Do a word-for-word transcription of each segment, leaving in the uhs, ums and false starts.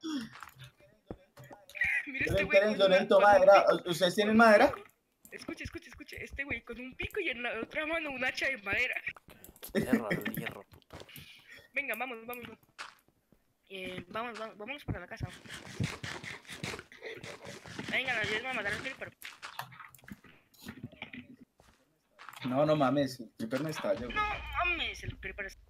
Mira este Esperen, güey esperen, con yo una- necesito con un madera. pico. ¿Ustedes tienen Con un madera? pico. Escuche, escuche, escuche. Este güey con un pico y en la otra mano un hacha de madera. Hierro, el hierro, puto. Venga, vamos, vamos. vamos. Eh, vamos, vamos, vámonos para la casa. Venga, ayúdenme a matar al creeper. No, no mames, el creeper me estalla, güey. No mames, el creeper es...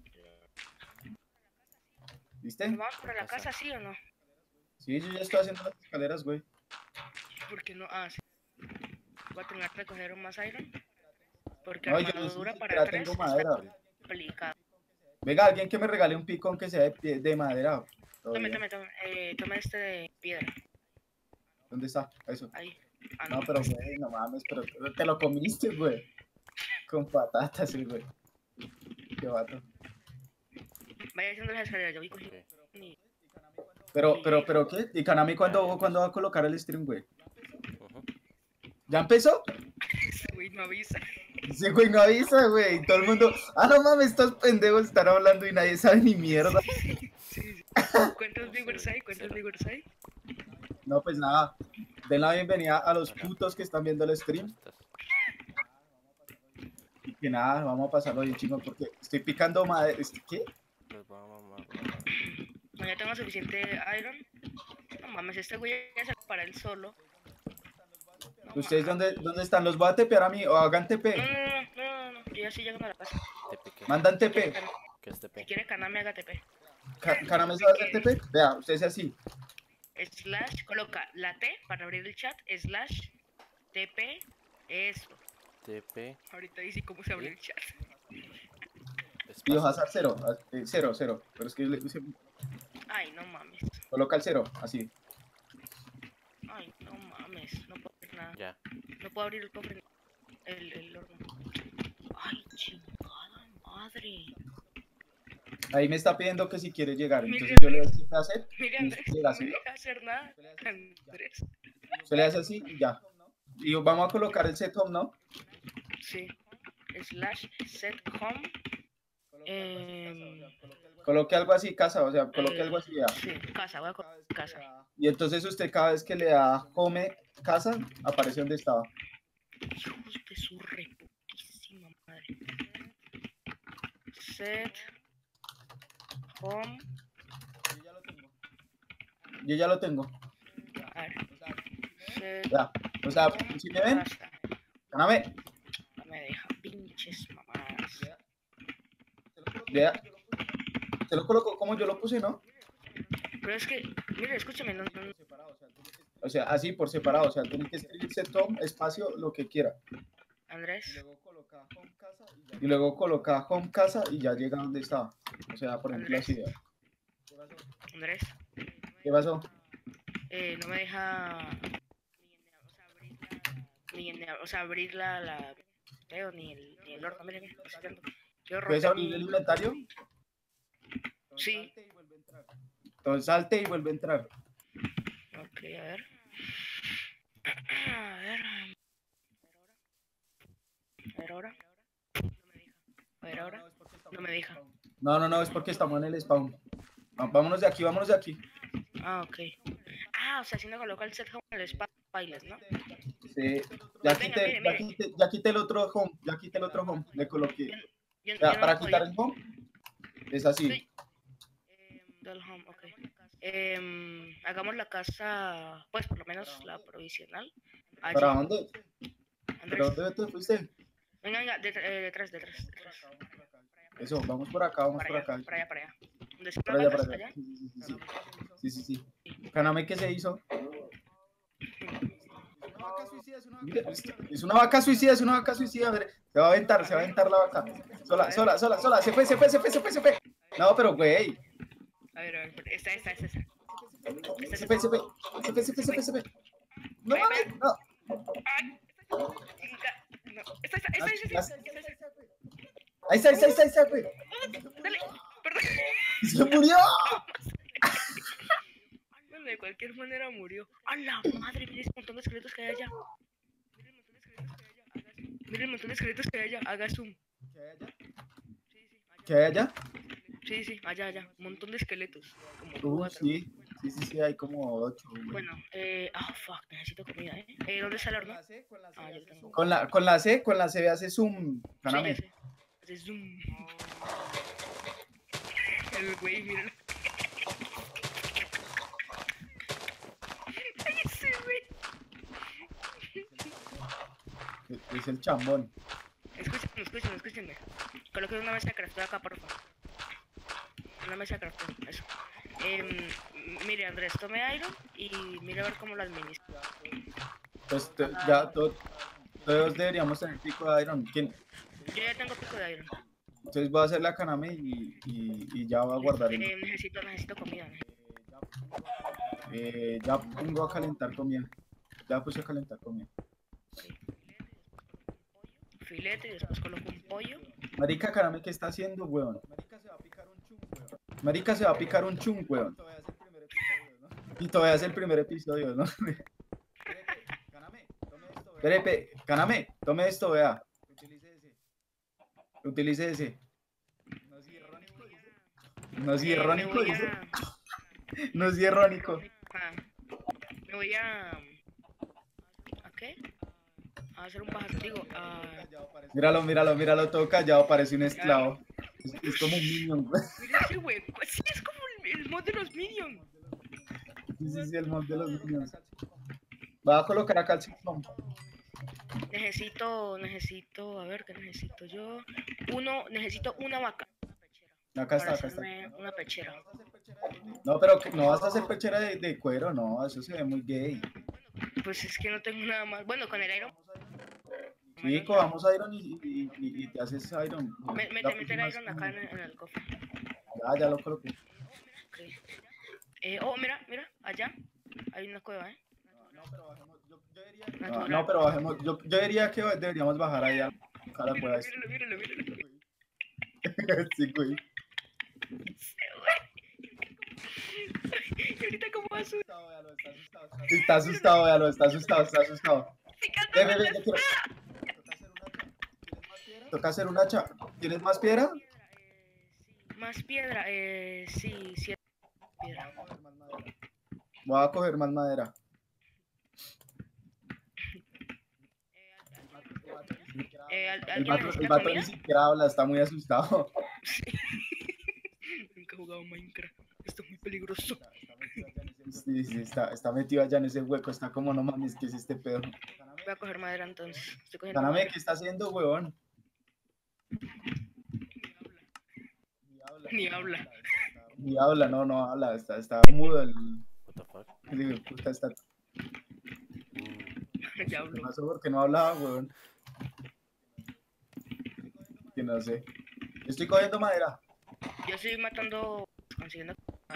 ¿Viste? ¿Nos vamos para la casa, sí o no? Sí, yo ya estoy haciendo las escaleras, güey. Porque no, ah, sí. Voy a tener que recoger más iron. Porque No, yo armadura ni para siquiera tres tengo está madera. complicado. Venga, alguien que me regale un pico aunque sea de, pie- de madera. Todo Tome, bien. tome, tome. Eh, tome este de piedra. ¿Dónde está? Eso. Ahí. Ah, No, pero güey, no mames, pero pero te lo comiste, güey. Con patatas, sí, güey. Qué vato. Vaya haciendo las escaleras, yo voy Ok. cogiendo. y- Pero, pero, pero, ¿qué? ¿Y Kanami Ya, cuándo, ya cuándo va a colocar el stream, güey? Ujú. ¿Ya empezó? Ese güey no avisa. Sí, güey, no avisa, güey. Todo el mundo, ah, no mames, estos pendejos están hablando y nadie sabe ni mierda. Sí, sí, sí. ¿Cuántos No sé, viewers hay? ¿Cuántos cero. viewers hay? No, pues nada. Den la bienvenida a los Hola. putos que están viendo el stream. Estás- Y que nada, vamos a pasarlo bien chingón porque estoy picando madera. ¿Qué? Pues vamos, vamos, No, ya tengo suficiente iron. No mames, este güey ya se para él solo. No, ¿Ustedes mames. dónde, dónde están? ¿Los voy a tepear a mí o hagan No, T P? no, no, no, no, no, yo ya estoy llegando a la casa. T P, ¿qué? Mandan Si quiere, T P. Kana- ¿Qué es T si P? quiere Kaname, haga T P. Ca- ¿Kaname sabe hacer T P? Vea, ustedes así. Slash, coloca la T para abrir el chat, slash, T P, eso. T P, Ahorita dice cómo se abre el chat. Tío espacio. Hazard cero, ah, eh, cero, cero. Pero es que le puse- Ay, no mames. coloca el cero, así. Ay, no mames. No puedo hacer nada. Ya. No puedo abrir el cofre. El, el horno. Ay, chingada madre. Ahí me está pidiendo que si quiere llegar. Mira, Entonces yo le doy qué hacer. Mire, y Andrés, usted no hace, me deja hacer nada. Andrés. usted le hace así y ya. Y vamos a colocar el set home, ¿no? Sí. Slash set home. Em, Coloque algo así, casa, o sea, coloque eh, algo así, ya. Sí, casa, voy a colocar casa. Y entonces usted cada vez que le da home casa, aparece donde estaba. Hijos de su reputísima madre. Set home. Yo ya lo tengo. A ver. Set Ya. O sea, si me ven, casa. Kaname, No me deja pinches mamadas. ya. Se lo coloco como yo lo puse, ¿no? Pero es que, mire, escúchame, no, no, O sea, así por separado. O sea, tiene que escribir set home, espacio, lo que quiera. Andrés, Y luego coloca home casa y ya llega donde estaba. O sea, por ejemplo, así. ya. Andrés, ¿Qué pasó? eh, no me deja ni, en- o sea, abrir la, la, creo, ni el, ni el horno, miren, miren, lo estoy haciendo. Quiero ¿Puedes romper abrir el un- inventario? Sí. Entonces salte y vuelve a entrar. Ok, a ver. A ver. A ver ahora. A ver ahora. No me deja. No, no, no, es porque estamos en el spawn. Va- Vámonos de aquí, vámonos de aquí. Ah, ok. Ah, o sea, si no coloca el set home en el spa bailes, ¿no? Sí. Ya Venga, quité, mire, ya mire. quité, ya quité el otro home, ya quité el otro home. Le coloqué. Yo, Ya, yo no para lo quitar podía- el home, es así. Sí. Em, del home, ok. Em, hagamos la casa, pues por lo menos la provisional. Allí. ¿Para dónde? ¿Pero Andrés, dónde te fuiste? venga, venga, detr- eh, detrás, detrás, detrás. Eso, vamos por acá, vamos Para por allá, acá. para allá, para allá. ¿Dónde están Para las allá, para vacas? allá. Allá. Sí, sí, sí, sí. Sí, sí, sí. Kaname, ¿qué se hizo? Mire, es- es una vaca suicida, es una vaca suicida. Mire. Se va a aventar, se va a aventar la vaca. Sola, sola, sola, sola. Se fue, se fue, se fue, se fue, se fue. No, pero güey. A ver, a ver, esta, esta, esta, esta. Se fue, se fue. Se fue, se fue, se fue, se fue. No mames, no. Ay, chinga. No, esta, esta, esta, esta, esta, esta, esta. Ahí está, ahí está, ahí está, ahí está, güey. Dale, perdón. Se murió. Bueno, de cualquier manera murió. ¡A la madre! Mira ese montón de esqueletos que hay allá. Mira el montón de esqueletos que hay allá. Haga zoom. ¿Qué hay allá? Sí, sí, allá, allá. Un montón de esqueletos. Como Uh, cuatro. sí. Sí, sí, sí, hay como ocho. Güey. Bueno, eh... Ah, fuck, necesito comida, ¿eh? eh ¿Dónde está el horno? Ah, yo lo tengo. Con la, con la C, con la C hace zoom, Sí, Kaname. ya sé. Hace zoom. El güey, míralo. Ay, ese güey. Es el chambón. Escúchenme, escúchenme, escúchenme. Coloque una mesa de crafteo acá, por favor. Una mesa de crafteo, eso. Eh, mire, Andrés, tome iron y mire a ver cómo lo administra. Pues te- ya to- todos deberíamos tener pico de iron. ¿Quién? Yo ya tengo pico de iron. Entonces voy a hacer la Kaname y, y, y ya voy a guardar el... Eh, necesito, necesito comida. Eh, ya pongo a calentar comida. Ya puse a calentar comida. Filete y después coloco un pollo. Marica, Kaname, ¿qué está haciendo, weón? Marica se va a picar un chung, weón. Y todavía es el primer episodio, ¿no? Perepe, Kaname, tome esto, vea. Utilice ese. No es Eh, irónico, me voy dice. a... No es irónico. Ah, me voy a... ¿A qué? A hacer un pajazo, digo, a... Míralo, míralo, míralo, todo callado, parece un esclavo. Es, es como un minion, güey. Mira ese güey, pues sí, es como el, el mod de los Minions. Sí, sí, sí, el mod de los minions. Va a colocar acá el ciclón. Necesito, necesito, a ver, ¿qué necesito yo? Uno, necesito una vaca Acá está, para acá está. hacerme una pechera. No, pero que no vas a hacer pechera de, de cuero, no, eso se ve muy gay. Pues es que no tengo nada más. Bueno, con el Iron. Sí, cojamos Iron y, y, y, y te haces Iron. Me- Mete, La mete el próxima Iron acá en, el- en el cofre. Ya, ya lo coloqué. Ok. Eh, oh, mira, mira, allá hay una cueva, ¿eh? No, Natural. no, pero bajemos. Yo, yo diría que deberíamos bajar ahí a buscar la cueva. Míralo, míralo, míralo, míralo. Sí, güey. Y ahorita cómo va a subir. Está asustado, véalo, está asustado, está asustado. Ve, ve, ve, yo quiero- Toca hacer un hacha. ¿Tienes más piedra? Más piedra, eh, sí, sí. Piedra. Voy a coger más madera. Eh, ¿al- El ¿Alguien vato, el necesita vato comida? ni siquiera habla, está muy asustado. Nunca he jugado Minecraft. Esto es muy peligroso. Sí, sí, está, está metido allá en ese hueco, está como no mames, ¿qué es este pedo? Voy a coger madera entonces. Estoy cogiendo Kaname, madera. ¿qué está haciendo, huevón? Ni habla. Ni habla, no, no habla, está, está mudo el... What the fuck? el hijo de puta, está... Mm, Ya ¿Qué hablo. pasó? ¿Por qué no hablaba, huevón? Que no sé. Yo estoy cogiendo madera. Yo estoy matando, consiguiendo.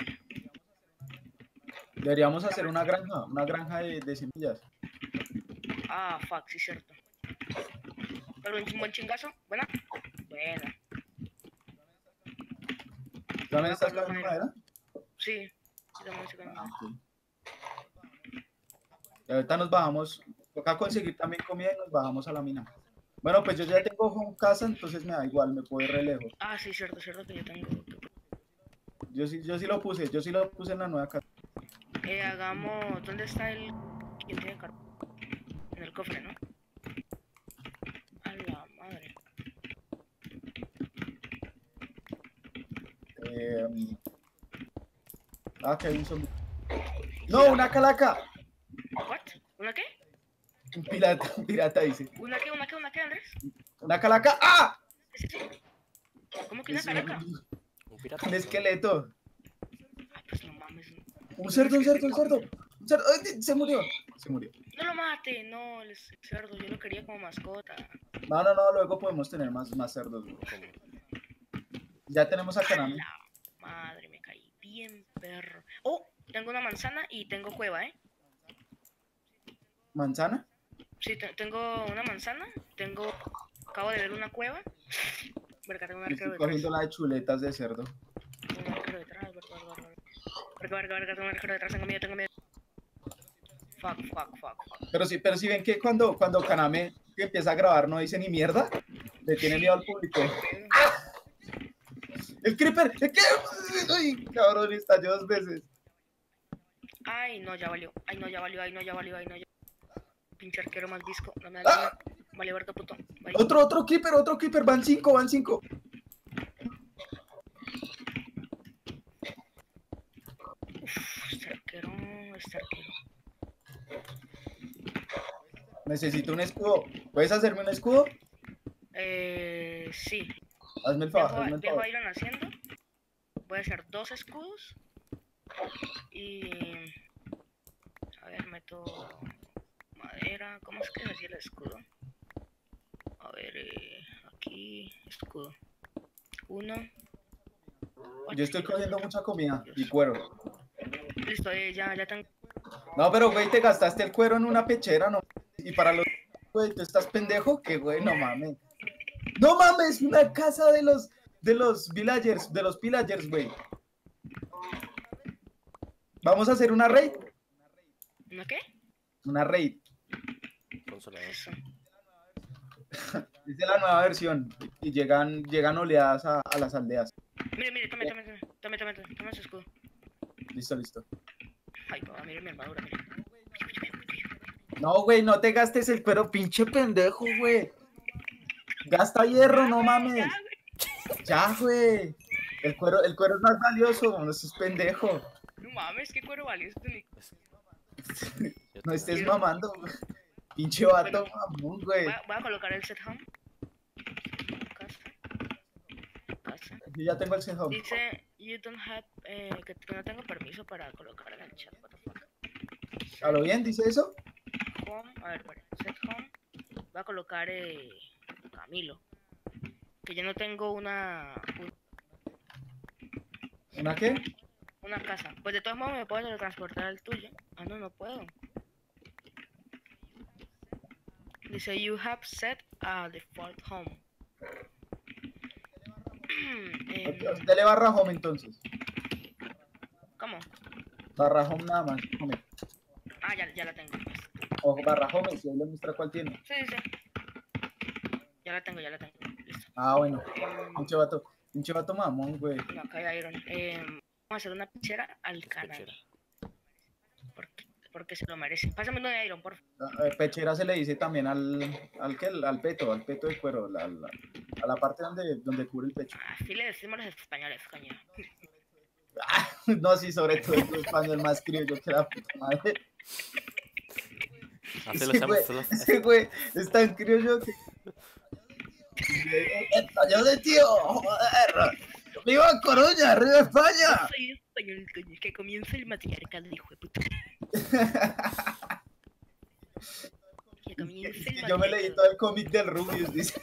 Deberíamos hacer una granja, una granja de, de semillas. Ah, fuck, sí, cierto. Pero un buen chingazo. Buena. Buena. ¿También estás cogiendo madera? Sí. Sí, también estoy cogiendo. Ah, ok. Y ahorita nos bajamos, toca conseguir también comida y nos bajamos a la mina. Bueno, pues yo ya tengo home casa, entonces me da igual, me puedo ir re lejos. Ah, sí, cierto, cierto que yo tengo. Yo sí, yo sí lo puse, yo sí lo puse en la nueva casa. Eh, hagamos. ¿Dónde está el. ¿Quién tiene carbón? En el cofre, ¿no? A la madre. Eh, ah, que hay un zombie. ¡No, una calaca! ¿What? ¿Una qué? Un pirata, un pirata dice. ¿Una qué? ¿Una qué? ¿Una qué, Andrés? ¡Una calaca! ¡Ah! Sí, sí. ¿Cómo que una Es calaca? un, un pirata. un esqueleto. Ay, pues no mames. Un cerdo, un cerdo, un cerdo. Un cerdo. ¡Ay, se murió! Se murió. No lo mate, no, el cerdo, yo lo quería como mascota. No, no, no, luego podemos tener más, más cerdos. Bro. Ya tenemos a Kaname. La madre, me caí bien, perro. Oh, tengo una manzana y tengo cueva, ¿eh? ¿Manzana? Sí, te- tengo una manzana, tengo... Acabo de ver una cueva. Verga, tengo un Yo arquero estoy detrás. cogiendo la de chuletas de cerdo. Tengo un arquero detrás, verga, verga, verga. Verga, verga, verga, tengo un arquero detrás, tengo miedo, tengo miedo. Fuck, fuck, fuck, fuck. Pero sí, pero sí ven que cuando, cuando Kaname que empieza a grabar no dice ni mierda, le tiene miedo al público. ¡Ah! ¡El creeper! ¿El qué? ¡Ay, cabrón! Estalló dos veces. Ay, no, ya valió. Ay, no, ya valió. Ay, no, ya valió. Ay, no, ya. Pinche arquero más disco. No me da ¡Ah! nada. Vale, Berto puto. Bye. Otro, otro keeper, otro keeper. Van cinco, van cinco. Este arquero, este arquero. Necesito un escudo. ¿Puedes hacerme un escudo? Eh, sí. Hazme el Dejo, favor, hazme el dejo favor. a Iron haciendo. Voy a hacer dos escudos. Y... A ver, meto... Madera. ¿Cómo es que se hacía el escudo? A ver, eh, aquí... Escudo. Uno. Yo estoy ocho, cogiendo mucha comida y cuero. Listo, eh, ya, ya tengo... No, pero güey, te gastaste el cuero en una pechera, ¿no? Y para los... Güey, ¿tú estás pendejo? Que güey, no mames. No mames, una casa de los... De los villagers, de los pillagers, güey. Vamos a hacer una raid. ¿No qué? Una raid. Consola dos. Eso. Es de la nueva versión. Y llegan, llegan oleadas a, a las aldeas. Mire, mire, tome, tome, tome, tome, tome, tome, tome su escudo. Listo, listo. Ay, papá, mire mi armadura, mire. No, güey, no te gastes el cuero, pinche pendejo, güey. Gasta hierro, no mames. Ya, güey. El cuero, el cuero es más valioso, no seas pendejo. No mames, qué cuero valioso. Ni... Yo No te estés la- mamando, güey. Pinche vato mamón, güey. Voy a, voy a colocar el set home. Casa. Casa. Yo ya tengo el set home. Dice, you don't have, eh, que, que no tengo permiso para colocar en el chat, what the fuck. ¿A lo bien dice eso? Home, a ver, espera, set home. Voy a colocar, eh, Camilo. Que yo no tengo una, un- ¿Una qué? una casa. Pues de todos modos me puedo transportar al tuyo. Ah, no, no puedo. Dice, you have set a default home. Em, Dele barra home entonces. ¿Cómo? Barra home nada más. Home. Ah, ya, ya la tengo. O barra home, si ahí le muestra cuál tiene. Sí, sí, sí. Ya la tengo, ya la tengo. Listo. Ah, bueno. Em, Pinche vato. Pinche vato mamón, güey. no, acá hay Iron. Em, vamos a hacer una pechera al es canal. pechera. Porque, porque se lo merece. Pásame uno de Iron, por favor. A ver, pechera se le dice también al, al, ¿qué? Al peto, al peto de cuero, la, la- a la parte donde, donde cubre el pecho. Así le decimos los españoles, coño. No, sí, sobre todo el español más criollo que la puta madre. Así Ese lo llamo, güey, así lo- ese güey es tan criollo que... ¡Español de tío! ¡Joder! ¡Viva Coruña! ¡Arriba Yo España! soy español, coño. Que comience el matriarcado, hijo de puta. Que comience el Yo me leí matriarcado. todo el cómic del Rubius, dice.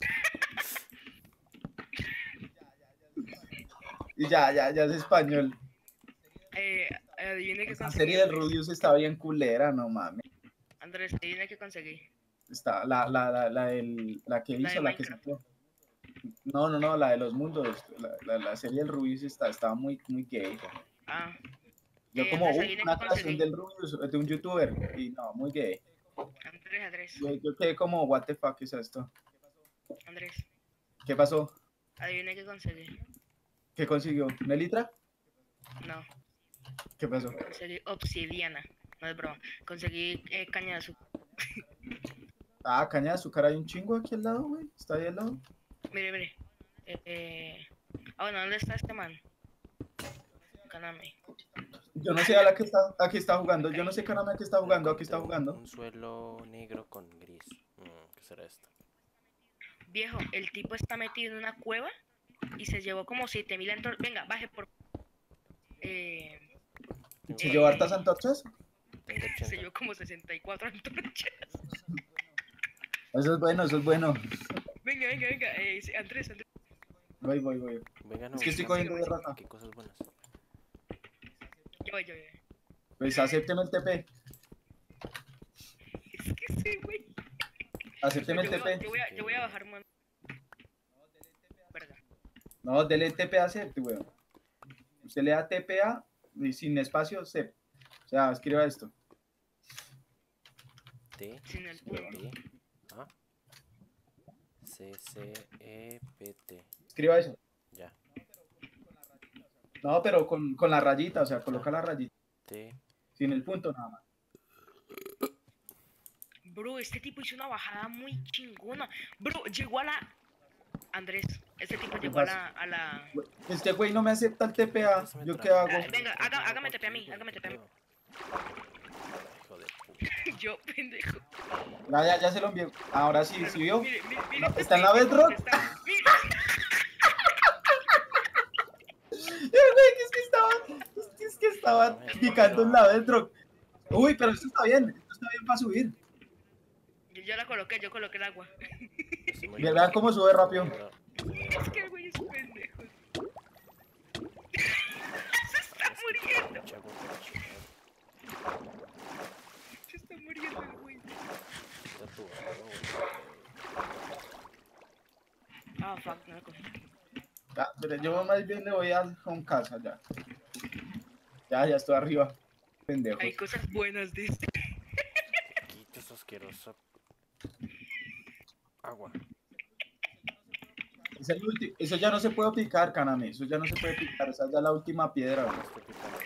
Y ya, ya, ya es español. Eh, adivine qué Esa conseguí. serie de Andrés. Rubius está bien culera, no mames. Andrés, adivina qué conseguí. Está la, la, la, la, del- la que La de hizo, la que Minecraft. sacó. No, no, no, la de los mundos. La, la, la serie del Rubius está, estaba muy, muy gay. Ah, Yo Eh, como Andrés, "Uh, adivina una qué creación conseguí. del Rubius, de un youtuber. Y no, muy gay. Andrés, Andrés, Yo, yo quedé como, what the fuck es esto? Andrés. ¿Qué pasó? Adivina qué conseguí. ¿Qué consiguió? ¿Melitra? No, ¿Qué pasó? conseguí obsidiana. No es broma. Conseguí eh, caña de azúcar. Ah, caña de azúcar hay un chingo aquí al lado, güey. Está ahí al lado. Mire, mire. Eh, eh... Ah, bueno, ¿dónde está este man? Kaname. Yo no sé a la que está, a qué está jugando. Yo no sé caramba a qué está jugando, a qué está Tengo jugando. Un suelo negro con gris. Mm, ¿qué será esto? Viejo, el tipo está metido en una cueva y se llevó como siete mil antorchas. Venga, baje por... Eh... Tengo, ¿Se Eh, llevó hartas antorchas? tengo Se ochenta. llevó como sesenta y cuatro antorchas. Eso es bueno, eso es bueno. Venga, venga, venga. Eh, sí, Andrés, Andrés. Voy, voy, voy. Vengan a Es que estoy buscar cogiendo de rata. qué cosas buenas. Yo voy, yo voy. Pues acépteme el T P. Es que sí, güey. Acépteme el Yo voy, T P. yo voy a, yo voy a bajar un... Verga. No, dele T P a acepte, weón. Usted le da T P A y sin espacio, C. O sea, escriba esto. T, Sin el punto. T, A, C, C, E, P, T. Escriba eso. Ya. No, pero con, con la rayita, o sea, coloca la rayita. T, Sin el punto nada más. Bro, este tipo hizo una bajada muy chingona. Bro, llegó a la... Andrés, este tipo llegó a la... A la... Este güey no me acepta el T P A. ¿Yo qué hago? Ah, venga, haga, hágame T P a mí, hágame T P a mí. Hijo de puta. Yo, pendejo. Ya, ya, ya se lo envié. Ahora sí, ¿sí vio? Mire, mire, mire No, este ¿está en la pendejo Bedrock? que está- Mira. Eh, güey, que es que estaba, es que, es que estaba picando en la Bedrock. Uy, pero esto está bien, esto está bien para subir. Yo, yo la coloqué, yo coloqué el agua. Estoy muy Ve- Vean cómo sube rápido. Es que el güey es pendejo. Se está muriendo, se está muriendo el güey. Ah, fuck, no la cogí. Ya, pero yo más bien le voy a con casa ya. Ya, ya estoy arriba. Pendejo. Hay cosas buenas de este. Quita esa asquerosa agua. Es el ulti- Eso ya no se puede picar, Kaname. Eso ya no se puede picar. Esa es ya la última piedra. No güey. estoy picando.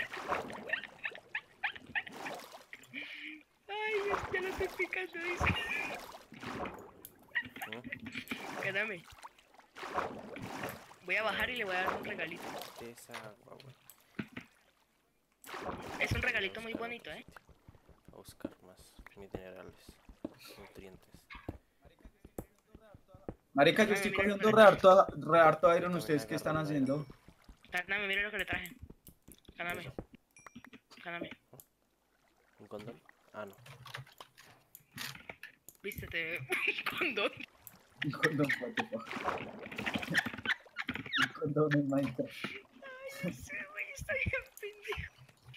Ay, ya lo estoy picando, dice. ¿Mm? Quédame. Voy a bajar y le voy a dar un regalito. Quita esa agua, güey. Es un regalito muy bonito, ¿eh? A buscar más minerales, nutrientes. Marica, yo Ay, estoy mira, cogiendo mira. re harto, re harto iron. También ¿Ustedes qué están agarro un haciendo? Caname, mira lo que le traje. Caname. Caname. ¿Un condón? Ah, no. Vístete. Condón. Un condón, what the fuck. Un condón en Minecraft. Ay, ese güey está bien pendejo.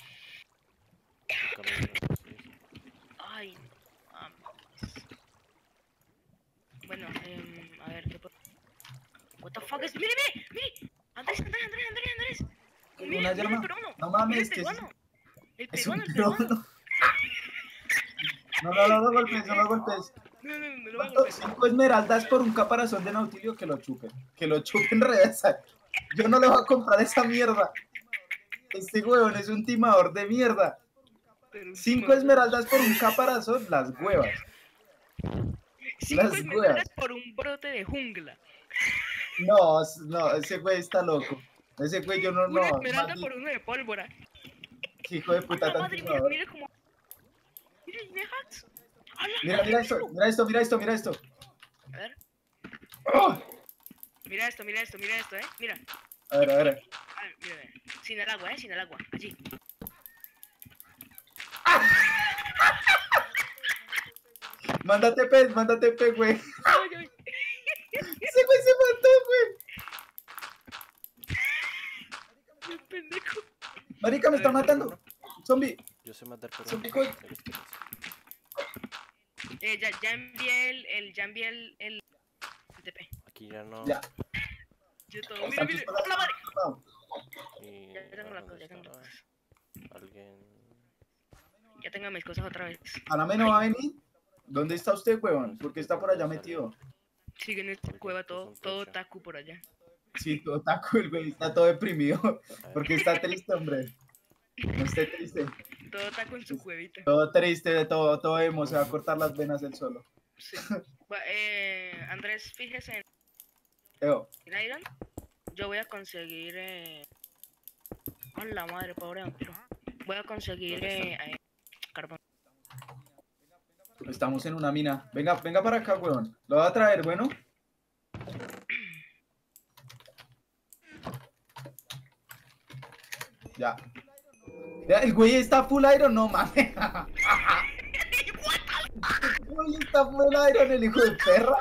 Tu camino, sí. Ay, no mames. Bueno, eh, a ver, ¿qué puedo...? What the fuck es... ¡Mire, mire! ¡Mire! ¡Andrés, Andrés, Andrés, Andrés, Andrés! ¡Mire, Una mire el llama. peruano! No mames, ¡Mire el que es- peruano! ¡El Es peruano, un el peruano! peruano. No, no, no, no golpes, no lo golpes. No, no, no, no lo voy a ¿Cuánto? golpear. Cinco esmeraldas por un caparazón de Nautilio, que lo chupen. Que lo chupen reversa. Yo no le voy a comprar esa mierda. Este huevón es un timador de mierda. Pero Cinco encima- esmeraldas por un caparazón, las huevas. Cinco las esmeraldas huevas. por un brote de jungla. No, no, ese güey está loco. Ese güey yo no, Una no. esmeralda maldito por uno de pólvora. hijo de ¡A puta la tan madre! Mira, timador. mira como... Mira, y me hacks. ¡A la Mira, madre! mira esto, mira esto, mira esto, mira esto. A ver, ¡Oh! mira esto, mira esto, mira esto, ¿eh? Mira. A ver, a ver. A ver, mira, mira. Sin el agua, ¿eh? Sin el agua. Allí. Mándate pez, mándate pez, güey. Ay, ay. Ese güey se mató, güey. Qué pendejo. Marica, me está matando. Zombie. Yo sé matar pero Son no pico- sé experiencia. Eh, ya, ya envié el, el, ya envié el, el, el T P. Aquí ya no. Ya. Yo todo. Mira, Están mira. tus ¡A la madre! No. Y Ya tengo la ¿dónde cosa, ya tengo la estará? cosa. Alguien. Ya tengo mis cosas otra vez. ¿Aname no va a venir? ¿Dónde está usted, huevón? ¿Por qué está por allá metido? Sigue en esta Oye, cueva esto es todo, un todo techo. taku por allá. Sí, todo taco, el güey está todo deprimido. A ver, Porque está triste, hombre. No esté triste. Todo taku en su cuevita. Todo triste, todo, todo emo. Se va a cortar las venas él solo. Sí. Va, eh, Andrés, fíjese Eo, en Iron. Yo voy a conseguir. Eh... ¡A la madre, pobre vampiro! Voy a conseguir ¿Dónde eh, eh, carbón. estamos en una mina. Venga, venga para acá, huevón. Lo va a traer, bueno. Ya. Ya, el güey está full iron, no mames. El güey está full iron, el hijo de perra.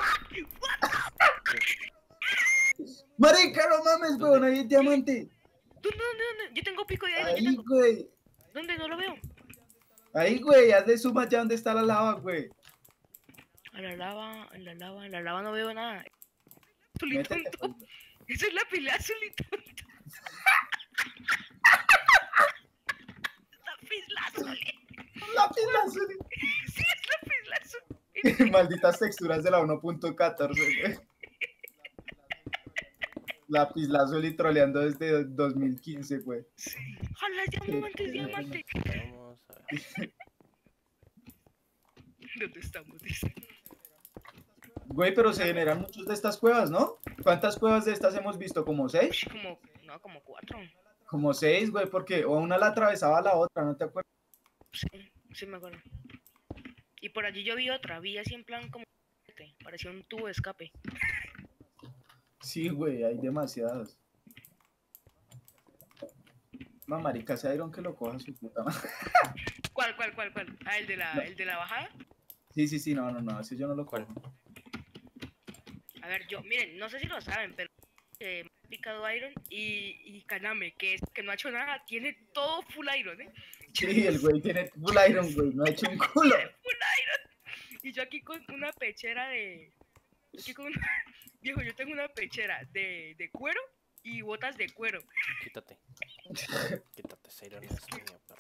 Marica, no mames, weón, ahí hay diamante. ¿Dónde, dónde, dónde? Yo tengo pico de Iron, yo Ahí, tengo. güey. ¿Dónde? No lo veo. Ahí, güey, hazle suma allá donde está la lava, güey. A la lava, en la lava, en la lava no veo nada. Azul y Métete, tonto. pues. Esa es la pila azul y tonto. La pila azul. La pila azul. Sí, es la pila azul. Malditas texturas de la uno punto catorce, güey. Lápiz lazuli troleando desde dos mil quince, güey. Sí. ¡Hala, diamantes, diamantes! Vamos a ver. ¿Dónde estamos? Dice. Güey, pero se generan muchas de estas cuevas, ¿no? ¿Cuántas cuevas de estas hemos visto? ¿Como seis? Como, no, como cuatro. Como seis, güey, porque o una la atravesaba a la otra, ¿no te acuerdas? Sí, sí me acuerdo. Y por allí yo vi otra, vi así en plan como... Parecía un tubo de escape. Sí, güey, hay demasiados. No, marica, ese Iron que lo coja su puta madre. ¿Cuál, cuál, cuál, cuál? Ah, el de la, No. el de la bajada. Sí, sí, sí, no, no, no, ese yo no lo ¿Cuál? cojo. A ver, yo, miren, no sé si lo saben, pero eh, me ha picado Iron y, y Kaname, que es que no ha hecho nada, tiene todo full Iron, ¿eh? Sí, el güey tiene full Iron, güey, no ha hecho un culo. Tiene full Iron. Y yo aquí con una pechera de... yo Aquí con una... Viejo, yo tengo una pechera de, de cuero y botas de cuero. Quítate. Quítate, ese Iron es mío, perro.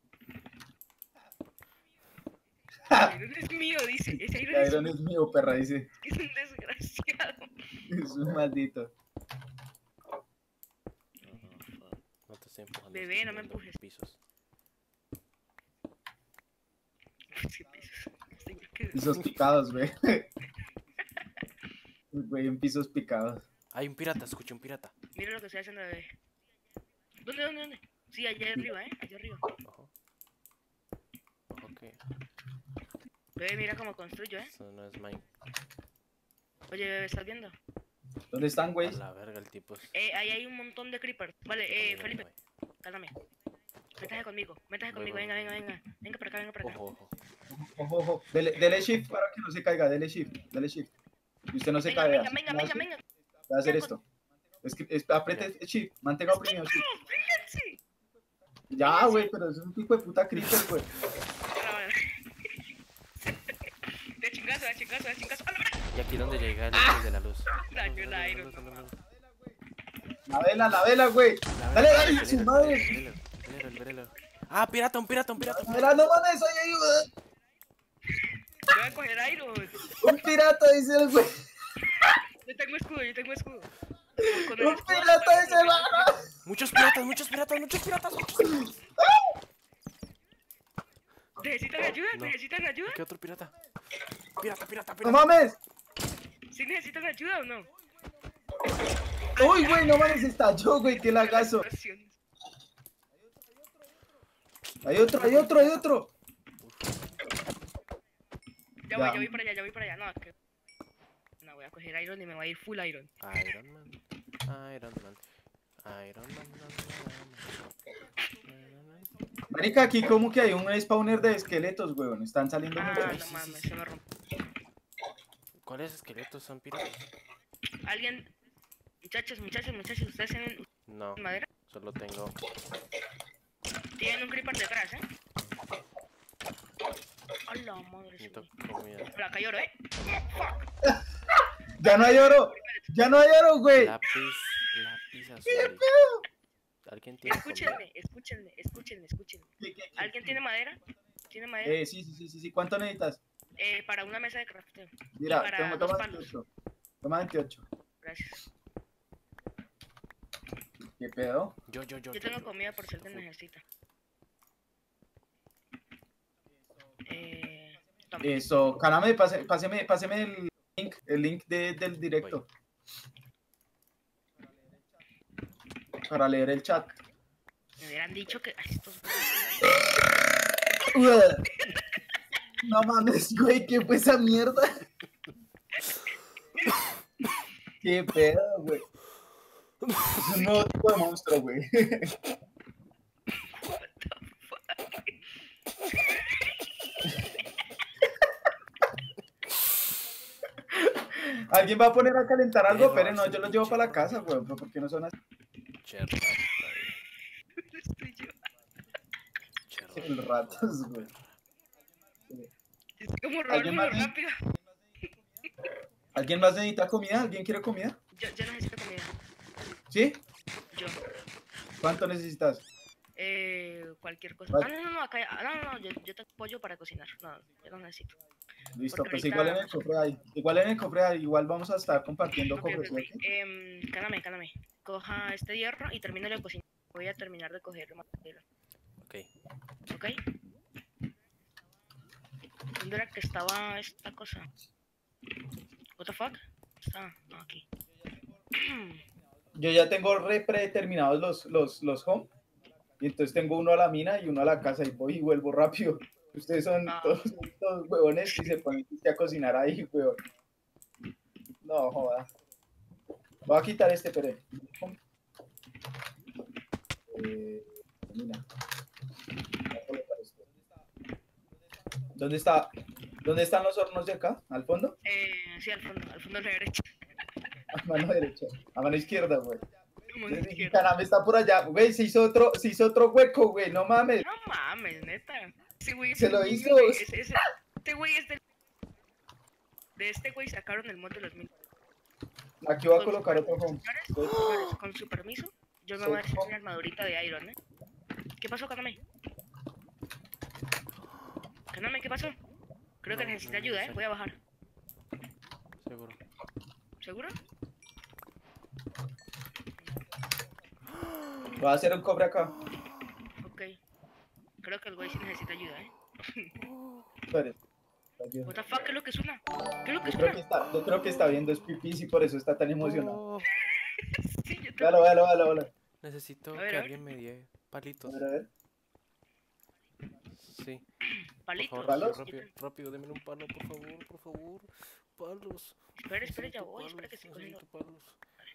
Ese Iron es mío, dice. Ese Iron, Iron es, es mío, perra, dice. es un desgraciado. Es un maldito. No te estoy empujando. Bebé, estoy no me viendo empujes. Pisos. Sí, pisos. Sí, que- Pisos picados, güey. Güey, en pisos picados. Hay un pirata, escuché un pirata. Mira lo que estoy haciendo, bebé. ¿Dónde, dónde, dónde? Sí, allá arriba, ¿eh? Allá arriba. Ojo. Ojo que Bebé, mira cómo construyo, ¿eh? eso no es mine. Oye, bebé, ¿estás viendo? ¿Dónde están, A güey? la verga, el tipo es... Eh, ahí hay un montón de creepers. Vale, eh, Mira, Felipe, güey. cálmame. Métase conmigo, métase Voy, conmigo, voy, venga, voy. venga, venga. Venga para acá, venga para acá. Ojo, ojo. Ojo, ojo. Dele, dele shift para que no se caiga, dele shift, dele shift. Y usted no se Venga, caiga. venga, venga, venga, venga. Voy a hacer esto. Es que es, apriete shift, mantenga oprimido shift. Sí. Ya, güey, pero es un tipo de puta creeper, güey. De chingazo, de chingazo, de chingazo. ¡Ah, no! Y aquí donde llega el luz de la luz. Daño el La luz, Iron, la luz, la luz, La vela, la vela, güey. la Dale, luz. dale, El su velero, madre. el velero, el velero, el velero. Ah, pirata, un pirata, un pirata. La vela, no mames, oye, ayuda. Yo voy a coger Iron. Un pirata, dice el güey. Yo tengo escudo, yo tengo escudo. Con Un escudo pirata, puedo- dice el mano. Muchos piratas, muchos piratas, muchos piratas. muchos piratas. ¿Necesitan ayuda? No. ¿Necesitan ayuda? ¿Qué otro pirata? Pirata, pirata, No pirata. mames. ¿Sí necesitan ayuda o no? Uy, güey, no mames, estalló, güey, qué lagazo. Explosiones. Hay otro, hay otro, hay otro. Ya Ya. voy, ya voy para allá, ya voy para allá. No, es que... No, voy a coger Iron y me va a ir full Iron. Iron Man, Iron Man, Iron Man, man, man, man. Marica, aquí como que hay un spawner de esqueletos, weón. Están saliendo Ah, muchos. no mames, se me rompió. ¿Cuáles esqueletos son piratas? Alguien... Muchachos, muchachos, muchachos, ¿ustedes tienen No, madera? solo tengo... Tienen un creeper detrás, ¿eh? A la madre. Necesito sí. comida. Por acá lloro, ¿eh? Ya no hay oro. Ya no hay oro, güey. Lápiz, lápiz azul. ¿Alguien tiene comida? Escúchenme, escúchenme, escúchenme, escúchenme. ¿Qué, qué, qué? ¿Alguien tiene madera? ¿Tiene madera? Eh, sí, sí, sí, sí, sí. ¿Cuánto necesitas? Eh, para una mesa de crafteo. Mira, para toma, dos toma palos. veintiocho. Toma veintiocho. Gracias. ¿Qué pedo? Yo, yo, yo. Yo tengo comida por si alguien necesita. Eh, toma. Eso, Kaname, pase- páseme, páseme el link, el link de- del directo. Para leer el chat. Me hubieran dicho que... Ay, estos... No mames, güey, ¿qué fue esa mierda? ¿Qué pedo, güey? Es un nuevo tipo de monstruo, güey. ¿Alguien va a poner a calentar algo? Pero no, yo lo llevo para la casa, güey. ¿Por qué no son así? Cherry, Estoy yo. cherry. El ratos, güey. Es como ¿Alguien robarlo más? rápido. ¿Alguien más necesita comida? ¿Alguien quiere comida? Yo, yo necesito comida. ¿Sí? Yo. ¿Cuánto necesitas? Eh, cualquier cosa. Vale. Ah, no, no, no, acá. Ah, no, no, no, yo, yo tengo pollo para cocinar. No, yo no necesito. Listo, Porque pues ahorita igual en el no sé. cofre hay. Igual en el cofre hay. Igual vamos a estar compartiendo Ok, ok, cofres, ok. ¿sí? Em, cáname, cáname. Coja este hierro y termine de cocinar. Voy a terminar de coger madera. Ok. ¿Ok? ¿Dónde era que estaba esta cosa? What the fuck? Está ah, aquí. Yo ya tengo re predeterminados los, los, los home. Y entonces tengo uno a la mina y uno a la casa y voy y vuelvo rápido. Ustedes son Ah, todos, todos huevones y se ponen a cocinar ahí, huevón. No, joda. Voy a quitar este, pero. Eh, mina. Voy a colocar este. ¿Dónde está? ¿Dónde están los hornos de acá? ¿Al fondo? eh, sí, al fondo, al fondo a la derecha. A mano derecha. A mano izquierda, güey. Como a la Y izquierda. Caname está por allá. Güey, se hizo otro, se hizo otro hueco, güey. No mames. No mames, neta. Ese güey es Se un lo niño hizo. de. Ese, ese, este güey es del. De este güey sacaron el mod de los mil. Aquí voy a Con su, colocar otro home. señores, Entonces, señores, con su permiso, yo me voy a safe hacer home. una armadurita de Iron, ¿eh? ¿Qué pasó, Kaname? Kaname, ¿qué pasó? Creo que No, necesita no es ayuda, ¿eh? necesario. Voy a bajar. Seguro. ¿Seguro? Voy a hacer un cobre acá. Ok. Creo que el güey sí necesita ayuda, ¿eh? Espere. Ayuda. What the fuck, ¿qué es lo que suena? ¿Qué es lo que Yo creo suena? que está, yo creo que está viendo Spipis y por eso está tan emocionado. Oh, Sí, yo Véalo, también. véalo, véalo, véalo. necesito A ver, que a ver. alguien me dé palitos. A ver, a ver. Sí. Por Palitos. favor, ¿Palos? rápido, rápido, denme un palo, por favor, por favor. Palos. Espera, espera, ya Necesito voy, espera palos, que estoy cogiendo. necesito palos.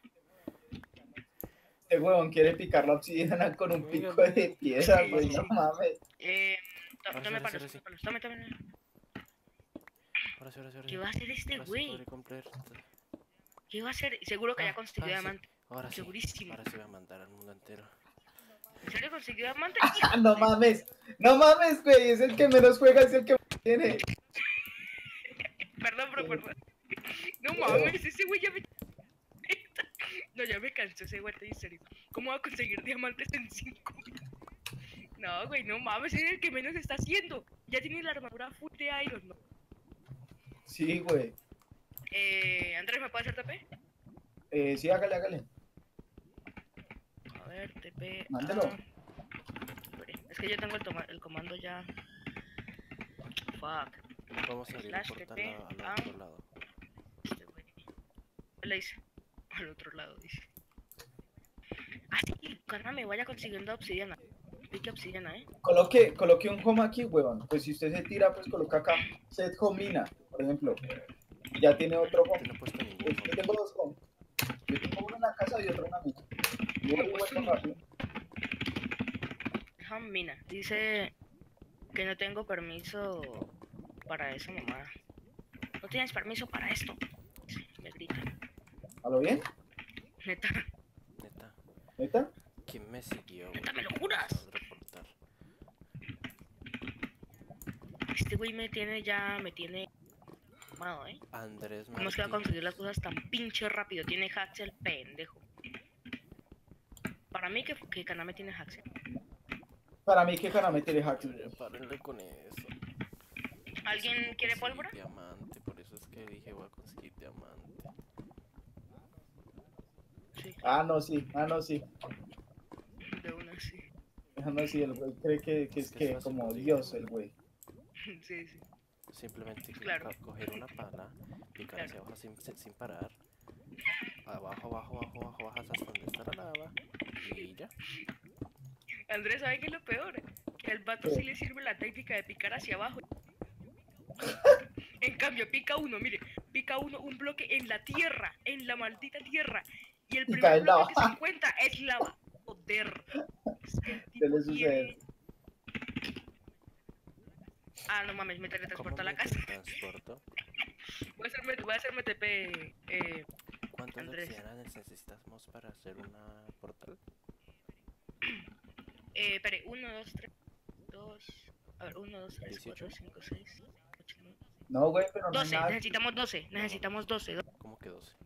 Este huevón quiere picar la obsidiana con un Oiga, pico de piedra, sí, güey. sí, No sí. mames. Eh, to- Ahora sí, tome ahora sí, palos, ahora sí. tome palos, tome, tome. Ahora sí, ahora sí, ahora ¿Qué sí. va a hacer este Ahora sí güey? podré comprar. ¿Qué va a hacer? Seguro que Ah, ya consiguió ah, sí. diamante. Ahora sí. Segurísimo. Ahora sí voy a mandar al mundo entero. ¿En serio consiguió diamante? Ah, no mames. No mames, güey. Es el que menos juega, es el que más tiene. Perdón, bro, perdón. No mames, ese güey ya me... No, ya me cansó ese güey, estoy en serio. ¿Cómo va a conseguir diamantes en cinco? No, güey, no mames, es el que menos está haciendo. Ya tiene la armadura full de Iron, ¿no? Sí, güey. Eh, Andrés, ¿me puede hacer T P? Eh, sí, hágale, hágale. A ver, T P. Mándelo. ah, espere, Es que yo tengo el, toma- el comando ya. Fuck. Vamos a abrir el Slash portal T P, a- al ah. otro lado. Este güey. ¿Qué le hice? Al otro lado, dice. Ah, sí, carname, vaya consiguiendo obsidiana. Pique obsidiana, ¿eh? Coloque, coloque un home aquí, huevón. Pues si usted se tira, pues coloca acá. Set home mina, por ejemplo. Y ya tiene otro Yo home. no he puesto ningún Pues, yo home. tengo dos home. Yo tengo uno en la casa y otro en la mina. Y voy y vuelvo rápido. Home mina. Dice que no tengo permiso para eso, mamá. No tienes permiso para esto. Me grita. ¿A lo bien? Neta, Neta. ¿Neta? ¿Quién me siguió, güey? neta, me lo juras. Otro portal. Este güey me tiene ya, me tiene amado, ¿eh? Andrés ¿Cómo es que va a Martínez. conseguir las cosas tan pinche rápido? Tiene hacks el pendejo. Para mí que, que Kaname tiene hacks. ¿eh? Para mí que Kaname tiene hacks. Ya párenle con eso. ¿Alguien Yo sé cómo quiere conseguir pólvora? Diamante, por eso es que dije voy a conseguir diamante. Sí, Ah, no, sí. Ah, no, sí. de una sí. Ah, no, sí. El güey cree que, que es Es que que es fácil como conseguir Dios el diamante. güey. Sí, sí. Simplemente Claro. co- coger una pala, picar Claro. hacia abajo sin, sin sin parar. Abajo, abajo, abajo, abajo, bajas hasta donde está la lava. Y ya. Andrés, ¿sabe qué es lo peor? Que al vato sí le sirve la técnica de picar hacia abajo. En cambio, pica uno, mire, pica uno un bloque en la tierra, en la maldita tierra. Y el Y primer cae bloque lava. que se encuentra es lava. Joder. Es que el ¿Qué tipo le sucede? tiene- Ah, no mames, me ¿Cómo teletransporta a me la casa. transporto? Voy a hacerme, voy a hacerme T P. Eh, ¿Cuántas Andrés. obsidianas necesitamos para hacer una portal? eh, espere, uno, dos, tres, dos. A ver, uno, dos, tres, cuatro, cinco, seis, ocho, nueve. No, güey, pero no hay doce, nada. necesitamos doce, necesitamos doce. ¿Cómo que doce?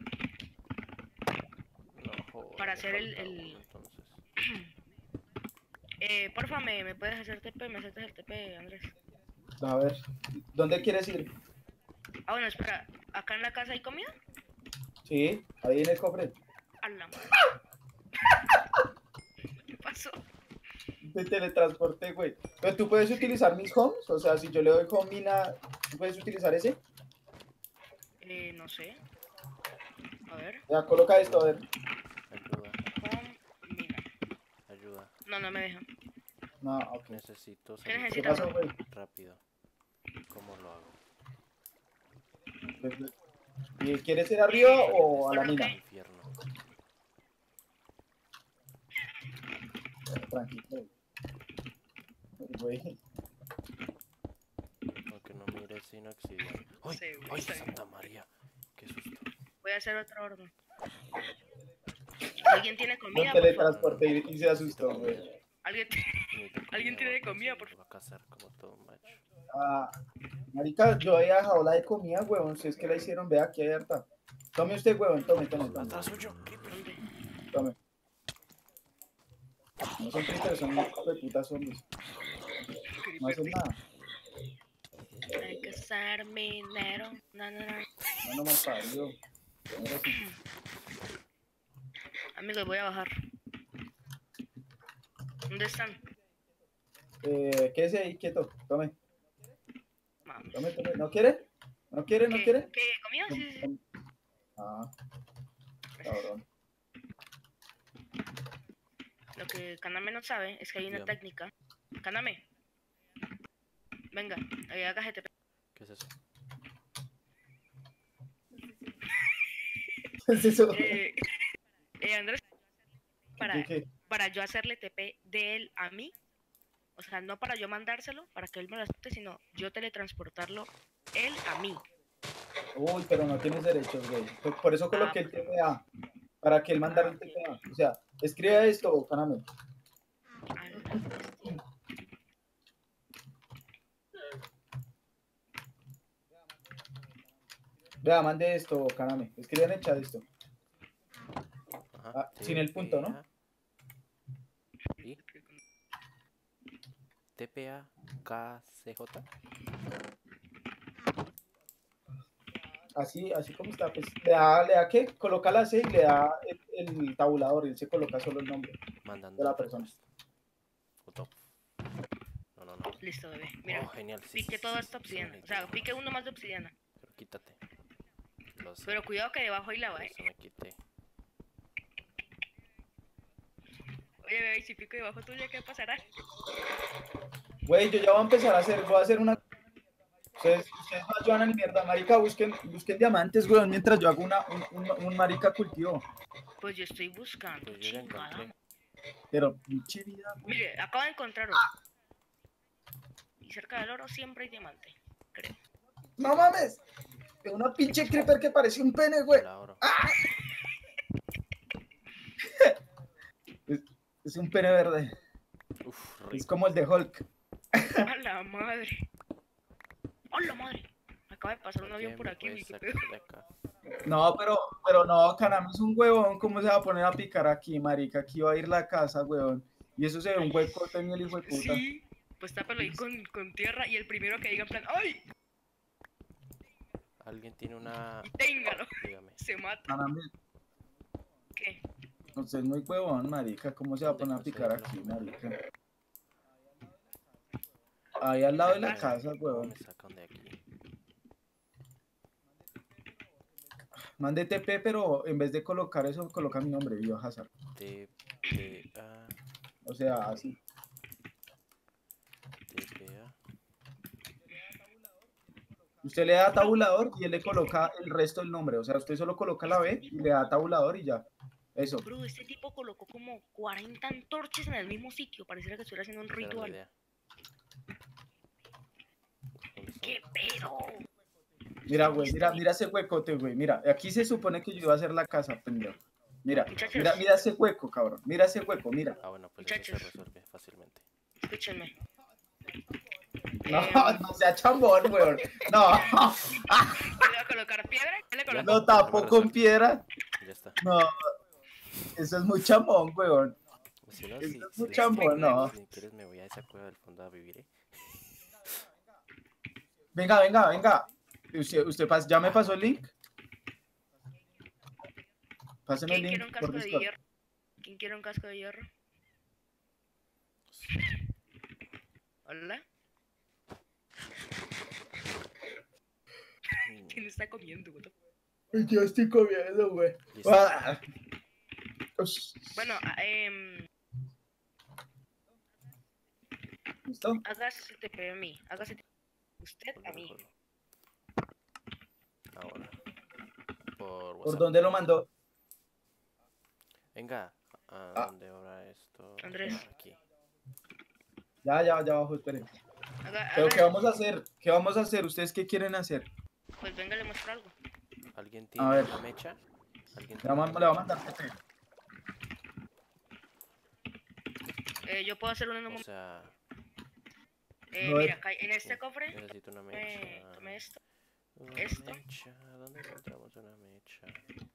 No, joder, Para me hacer el- falta el- uno, entonces. Eh, porfa, ¿me, me puedes hacer T P? ¿Me haces el T P, Andrés? A ver, ¿dónde quieres ir? Ah, bueno, espera. ¿Acá en la casa hay comida? Sí, ahí en el cofre. A la madre. ¿Qué pasó? De teletransporte, güey. Pero tú puedes utilizar mis homes, o sea, si yo le doy home mina, ¿tú puedes utilizar ese? Eh, no sé. A ver. Ya, coloca esto, a ver. Ayuda, Home, mina. ayuda. No, no me deja. No, ok. Necesito ¿Qué salir ¿Qué necesitas, pasó, bro? güey? rápido. ¿Cómo lo hago? ¿Y quieres ir arriba Salir de o a la Por lo mina? este que- infierno. Tranquilo, güey. Aunque no mire sin obsidiana. ¡Ay! Sí, güey, ¡Ay, está bien. Santa María! ¡Qué susto! Voy a hacer otro orden. ¿Alguien tiene Un comida, por favor? teletransporte y, y se Necesito asustó, comida. güey. ¿Alguien, Necesito ¿Alguien comida, tiene voy a comida, por conseguir, voy favor? a cazar como todo un macho. Ah, marica, yo había dejado la de comida, huevón. Si es que la hicieron, vea aquí hay harta. Tome usted, huevón, tome, tome, tome. ¡Atrás suyo! ¿Dónde? Tome. No son creepers, son hijos de puta zombies. No hacen nada. Hay que ser minero. No, no, no. No, no más parido. Ahora sí. Amigos, voy a bajar. ¿Dónde están? Eh, quédese ahí quieto. Tome, Vamos. tome, tome. ¿No quiere? ¿No quiere? ¿No ¿Qué? quiere? ¿Qué? ¿Comida? Sí, sí, sí. Ah, cabrón. Lo que Kaname no sabe es que hay una Dígame. técnica. Kaname. Venga, ahí haga G T P. ¿Qué es eso? ¿Qué es eso? Eh, eh, Andrés, para, ¿Qué, qué? para yo hacerle T P de él a mí, o sea, no para yo mandárselo, para que él me lo acepte, sino yo teletransportarlo él a mí. Uy, pero no tienes derechos, güey. Por, por eso coloqué el T P A. Para que él mandara el T P A. O sea, escribe esto, Kaname. A la bestia. Vea, mande esto, Kaname. Escribe en el chat esto. Ajá. Ah, sin el punto, ¿no? ¿Y? T P A K C J. Así, así como está, pues le da, le da ¿qué? Coloca la C y le da el, el tabulador y él se coloca solo el nombre Mandando de la el persona. request. Foto. No, no, no. Listo, bebé. Mira, Oh, genial. Sí, sí, pique sí, toda sí, esta sí, obsidiana. sí, O sea, sí. pique uno más de obsidiana. Pero quítate. Lo sé. Pero cuidado que debajo hay lava, Por eh. eso me quité. Oye, bebé, y si pico debajo tuya, ¿qué pasará? Güey, yo ya voy a empezar a hacer, voy a hacer una... Ustedes, ustedes no ayudan a ni mierda, marica, busquen, busquen diamantes, weón, mientras yo hago una, un, un, un marica cultivo. Pues yo estoy buscando, Pues yo ya chingada. encontré. Pero, pinche vida, güey. Mire, acabo de encontrar oro. Y cerca del oro siempre hay diamante, creo. No mames. Es una pinche creeper que parece un pene, güey. Hola, oro. Es, es un pene verde. Uf, Es rico. como el de Hulk. ¡A la madre! ¡A la madre! Acaba de pasar un Oye, avión por ¿me aquí, puedes güey, qué sacar pedo. de acá? No, pero, pero no, Kaname es un huevón. ¿Cómo se va a poner a picar aquí, marica? Aquí va a ir la casa, huevón. Y eso se ve un hueco tenía el hijo de puta. Sí, pues tápalo ahí con, con tierra y el primero que diga en plan, ¡ay! ¿Alguien tiene una...? Y téngalo, Dígame. se mata. Kaname, ¿Qué? no sé, es muy huevón, marica. ¿Cómo se va a ¿Dónde poner a picar conseguirlo? aquí, marica? Ahí al lado de la Casa. casa, ¿Cómo huevón. me sacan de aquí? Mande T P, pero en vez de colocar eso, coloca mi nombre, Biohazard. T P A O sea, así. T P A. Usted le da tabulador y él le coloca el resto del nombre. O sea, usted solo coloca la B y le da tabulador y ya. Eso. Bro, este tipo colocó como cuarenta antorchas en el mismo sitio. Pareciera que estuviera haciendo un Esa era la ritual. idea. ¿Dónde ¿Qué son? pedo? Mira, güey, mira, mira ese huecote, güey. Mira, aquí se supone que yo iba a hacer la casa, pendejo. Mira, Muchachos. mira, mira ese hueco, cabrón. Mira ese hueco, mira. Ah, bueno, pues eso se Muchachos. resuelve fácilmente. Escúchenme. No, Eh, no sea chambón, weón. No, ¿Le voy a colocar piedra? ¿Qué le coloco? lo tapo con piedra. Ya está. No, eso es muy chambón, weón. Si no, Eso si, es si, muy si- chambón, no. si quieres me voy a esa cueva del fondo a vivir, ¿eh? Venga, venga, venga. Usted, usted pas- ¿ya me pasó el link? Páseme el ¿Quién quiere link un por casco de Discord. hierro? ¿Quién quiere un casco de hierro? ¿Hola? ¿Quién está comiendo, güey? Yo estoy comiendo, güey. Listo. Ah. Ush. Bueno, ah, em, ¿Listo? hágase T P a mí. Hágase T P usted a mí. Ahora. Por ¿Por WhatsApp. dónde lo mandó? Venga. ¿A Ah. dónde ahora esto? Andrés. Aquí. Ya, ya, ya abajo, esperen. Haga, Pero haga- ¿qué vamos a hacer? ¿Qué vamos a hacer? ¿Ustedes qué quieren hacer? Pues venga, le muestro algo. ¿Alguien A tiene ver. una mecha? ¿Alguien Le tiene vamos- una le voy a mecha? mandar P P. Eh, yo puedo hacer uno en un O momento. sea, Eh, A ver. mira, acá en este sí, cofre, necesito una eh, mecha. tomé esto. Una esto. mecha. ¿Dónde encontramos una mecha?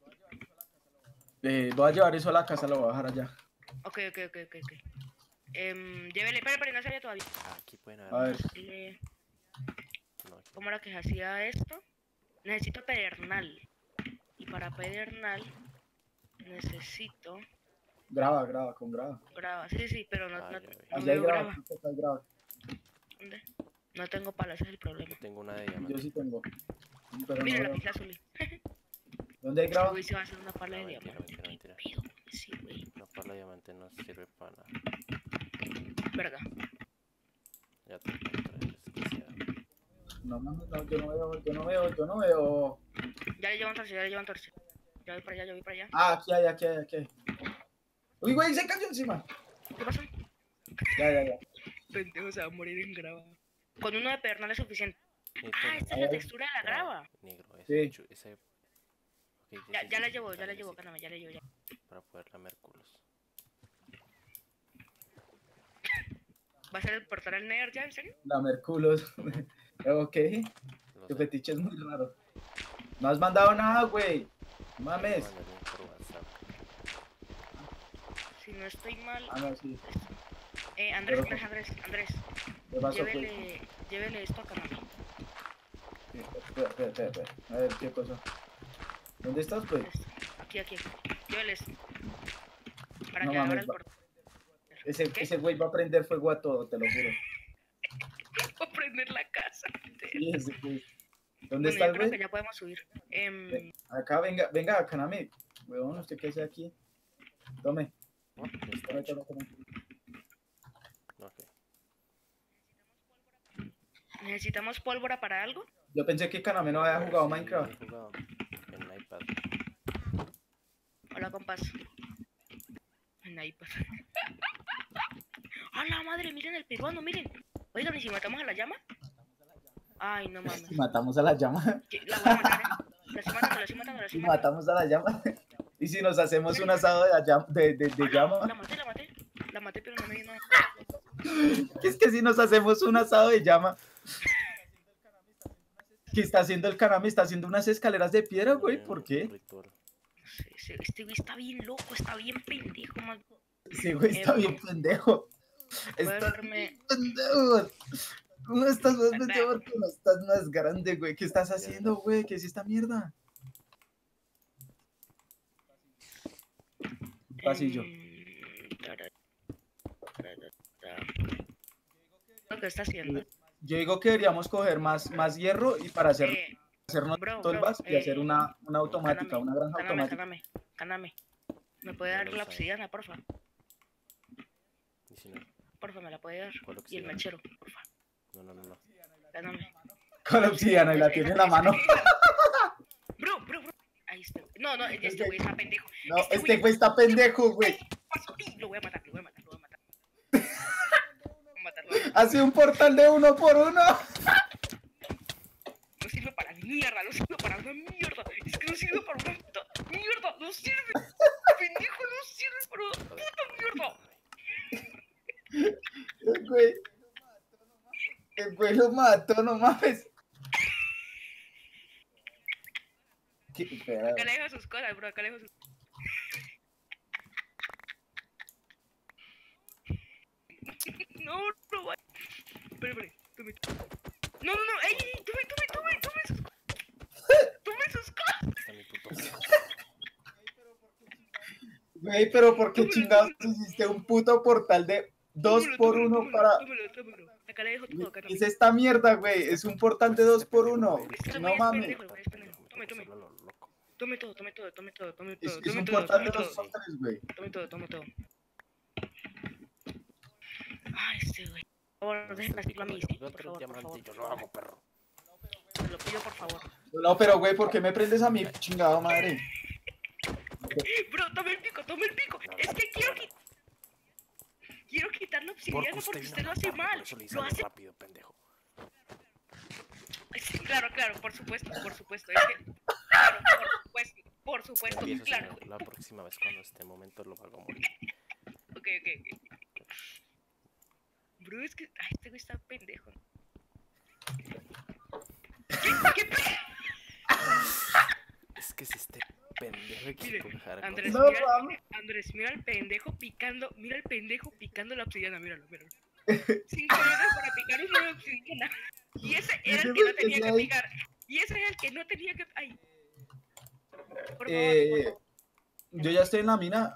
Eh, voy a llevar eso a la casa, lo voy a dejar allá. Ok, ok, ok, ok, ok. Em, llévele, espera, espera, no salía todavía. Ah, aquí pueden haber A ver. más. Le- No, aquí. ¿Cómo era que se hacía esto? Necesito pedernal. Y para pedernal necesito Graba, graba, con graba. grava. Sí, sí, sí, pero no, Ah, no, ya vi. no Allá hay veo graba, grava. aquí está el graba. ¿Dónde? No tengo pala, ese es el problema. Yo tengo una de Yo diamante. sí tengo. Pero Mira no la veo. pizza azul. ¿Dónde hay Este graba? güey se va a hacer una pala No, de mentira, diamante. mentira, mentira. ¿Qué pedo? Sí, güey. No, para la diamante no sirve para nada. Verga. Ya te encontré, desquiciado. No mames, no, yo no veo, yo no veo, yo no veo. Ya le llevan torce, ya le llevan torce. Ya voy para allá, ya voy para allá. Ah, aquí hay, aquí hay, aquí hay. Uy, güey, se cayó encima. ¿Qué pasó? Ya, ya, ya. Pendejo se va a morir en grava. Con uno de pedernal es suficiente. Necesito Ah, una- esta A es la ver. textura de la grava. Negro, ese. Sí. chu- ese... Ok, sí, Ya, sí, ya sí, la sí, llevo, la ya la llevo, necesito Caname, ya la llevo ya. para poder lamer culos. ¿Va a ser el portal al Nether ya, en serio? La Merculos. Ok. Lo Tu sé. fetiche es muy raro. No has mandado nada, güey. No Te mames. mando el link por WhatsApp. Si no estoy mal. Ah, no, sí. Eh, Andrés, Pero- Andrés, Andrés, Andrés. ¿Qué pasó, pues? Llévele, llévele esto a Caname. Sí, espera, espera, espera, espera. A ver, ¿qué pasó? ¿Dónde estás, pues? Esto. Aquí, aquí, aquí. Llévele esto. Para No que abra mames, el va- portal. Ese, ¿Qué? ese güey va a prender fuego a todo, te lo juro. Voy a prender la casa. Sí, ese güey. ¿Dónde Bueno, está yo el creo que güey? ya podemos subir. Em, Ven, acá, venga, venga, Kaname. Weón, ¿usted qué hace aquí? Tome, Oh, ya está tome, hecho. tome, tome. Ok. ¿Necesitamos pólvora para algo? Yo pensé que Kaname no había jugado Sí, Minecraft. he jugado en iPad. Hola, compás. En iPad. ¡A la madre! Miren el peruano, miren. Oigan, ¿y si matamos a la llama? Ay, no mames. Si matamos a la llama. Que- La voy a matar, ¿eh? La estoy matando, la estoy matando, la Si estoy matando. matamos a la llama. Y si nos hacemos un asado de, llama- de, de, de Ah, no, llama. La maté, la maté. La maté, pero no me dio nada. ¿Qué es que si nos hacemos un asado de llama? ¿Qué está haciendo el Kaname? Está haciendo unas escaleras de piedra, güey. ¿Por qué? Ritual. Sí, sí, este güey está bien loco, está bien pendejo, man. Sí, güey, está Em, bien pendejo. Voy a Está hacerme... bien pendejo. No estás más pendejo porque no estás más grande, güey. ¿Qué estás haciendo, güey? ¿Qué es esta mierda? Pasillo. em, tara- tara- tara. ¿Lo que está haciendo? Yo digo que deberíamos coger más, más hierro y para hacer, Eh, hacernos bro, tolvas bro, y hacer eh, una, una automática, Kaname, una granja Kaname, automática. Kaname, Kaname. ¿Me puede Ya dar lo la sabe. obsidiana, porfa? Y si no, Porfa, me la puede dar. ¿cuál Y el obsidiana? mechero, porfa. No, no, no, no. Kaname. Con la obsidiana y la tiene en la mano. Bro, bro, bro. Ahí está. No, no, este güey está pendejo. No, este güey está pendejo, güey. Paso a ti. Lo voy a matar, lo voy a matar, lo voy a matar. Lo voy a matar, lo voy a matar. Hace un portal de uno por uno. No sirve para mierda, no sirve para una mierda. Es que no sirve para una puta mierda. No sirve. Pendejo, no sirve para una puta mierda. El güey. El güey lo mató, no mames. ¿Qué? Espera. Acá le dejo sus cosas, bro. Acá le dejo sus... No, no, va. Espera, espera. Tome. No, no, no, ey, ey, tome, tome, tome, tome sus Tome sus cosas. Está mi puto. Güey, pero ¿por qué Tómalo, chingados tómalo. hiciste un puto portal de dos Tómalo, por tómalo, uno tómalo, para... tómalo, tómalo. Acá le dejo todo, acá ¿Qué es también. esta mierda, güey? Es un portal de Pues dos este por pendejo uno. fue el Este que güey No es mames. pendejo, güey, es pendejo. Me Tome, tocó tome. solo lo loco. Tome todo, tome todo, tome todo, tome Es, todo, es tome un todo, portal tome de dos todo. por tres, güey. Tome todo, tome todo. Ay, este güey. Por favor, ¿Dónde déjenme está el hacerlo a pico? mí, No, sí. yo Por quiero favor, por favor. diamante, yo lo hago, perro. Te lo pido, por favor. No, pero güey, ¿por qué me prendes a mí, chingado madre? Bro, tome el pico, tome el pico. No, Es no, que no, quiero no. quitar. Quiero quitar la Porque obsidiana usted porque vino usted lo a hace matarme, mal. por eso le hice Lo algo hace. rápido, pendejo. Sí, claro, claro, por supuesto, por supuesto. Es que. Claro, por supuesto, por supuesto, Empiezo, claro. señor. La próxima vez cuando esté momento lo hago morir. Ok, ok, ok. Bro, es que. Ay, este güey está pendejo. ¿Qué, qué pe- Es que si este pendejo Mire, equipo dejar Andrés, No, mira, mames. Andrés, mira al pendejo picando, mira al pendejo picando la obsidiana, míralo, míralo. Cinco minutos para picar una obsidiana. Y ese era el que no tenía que picar. Y ese era el que no tenía que. Ay. Por favor, Eh, por favor. yo ya estoy en la mina.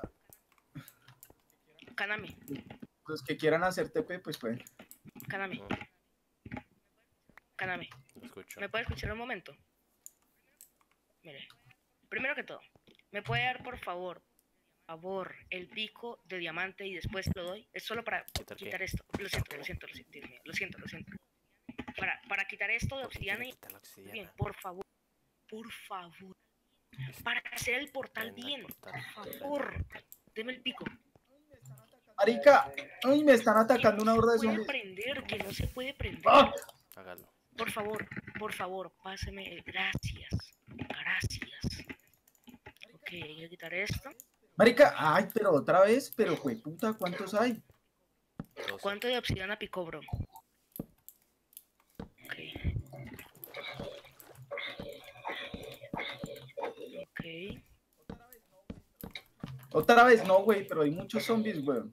Kanami, Los que quieran hacer T P, pues pueden. Kanami, No, Kanami. lo escucho. ¿Me puede escuchar un momento? Mire, primero que todo, ¿me puede dar por favor, favor, el pico de diamante y después lo doy? Es solo para ¿Quitar qué? quitar esto. Lo siento, lo siento, lo siento, Dios mío, lo siento, lo siento. Para, para quitar esto de ¿Por qué quiere obsidiana y quitar la obsidiana? bien, por favor, por favor. Es- Para hacer el portal prenda el bien, portal, por prenda. favor. Deme el pico. Marica, ay, me están atacando una horda de Que no se zombies. puede prender, que no se puede prender. ¡Ah! Hágalo. Por favor, por favor, páseme el gracias. Gracias. Ok, hay que quitar esto. Marica, ay, pero otra vez, pero fue puta, ¿cuántos hay? doce. ¿Cuánto de obsidiana picó, bro? Ok. Ok. Otra vez, no, güey, pero hay muchos zombies, güey.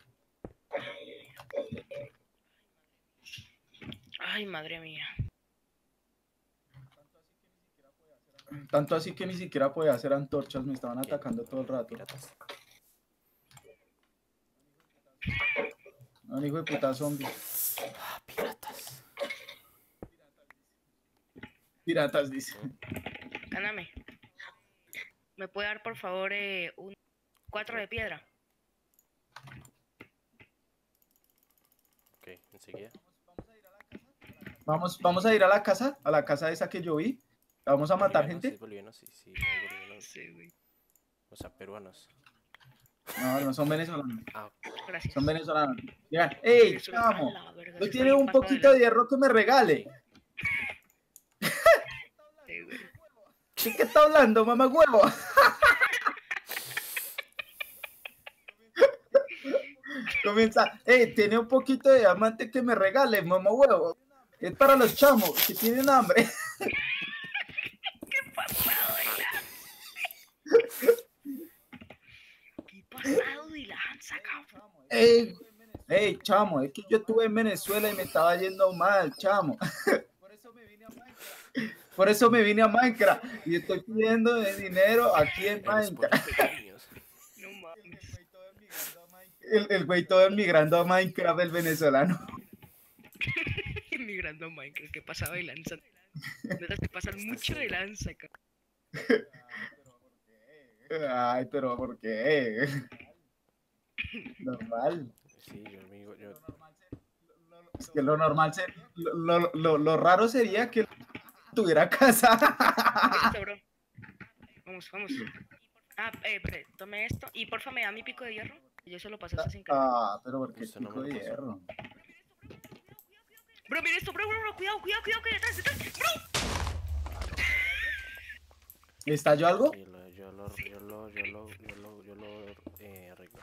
Ay, madre mía. Tanto así que ni siquiera podía hacer antorchas, me estaban ¿Quién? atacando todo el rato. Piratas. Un hijo de puta zombies. Ah, piratas. Piratas, dice. Kaname. ¿Me puede dar, por favor, eh, un cuatro de piedra? Ok, enseguida. Vamos, vamos a ir a la casa, a la casa esa que yo vi. Vamos a matar Bolivianos, gente. sí, bolivianos, sí, sí, no hay bolivianos. Sí, güey. O sea, peruanos. No, no son venezolanos, Ah, Gracias. son venezolanos. Digan, ¡ey, Venezolano, chamo! a la verga, ¿No ese tiene güey un pasado poquito de adelante. hierro que me regale? Sí, güey. ¿De qué está hablando, mamá huevo? Comienza, ¡ey, tiene un poquito de diamante que me regale, mamá huevo! Es para los chamos que tienen hambre. ¿Qué pasado de lanza? ¿Qué pasado de lanza, cabrón? ¡Ey, ey, chamo! Es que yo estuve en Venezuela y me estaba yendo mal, chamo. Por eso me vine a Minecraft y estoy pidiendo de dinero aquí en eres por Minecraft. pequeños. No mames. El, el güey todo emigrando a Minecraft, el venezolano. Inmigrando a Minecraft, ¿qué pasado de lanza? Neta, se pasan Está mucho de haciendo. lanza, cabrón. Ay, pero ¿por qué? Normal. Sí, yo, amigo, yo. Es que lo normal, se- lo, lo, lo, lo raro sería que tuviera casa. Listo, bro. Vamos, vamos. Ah, eh, pre, tome esto. Y porfa, me da mi pico de hierro. Yo se lo pasé así sin querer. Ah, pero ¿por qué Usted no pico me de lo pasó. hierro? Bro, mira esto, bro, bro, bro. Cuidado, cuidado, cuidado, que detrás, detrás. Bro. ¿Estalló algo? Sí, lo- yo lo, yo lo, yo lo, yo lo, yo lo eh, arreglo.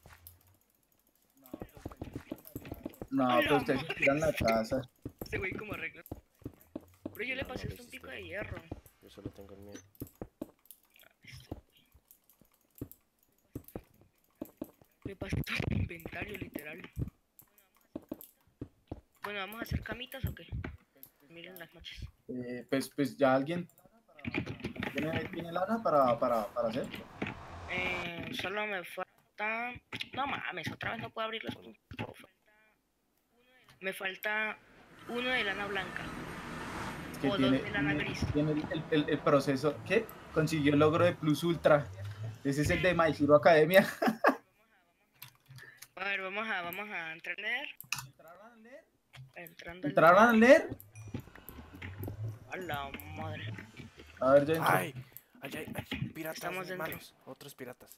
No, pero ustedes se tiran la casa. Este güey como arregla. Bro, yo le No, pasé no lo esto un hiciste pico de bien. hierro. Yo solo tengo el mío. Este güey. Le pasé todo mi inventario, literal. Bueno, ¿vamos a hacer camitas o qué? miren las noches. Eh, pues, pues ya alguien tiene, tiene lana para, para, para hacer. Eh, solo me falta... No mames, otra vez no puedo abrir los puntos. Me falta uno de lana blanca. Es que O tiene, dos de lana tiene, gris. tiene el, el- el- el proceso. ¿Qué? Consiguió el logro de Plus Ultra. Ese es el de My Hero Academia. A ver, vamos a, vamos a entrar a leer. Entrando al ¿Entraron a leer? A la madre. A ver, ya entré. ¡Ay! ¡Ay, ay, ay! Piratas Estamos dentro. malos. Otros piratas.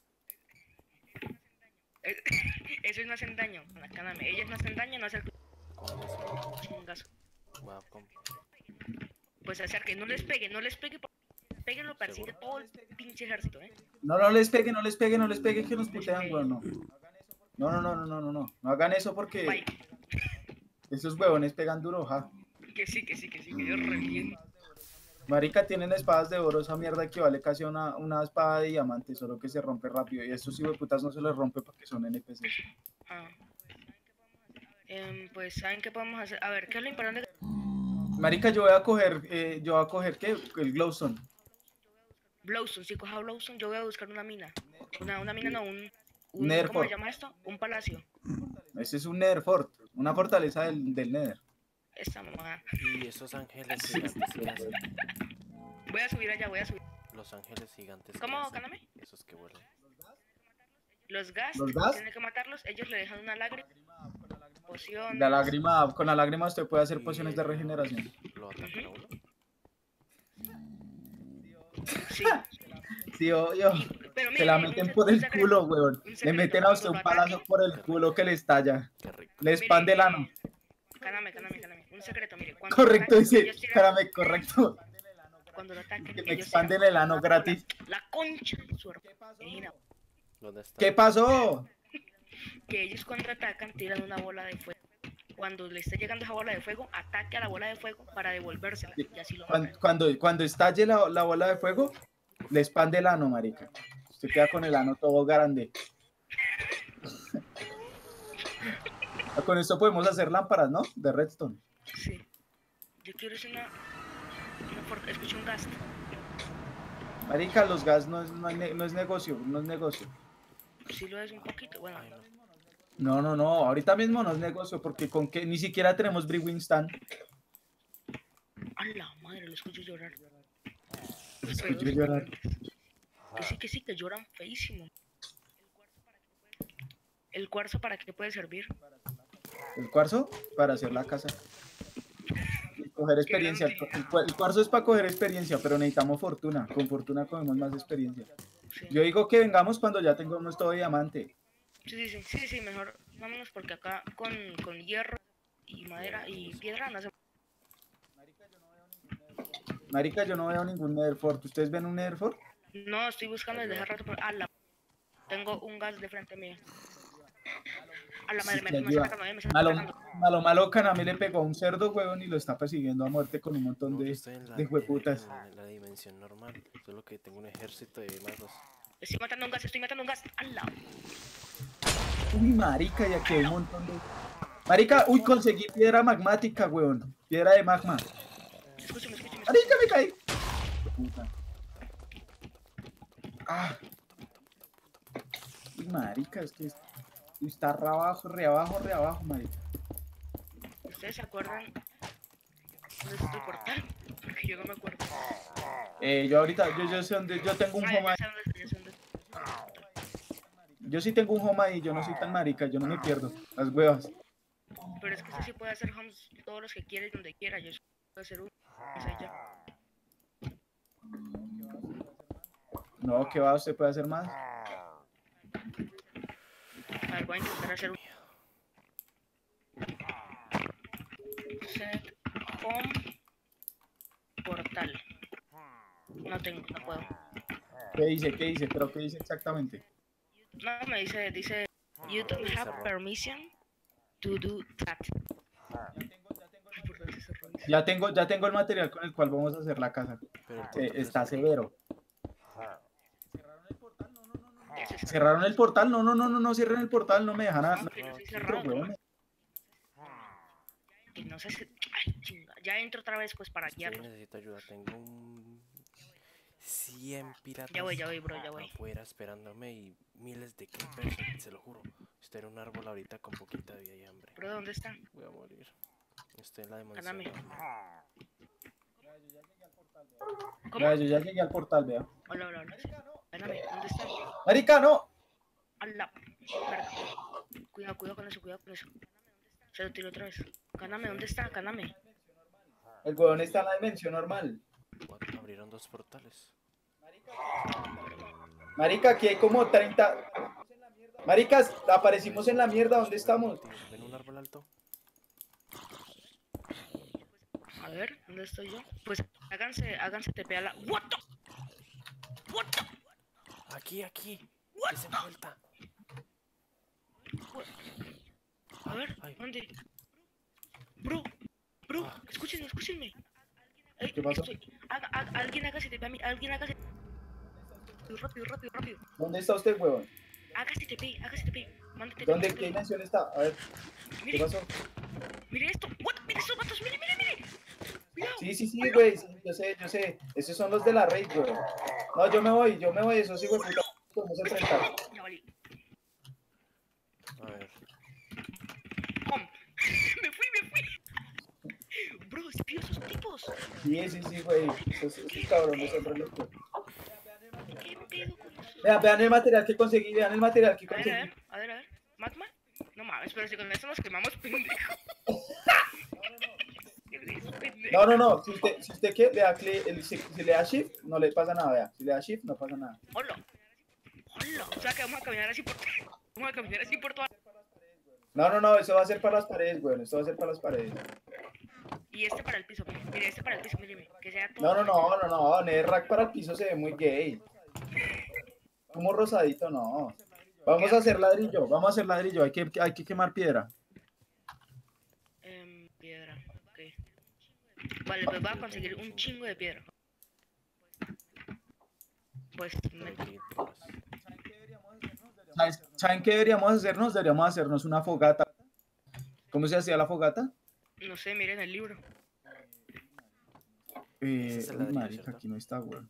Eh, Esos no hacen daño. La Kaname. Ellos no hacen daño, no hacen ¿Cómo eso? chingazo. Guau, ¿cómo? Pues hacer que no les pegue, no les pegue. Peguen lo persigue ¿Seguro? todo el pinche ejército, ¿eh? No, no les pegue, no les pegue, no les pegue, que nos putean, weón. No. No, no, no, no, no, no, no. No hagan eso porque Bye. esos huevones pegan duro, ja. Que sí, que sí, que sí, que yo reviento. Marica, tienen espadas de oro, esa mierda equivale casi a una, una espada de diamante, solo que se rompe rápido. Y a estos hijueputas no se les rompe porque son N P Cs. Ah. Em, pues, ¿saben qué podemos hacer? A ver, ¿qué es lo importante? Marica, yo voy a coger, eh, yo voy a coger, ¿qué? El glowstone. Blowstone, si coja Blowstone, yo voy a buscar una mina. Una, una mina, no, un... un Nether ¿Cómo se fort. llama esto? Un palacio. Ese es un Nether Fort, una fortaleza del, del Nether. Esta mamá. Y esos ángeles gigantes que hacen. Voy a subir allá, voy a subir. Los ángeles gigantes que ¿Cómo, hacen. Kaname? Esos que vuelan. Los gas, ¿Los gas? tienen que matarlos. Ellos le dejan una lágrima. Poción. La lágrima, con la lágrima usted puede hacer Y, pociones de regeneración. ¿Lo atacan a uno? Sí. Sí, obvio. Y- pero Se la mire, un meten sec- por un el secreto, culo, weón. un Le secreto, meten a usted un cuando palazo ataque- por el culo que le estalla. Qué rico. Le expande el ano. Kaname, Kaname, Kaname. Un secreto, mire. Cuando Correcto, ataquen, dice. ellos tiran- Espérame, correcto. Cuando lo ataquen, Que me ellos expanden tiran el ano una gratis. bola. La concha de su hermano. Imagina, ¿Dónde está? ¿Qué pasó? que ellos cuando atacan tiran una bola de fuego. Cuando le esté llegando esa bola de fuego, ataque a la bola de fuego para devolvérsela. Y así lo Cuando, matan. cuando, cuando estalle la, la bola de fuego, le expande el ano, marica. Usted queda con el ano todo grande. Con esto podemos hacer lámparas, ¿no? De redstone. Sí. Yo quiero hacer una... una for- Escuché un gas. Marica, los gas no es, no, hay ne- no es negocio, no es negocio. Sí lo es un poquito. Bueno, Ay, no. No, no, no, ahorita mismo no es negocio, porque con que ni siquiera tenemos Brewing Stand. a la madre, lo escucho llorar. Lo escucho llorar. Que sí, que sí, que lloran feísimo. ¿El cuarzo para qué puede servir? El cuarzo para hacer la casa. Y coger experiencia. El, cu- el cuarzo es para coger experiencia, pero necesitamos fortuna. Con fortuna cogemos más experiencia. Sí. Yo digo que vengamos cuando ya tengamos todo diamante. Sí, sí, sí, sí, sí, mejor vámonos porque acá con, con hierro y madera y piedra no se... Marica, yo no veo ningún Nether Fort. ¿Ustedes ven un Nether Fort? No, estoy buscando desde hace rato, pero... A la... Tengo un gas de frente mío. A la madre, Sí, me, que me está ayuda. atacando, eh, me está Malo, atacando. malo, malo, Kaname le pegó a un cerdo, huevón, y lo está persiguiendo a muerte con un montón No, yo de, estoy en la, de hueputas. en- en la dimensión normal. Solo que tengo un ejército de magos. Estoy matando un gas, estoy matando un gas. A la... Uy, marica, y aquí hay un montón de... Marica, uy, conseguí piedra magmática, huevón. Piedra de magma. Escúchame, escúchame. Marica, me caí. Puta. Ah. Uy, marica, es que es- uy, está re abajo, re abajo, re abajo, marica. ¿Ustedes se acuerdan dónde está el portal? Porque yo no me acuerdo. Eh, yo ahorita, yo, yo sé dónde, yo tengo un Ah, home ya ahí. sé dónde está, ya sé dónde está. Yo sí tengo un home ahí, yo no soy tan marica, yo no me pierdo. Las huevas. Pero es que usted sí puede hacer homes todos los que quiera y donde quiera. Yo solo puedo hacer uno. Ese ya. No, ¿qué va? ¿Usted puede hacer más? A ver, voy a intentar hacer un... Set home portal. No tengo, no puedo. ¿Qué dice? ¿Qué dice? ¿Pero qué dice exactamente? No, me dice, dice, you don't have permission to do that. Ay, por Dios, ese error. Ya tengo, ya tengo el material con el cual vamos a hacer la casa. Pero el Eh, portal está es- severo. Ese es- ¿Cerraron el portal? No, no, no, no, no cierren el portal, no me dejan a... No, que no estoy Pero, cerrado, huevón, que no sé si... Ay, chinga, Ya entro otra vez pues para Sí, guiarlos. necesito ayuda. Tengo un cien piratas Ya voy, ya voy, bro, ya voy. afuera esperándome y miles de creepers, se lo juro. Estoy en un árbol ahorita con poquita vida y hambre. Bro, ¿dónde está? Voy a morir. Estoy en la dimensión Ganame. normal. ¿Cómo? Vea, yo ya llegué al portal, vea. Hola, hola, hola. Ganame, ¿dónde está? Marica, no. Hola. Verga. Cuidado, cuidado con eso, cuidado con eso. Se lo tiro otra vez. Ganame, ¿dónde está? Ganame. El huevón está en la dimensión normal. What? Abrieron dos portales. Marica, aquí hay como treinta. Maricas, aparecimos en la mierda, ¿dónde estamos? ¿Ven un árbol alto? A ver, ¿dónde estoy yo? Pues háganse, háganse T P a la... What the... What the... Aquí, aquí. What Desen the... vuelta. A ver, Ay. ¿dónde? Bro, bro, Ah, escúchenme, escúchenme. Ey, ¿Qué pasó? estoy- haga- haga- alguien hágase T P a mí, alguien hágase... Rápido, rápido, rápido. ¿Dónde está usted, huevón? Hágase T P, hágase T P. Mándate ¿Dónde? ¿Qué dimensión está? A ver, ¿qué Mire, pasó? mire esto. What? Mire estos vatos, mire, mire, mire. Cuidado. Sí, sí, sí, güey, sí, yo sé, yo sé. Esos son los de la raid, güey. No, yo me voy, yo me voy, esos hijos de puta. Podemos enfrentar. Ya valí. a ver. Pum. Me fui, me fui. Bro, espío esos tipos. Sí, sí, sí, güey. Esos, esos cabrones son re locos. ¿Qué pedo con eso? Vean, vean el material que conseguí, vean el material que A ver, a conseguí. ver, a ver, a ver. ¿Magma? No mames, pero si con eso nos quemamos, pendejo. Eres pendejo. No, no, no. Si usted, si usted quiere, le da, cli- el- si, si le da shift, no le pasa nada, vea. Si le da shift, no pasa nada. Hola. Hola. O sea que vamos a caminar así por... Vamos a caminar así por toda... No, no, no, eso va a ser para las paredes, güey. Esto va a ser para las paredes. Y este para el piso, mire. Mire, este para el piso, mire. Que sea todo... No, no, no, no, no. Netherrack para el piso se ve muy gay. Como rosadito, no. Vamos a hacer ladrillo, vamos a hacer ladrillo. Hay que, hay que quemar piedra. Em, piedra, ok. Vale, pues voy a conseguir un chingo de piedra. Pues, me... Aquí, todas. ¿Sabes- ¿Saben qué deberíamos hacernos? Deberíamos hacernos una fogata. ¿Cómo se hacía la fogata? no sé, miren el libro. Eh, Ese es el uy, ladrillo, marica, ¿cierto? aquí no está, güey.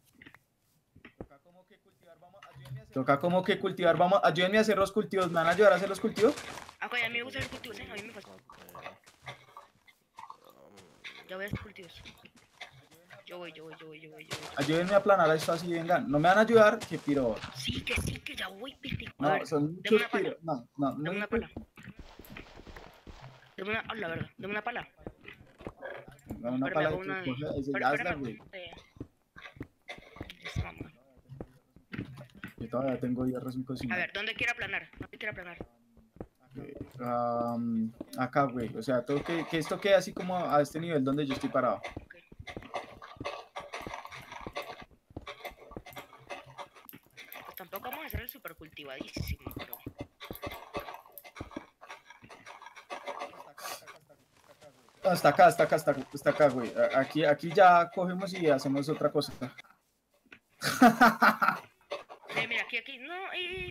Toca como que cultivar, vamos, ayúdenme a hacer los cultivos. ¿Me van a ayudar a hacer los cultivos? Ah, coño, a mí me gustan los cultivos, ¿eh? A mí me fascina. Ya voy a hacer cultivos. Yo voy, yo voy, yo voy, yo voy, yo voy. Ayúdenme a aplanar esto así, vengan. No me van a ayudar, que piro. Sí, que sí, que ya voy, pendejo. A No, ver, son deme muchos una pala. piros. No, no, Dame muy una pala. Dame una... Hola, verga. Dame una pala. No, una Espérame, pala hago de una... que coge, ese Espera, ya hazla, espérame, güey. eh, esta mamá. Yo todavía tengo hierro sin A cocinar. ver, ¿dónde quiere aplanar? ¿Dónde quiere aplanar? Eh, um, acá, güey. O sea, todo que, que esto quede así como a este nivel donde yo estoy parado. Ok. Pues tampoco vamos a hacer el super cultivadísimo, pero... Hasta acá, hasta acá, hasta acá, hasta acá, güey. A- Aquí, aquí ya cogemos y hacemos otra cosa. Eh, mira, aquí, aquí. No, eh,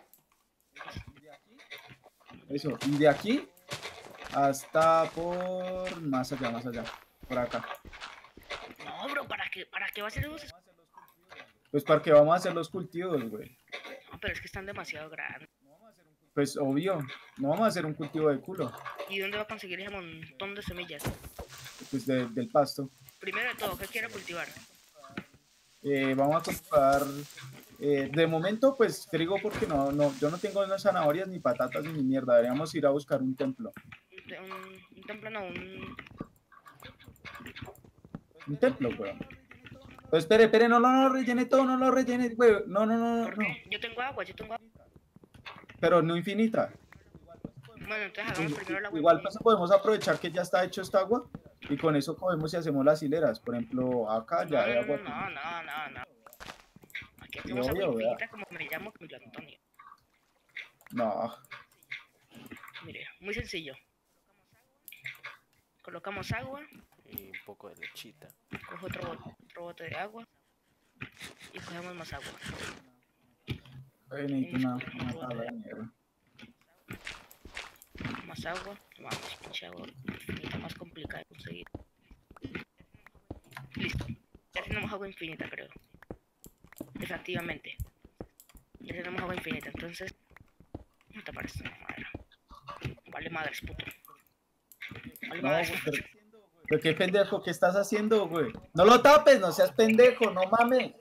Eso, y de aquí hasta por más allá, más allá, por acá. no, bro, ¿para qué, para qué va a ser eso? Pues para que vamos a hacer los cultivos, güey. No, pero es que están demasiado grandes. Pues obvio, no vamos a hacer un cultivo de culo, ¿Y dónde va a conseguir ese montón de semillas? pues de- del pasto. Primero de todo, ¿qué quiere cultivar? Eh, vamos a comprar, eh, de momento, pues trigo porque no, no, yo no tengo unas zanahorias ni patatas ni mierda. Deberíamos ir a buscar un templo. Un, te- un, un templo, no, un... Un templo, güey. Pues espere, espere, no, no, no rellene todo, no lo rellene, güey. No, no, no, ¿Por no. qué? Yo tengo agua, yo tengo agua. Pero no infinita. Bueno, entonces hagamos primero el agua. Igual pues, podemos aprovechar que ya está hecho esta agua y con eso cogemos y hacemos las hileras. Por ejemplo, acá ya hay No, agua. no, no, no, no. Aquí Sí, hacemos agua obvio, ¿verdad? infinita como me llamo Camilo Antonio. No, Mire, muy sencillo. Colocamos agua, Y un poco de lechita. cojo otro, bo- otro bote de agua y cogemos más agua. eh, necesito una, una tabla de mierda. Más agua, vamos, pinche agua infinita, más complicada de conseguir. Listo. Ya tenemos agua infinita, creo. Efectivamente. Ya tenemos agua infinita, entonces... ¿No te parece? No, madre. Vale madres, puto. Vale No, madres. güey, pero, pero qué pendejo, ¿qué estás haciendo, güey? No lo tapes, no seas pendejo, no mames.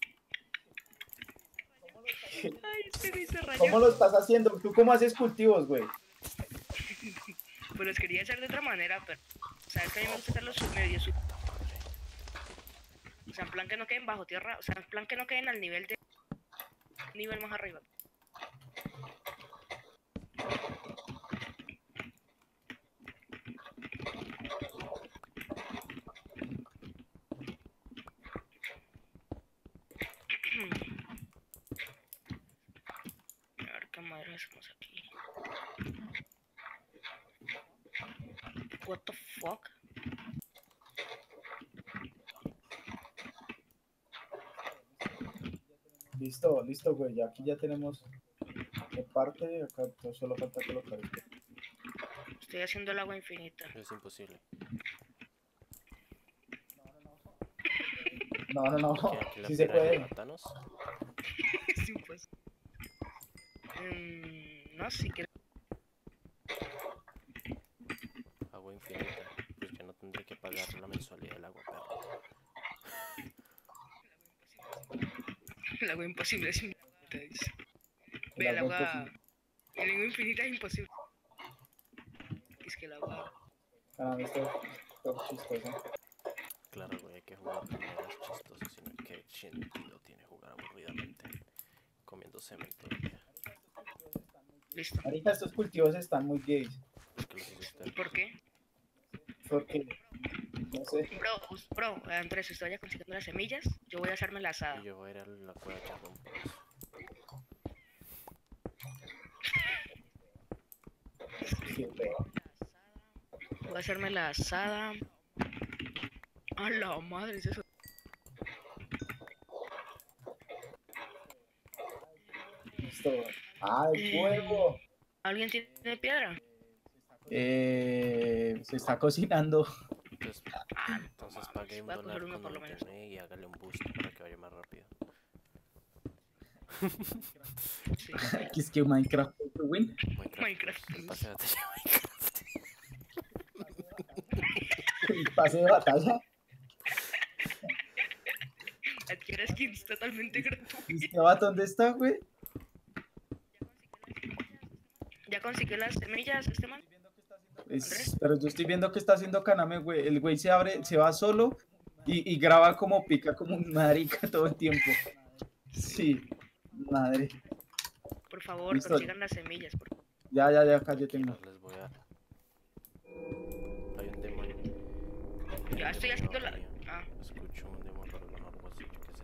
Ay, se me hizo rayar. ¿Cómo lo estás haciendo? ¿Tú cómo haces cultivos, güey? Pues los quería hacer de otra manera, pero... ¿Sabes que a mí me gusta hacerlos sub medio sub? O sea, en plan que no queden bajo tierra. O sea, en plan que no queden al nivel de... Nivel más arriba. A ver qué madre hacemos aquí. What the fuck? Listo, listo, güey. Ya aquí ya tenemos de parte, acá solo falta colocar esto. Estoy haciendo el agua infinita. Es imposible. No, no, no, Aquí, aquí la sí se piedra puede. lleva a Thanos. Es imposible. Mm, no, si quieres. Agua infinita. Pues ya no tendré que pagar la mensualidad del agua, perro. El agua imposible es infinita, dice. El Ve, el agua agua. imposible. El agua infinita es imposible. Es que el agua. Caramba, esto esto es chistoso. Claro, güey, hay que jugar de maneras chistosas, sino que sentido tiene jugar aburridamente, comiendo semen todo el día. Listo. Marica, estos cultivos están muy gays. ¿Por qué los hizo usted? ¿Y por qué? Porque, no sé. Bro, us- bro, Andrés, usted vaya consiguiendo las semillas. Yo voy a hacerme la asada. Y yo voy a ir a la cueva de carbón por eso. Qué feo. Voy a hacerme la asada. A la madre, es eso. Listo. ¡Ay, huevo! ¿Alguien tiene piedra? Eh, se está cocinando. Entonces, Ah, no, entonces mames, pague un voy a donar coger uno con por lo menos. internet y hágale un boost para que vaya más rápido. Sí. Que es que Minecraft Pay to Win. Minecraft, Minecraft Plus, el Plus. pase de batalla de Minecraft. El pase de batalla. Adquiere skins totalmente ¿Y gratuitos. este vato dónde está, güey? ¿Ya consiguió las semillas este man? Es- pero yo estoy viendo que está haciendo Kaname, güey. El güey se abre, se va solo y, y graba como pica, como un marica todo el tiempo. Sí, madre. Por favor, Listo. consigan las semillas. Por... Ya, ya, ya, acá yo tengo. Tranquilos, les voy a... Hay un demonio. Ya Hay un estoy demonio haciendo la... abajo mío. Ah, Escucho un demonio o algo así, yo qué sé.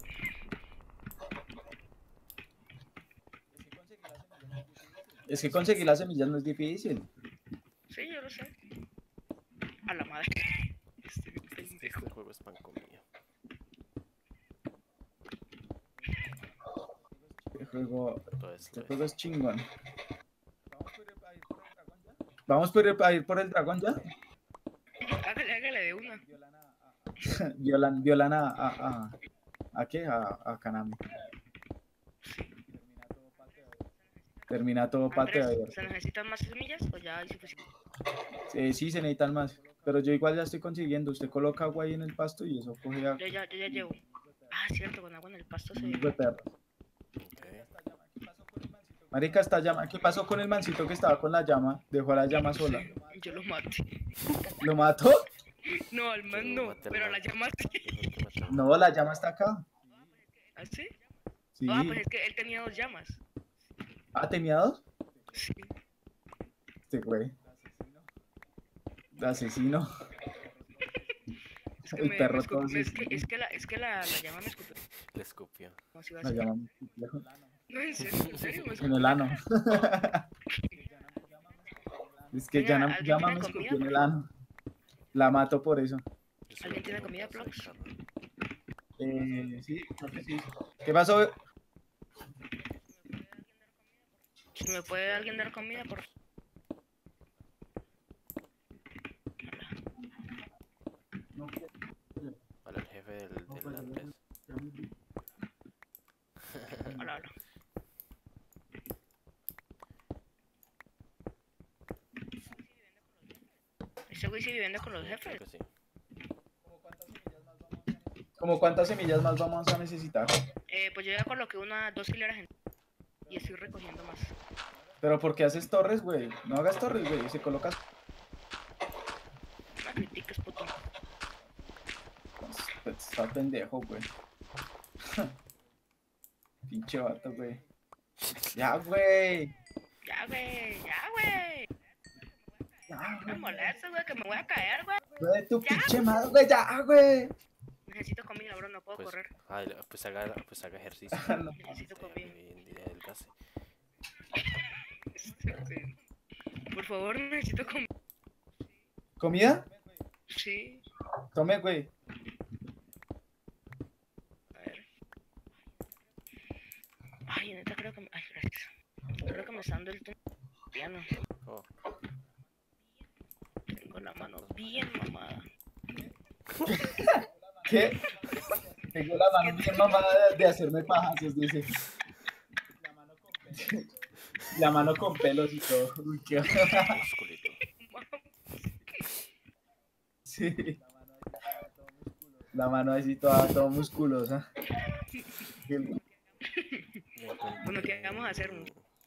Es que conseguir las semillas no es difícil. sí, yo lo sé. A la madre. Este Este, pendejo. este juego es pan comido. Este juego, Lo es, este lo juego es. es chingón. ¿Vamos por ir, a ir por el dragón ya? Hágale, hágale de una. Violan, violan a, a, a, ¿a qué? A, a Kaname. Termina todo patio Andrés, abierto. ¿se necesitan más semillas o ya hay suficiente? Sí, sí, se necesitan más. Pero yo igual ya estoy consiguiendo. Usted coloca agua ahí en el pasto y eso coge agua. Yo ya, yo ya llevo. Ah, cierto, con agua en el pasto se... De perro. Ok. Marica, está llama. ¿Qué pasó con el mancito que estaba con la llama? Dejó la llama sola. Yo lo maté. ¿Lo mató? No, al Yo man no, maté al pero man. la llama sí. Dijo el que mató al man. No, la llama está acá. ¿Ah, sí? Sí. Ah, pues es que él tenía dos llamas. ¿Ah, tenía dos? Sí. Este güey. Asesino. Es que El me, perro me escup- todo me- es que, asesino. es que la, es que la, la llama me escupió. Le escupió. ¿Cómo se iba a La decir? llama muy complejo. No, en serio, en serio, me En escupió. el ano. Es que Oiga, llama, ¿alguien llama tiene me comida, escupió en por el favor? ano. La mato por eso. Yo solo ¿Alguien tiene tengo comida, pedazo de Plox? carne. Eh, sí, creo que sí. ¿Qué pasó? Si me puede alguien dar comida, por favor. No, Vale, del, del Andrés. Hola, hola. Ese güey sigue viviendo con los Sí, jefes. creo que sí. ¿Como cuántas semillas más vamos a necesitar? Eh, pues yo ya coloqué unas dos hileras en... y estoy recogiendo más. Pero ¿por qué haces torres, güey? No hagas torres, güey. Se colocas... No me critiques, puto. Está pendejo, güey. Pinche vato, güey. Ya, güey. Ya, güey, ya, güey. Ya, No me güey. molestes, güey, que me voy a caer, güey. Güey, tu Ya. pinche madre, güey. Ya, güey. Necesito comida, bro, no puedo Pues, correr. ay, pues, haga, pues haga ejercicio. No. Necesito Este, comida. y- y adelgace. Por favor, necesito comida. ¿Comida? Sí. Tome, güey. A ver. Ay, neta, creo que me... Ay, gracias. Creo que me está dando el piano. Oh, Tengo la mano bien mamada. ¿Qué? Tengo la mano bien mamada de, de hacerme pajas, dice. La mano con pelos y todo. Uy, qué... musculito. Sí. La mano así toda, toda musculosa. Me Bueno, ¿qué encontré- vamos a hacer?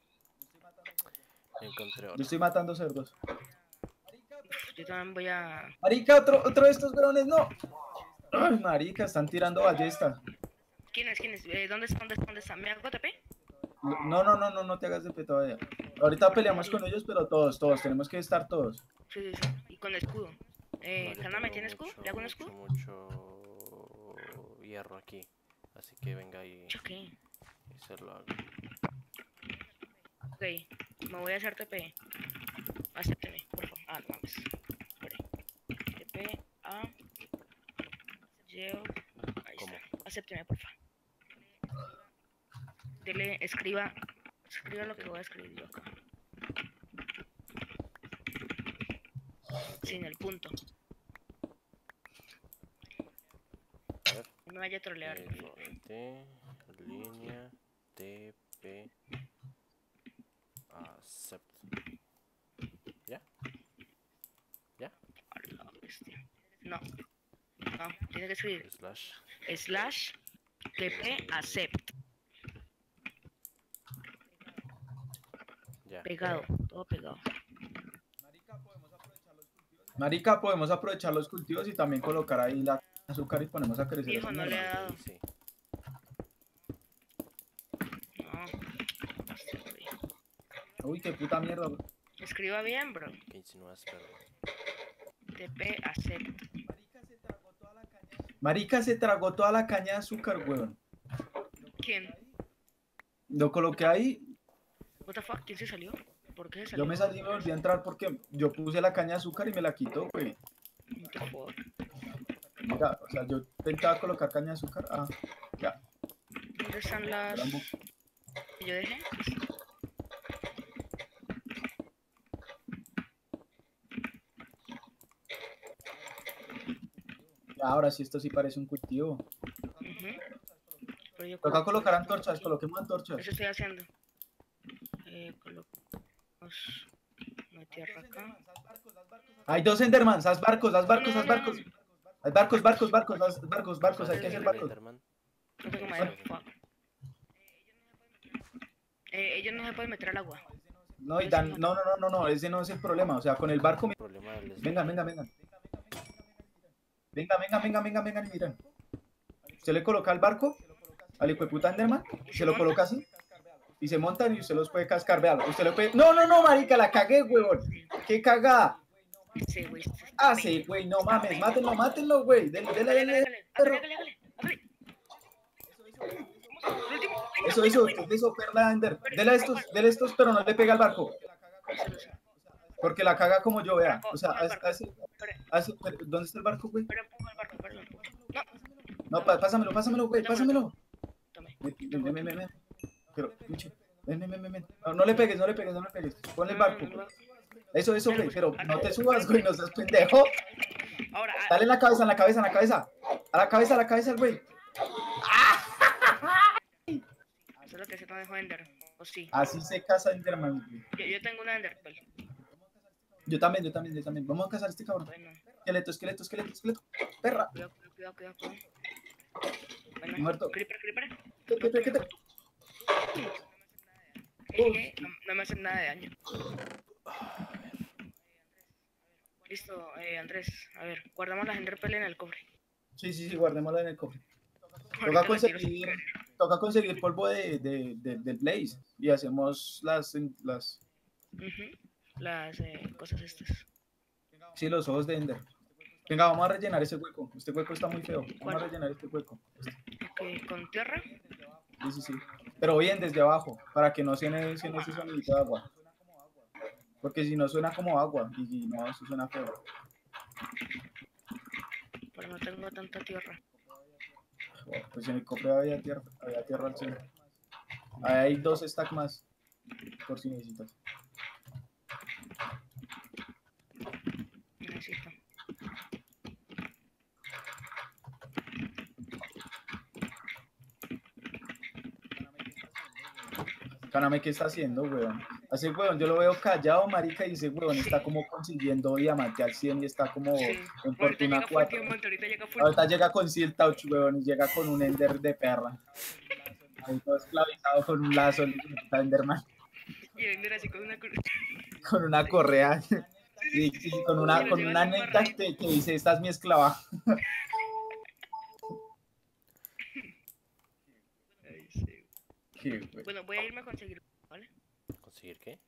me encontré Yo oro. estoy matando cerdos. Yo también voy a... Marica, otro, otro de estos grones, no. Ay, marica, están tirando ballesta. ¿Quién es? ¿Quién es? Eh, ¿Dónde está? ¿Dónde está? ¿Dónde está? ¿Me hago T P? No, no, no, no, no te hagas de pe todavía. Ahorita peleamos con ellos, pero todos, todos, tenemos que estar todos. Sí, sí, sí. Y con escudo. Eh, No, yo ¿Cana me tengo tiene escudo? mucho, ¿Le hago un mucho, escudo? mucho hierro aquí. Así que venga y, ¿Yo qué? y se lo hago. Ok, me voy a hacer T P. Acépteme, por favor. Ah, no mames. Espere. T P a... Geo... Ahí ¿Cómo? está. Acépteme, por favor. Dele, escriba... Escriba lo que voy a escribir yo acá. Sin el punto. A ver. No me vaya a trolear, por favor. T, línea, T, P, accept. ¿Ya? ¿Ya? A la bestia. No. No, tiene que escribir Slash. slash tp accept. Ya. Pegado, todo pegado. Marica, podemos aprovechar los cultivos y también colocar ahí la azúcar y ponemos a crecer. Viejo, esa no le mierda. ha dado. Sí. No. Este güey. Uy, qué puta mierda. Bro. Escriba bien, bro. ¿Qué insinúas, perro? T P accept. Marica, se tragó toda la caña de azúcar, weón. ¿Quién? Lo coloqué ahí, What the fuck? ¿Quién se salió? ¿Por qué se salió? yo me salí y me volví a entrar porque yo puse la caña de azúcar y me la quitó, güey. What the fuck? Mira, o sea, yo intentaba colocar caña de azúcar. Ah, ya. ¿Dónde están las que yo dejé? Ya, ahora sí, esto sí parece un cultivo. Ujú. Pero yo Toca coloco colocar esto antorchas, aquí. coloquemos antorchas. Eso estoy haciendo. Eh, colocamos una tierra acá. Hay dos Endermans, haz barcos, haz barcos, No, haz no, barcos. Hay barcos, barcos, barcos, haz barcos, barcos, hay que hacer barcos. Enderman. No tengo madera. Fuck. Eh, ellos no se pueden meter al agua. No, y Dan, no, no, no, no, no, ese no es el problema. O sea, con el barco. El problema del Venga, venga, venga. Venga, venga, venga, venga, venga, miren. Usted le coloca el barco al hijo de puta Enderman, se lo coloca así, y se montan y usted los puede cascar, véalo. Usted lo puede. No, no, no, marica, la cagué, huevón. Qué cagada. Sí, güey. este está Ah, sí, pendejo. güey, no mames, mátenlo, mátenlo, güey. Dele, dele, Hágale, dele. hágale, hágale, hágale, hágale, hágale. El último. Eso, eso, eso, perla Ender. Dele a estos, dele a estos, pero no le pega al barco. Porque la caga como yo, vea. O sea, hace, hace, hace- ¿dónde está el barco, güey? Pero empuja el barco, perdón. No, No, pa- pásamelo, pásamelo, güey, pásamelo. tome. Ven, ven, ven, ven, ven. Pero, pinche, ven, ven, ven, ven, ven. No, no le pegues, no le pegues, no le pegues. Ponle el barco. Eso, eso, güey, pero no te subas, güey, no seas pendejo. Ahora, ah, Dale en la cabeza, en la cabeza, en la cabeza. A la cabeza, a la cabeza el güey. Solo que se no dejó Ender. O sí. Así se casa Enderman. Yo, yo tengo una Enderpearl. Yo también, yo también, yo también. Vamos a cazar a este cabrón. Bueno. Esqueleto, esqueleto, esqueleto, esqueleto. Perra. Cuidado, cuidado, cuidado, cuidado. Bueno. Muerto. Creeper, creeper. ¿Qué, qué, qué, qué te- Eh, no, no me hacen nada de daño. Listo, eh, Andrés. A ver, guardamos las Enderpearl en el cofre. Sí, sí, sí, guardémosla en el cofre. Ahorita Toca las tiro conseguir, sin querer. toca conseguir polvo de, de, de, del Blaze. Y hacemos las, las... Ujú, las eh, cosas estas. Sí, los ojos de Ender. Venga, vamos a rellenar ese hueco. Este hueco está muy feo. Vamos ¿Cuál? a rellenar este hueco. Este. Ok, con tierra. Sí, sí, sí. Pero bien desde abajo, para que no suene, suene ese sonidito de agua. Porque si no suena como agua, y no, eso suena feo. Pero no tengo tanta tierra. Pues en el cofre había tierra, había tierra al centro. Ahí hay dos stacks más, por si necesitas. Necesito. Caname, ¿qué está haciendo, weón? Ese weón, yo lo veo callado, marica, y ese weón está como consiguiendo diamante al cien y está como Sí. en Ahorita fortuna llega full cuatro. diamante, ahorita llega full. Ahorita llega con Seal Touch, weón, y llega con un Ender de perra. Ahí todo esclavizado con un lazo, el Enderman, Y Ender así con una cruz. con una correa. Y, y con una, con una neta que, que dice, esta es mi esclava. Ay, sí. Qué weón. Bueno, voy a irme a conseguir, ¿vale? ¿Conseguir qué?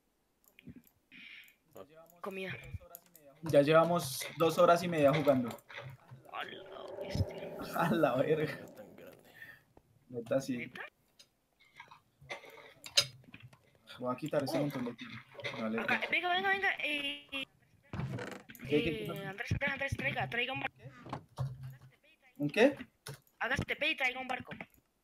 Comida. Ya llevamos dos horas y media jugando. Hola, bestia. A la verga. No tan grande. Neta, sí. ¿Neta? Voy a quitar ese montón de tiempo. Vale. Acá, venga, venga, venga. Eh, ¿Qué, qué, qué eh, pasa? Andrés, Andrés, Andrés, traiga, traiga un barco. ¿Un qué? Hágase T P y traiga un barco.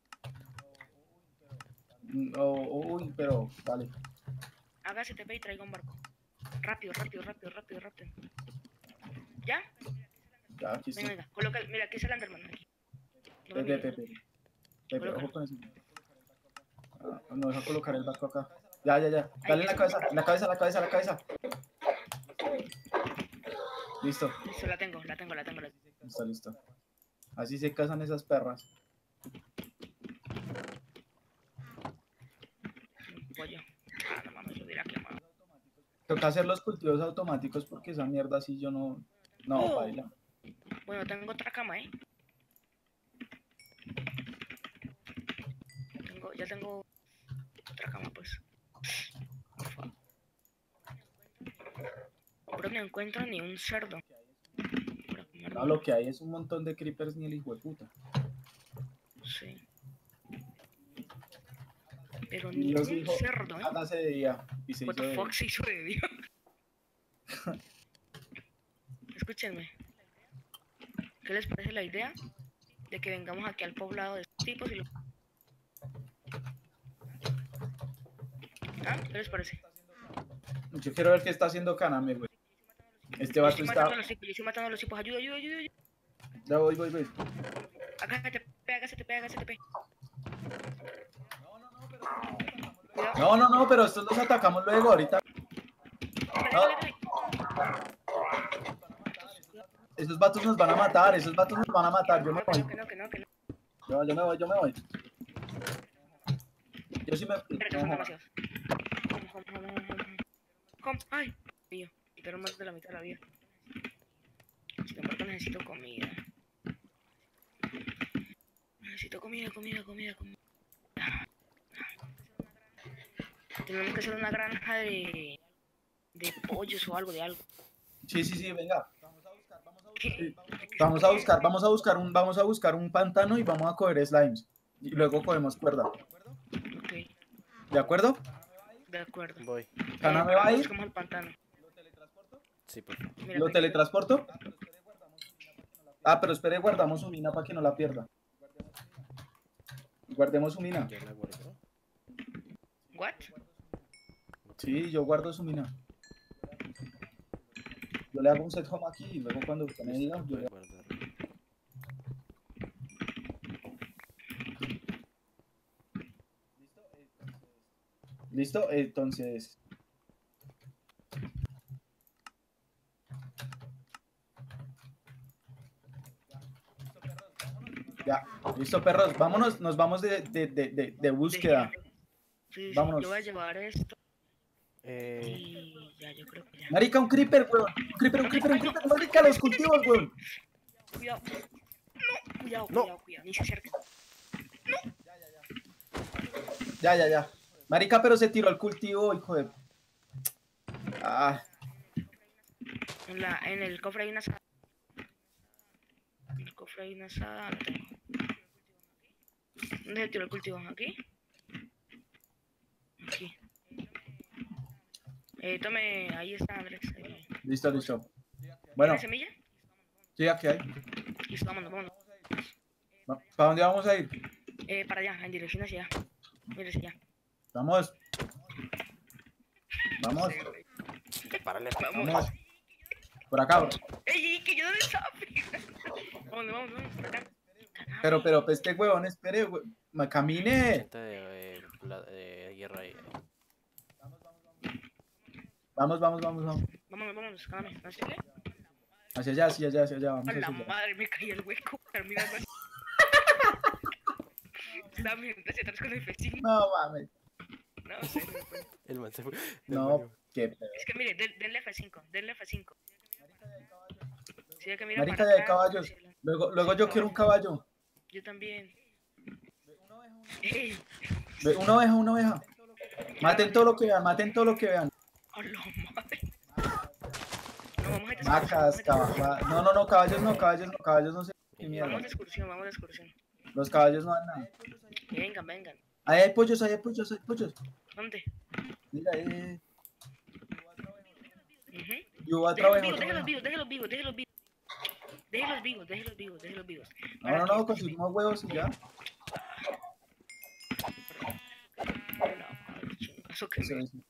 No, uy, pero, vale. Hágase T P y traiga un barco. Rápido, rápido, rápido, rápido, rápido. ¿Ya? Ya, aquí Venga, estoy. venga. Coloca, mira, aquí es el Enderman. Aquí. No me Pepe, mires. Pepe. Pepe, Coloca. ojo con eso. Ah, no, deja colocar el barco acá. Ya, ya, ya. Dale en la cabeza, en la cabeza, en la cabeza, en la cabeza. Listo, Listo, la tengo, la tengo, la tengo. La... listo, listo. Así se casan esas perras. Pollo. Ah, no mames, lo hubiera quemado. Toca hacer los cultivos automáticos porque esa mierda así yo no... No, Oh. baila. Bueno, tengo otra cama, ¿eh? Tengo, ya tengo otra cama, pues. Pero no encuentro ni un cerdo. Para comer. No, lo que hay es un montón de creepers ni el hijo de puta. Sí. Pero ni Los un dijo, cerdo, ¿eh? hágase de día. Y se What hizo the de fuck día. se hizo de Dios. Escúchenme. ¿Qué les parece la idea de que vengamos aquí al poblado de estos tipos y lo... ¿Ah? ¿Qué les parece? Yo quiero ver qué está haciendo Kaname, güey. Este Yo vato estoy está... matando a los tipos, yo estoy matando a los tipos. Ayuda, ayuda, ayuda, ayuda. Ya voy, voy, voy. Hágase T P, hágase T P, hágase T P. Cuidado. No, no, no, pero estos los atacamos luego, ahorita. Dale, No. dale, dale. Esos vatos nos van a matar, esos vatos nos van a matar. Yo me No, que voy. no, que no, que no, que no. Yo, yo me voy, yo me voy. Yo sí me... Espera, que no, son joda. demasiados. Home, home, home, home, home. Home, ay, mío. Quitaron más de la mitad de la vida. Sin embargo, necesito comida. Necesito comida, comida, comida, comida. Tenemos que hacer una granja de... de pollos o algo, de algo. Sí, sí, sí, venga. ¿Qué? Vamos a buscar, vamos a buscar un, vamos a buscar un pantano y vamos a coger slimes. Y luego cogemos cuerda. Ok, ¿De acuerdo? de acuerdo. Voy. ¿Kaname Eh, va a ir? buscamos el pantano. Sí, por favor. Mira, ¿Lo aquí. teletransporto? Ah, pero espere, guardamos su mina para que no la pierda. Guardemos su mina. Ya la guardó. ¿What? Sí, yo guardo su mina. Yo le hago un set home aquí y luego cuando usted me diga, Listo, yo le... puede guardarlo. ¿Listo? Entonces... Ya, listo, perros. Vámonos, nos vamos de, de, de, de, de búsqueda. Sí, sí, Vámonos. yo voy a llevar esto. Eh, Y ya, yo creo que ya. Marica, un creeper, weón. Un creeper, un creeper, un creeper. Marica, los cultivos, weón. Cuidado. No, cuidado, No. cuidado, cuidado. Ni se acerque. Ya, ya, ya. Marica, pero se tiró el cultivo, hijo de... Ah, En, la, en el cofre hay una asada. En el cofre hay una asada. La tengo. ¿Dónde se tiró el cultivo? ¿Aquí? Aquí. Eh, tome, ahí está Andrés. Ahí. listo, listo. Bueno, ¿Tiene semilla? sí, aquí hay. Listo, vámonos, vámonos. ¿Para dónde vamos a ir? Eh, para allá, en dirección hacia allá. Mírese allá. Vamos. Vamos, párale. Vamos. vamos. Por acá, bro. ¡Ey, ey, que yo no le sabe! Vámonos, vámonos, vámonos, por acá. Pero, pero, pues este huevón, espere, we- me camine. Gente de, eh, pla- de guerra ahí. Vamos, vamos, vamos, vamos. Vámonos, vámonos, cámame. ¿No sigue? Hacia allá, hacia allá, hacia allá. Vamos A hacia la allá. madre, me caí el hueco. Terminando así. Estaba mirando hacia atrás con el F cinco. No, mames. No, sé, no puedo. El man se fue. No, qué pedo. Es que mire, den- denle F cinco, denle F cinco. Sí, hay que mirar Marica para de atrás, caballos. hacia la- Luego, luego Sí, yo quiero un caballo. Yo también. Ey, Ve, una oveja, una oveja. Maten todo lo que vean, maten todo lo que vean. a la madre. No, vamos a ir de excursión, Macas, vamos a ir de excursión. caballos. No, no, no, caballos no, caballos no, caballos no sé qué Vamos mierda. de excursión, vamos de excursión. Los caballos no dan nada. Vengan, vengan. Ahí hay pollos, ahí hay pollos, hay pollos. ¿Dónde? Mira, eh. Ujú. Y hubo otra Déjenlos oveja, vivos, otra déjenlos oveja. vivos, déjenlos vivos, déjenlos vivos. Déjenlos vivos, déjenlos vivos, déjenlos vivos. No, no, no, conseguimos huevos y ya. Eso que Eso, me- eso.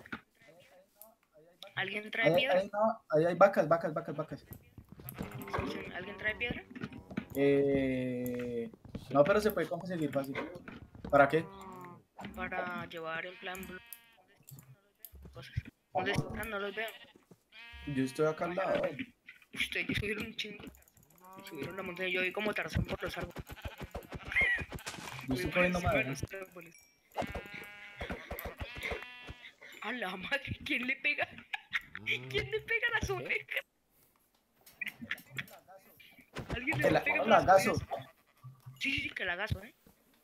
¿Alguien trae Ahí, piedra? ahí, no, ahí hay vacas, vacas, vacas, vacas. ¿Alguien trae piedra? Eh... No, pero se puede conseguir fácil. ¿Para qué? Para llevar en plan blo- cosas. ¿Dónde están? No los veo. Yo estoy acá al lado. Ustedes que subieron un chingo. Subieron la montaña. Yo vi como Tarzán por los árboles. Yo estoy Muy cogiendo por encima de madera. los árboles. A la madre, ¿quién le pega? ¿Quién le pega a las ovejas? ¿Alguien Que le la, pega a un las lagazo. ovejas? Sí, sí, sí, que lagazo, ¿eh?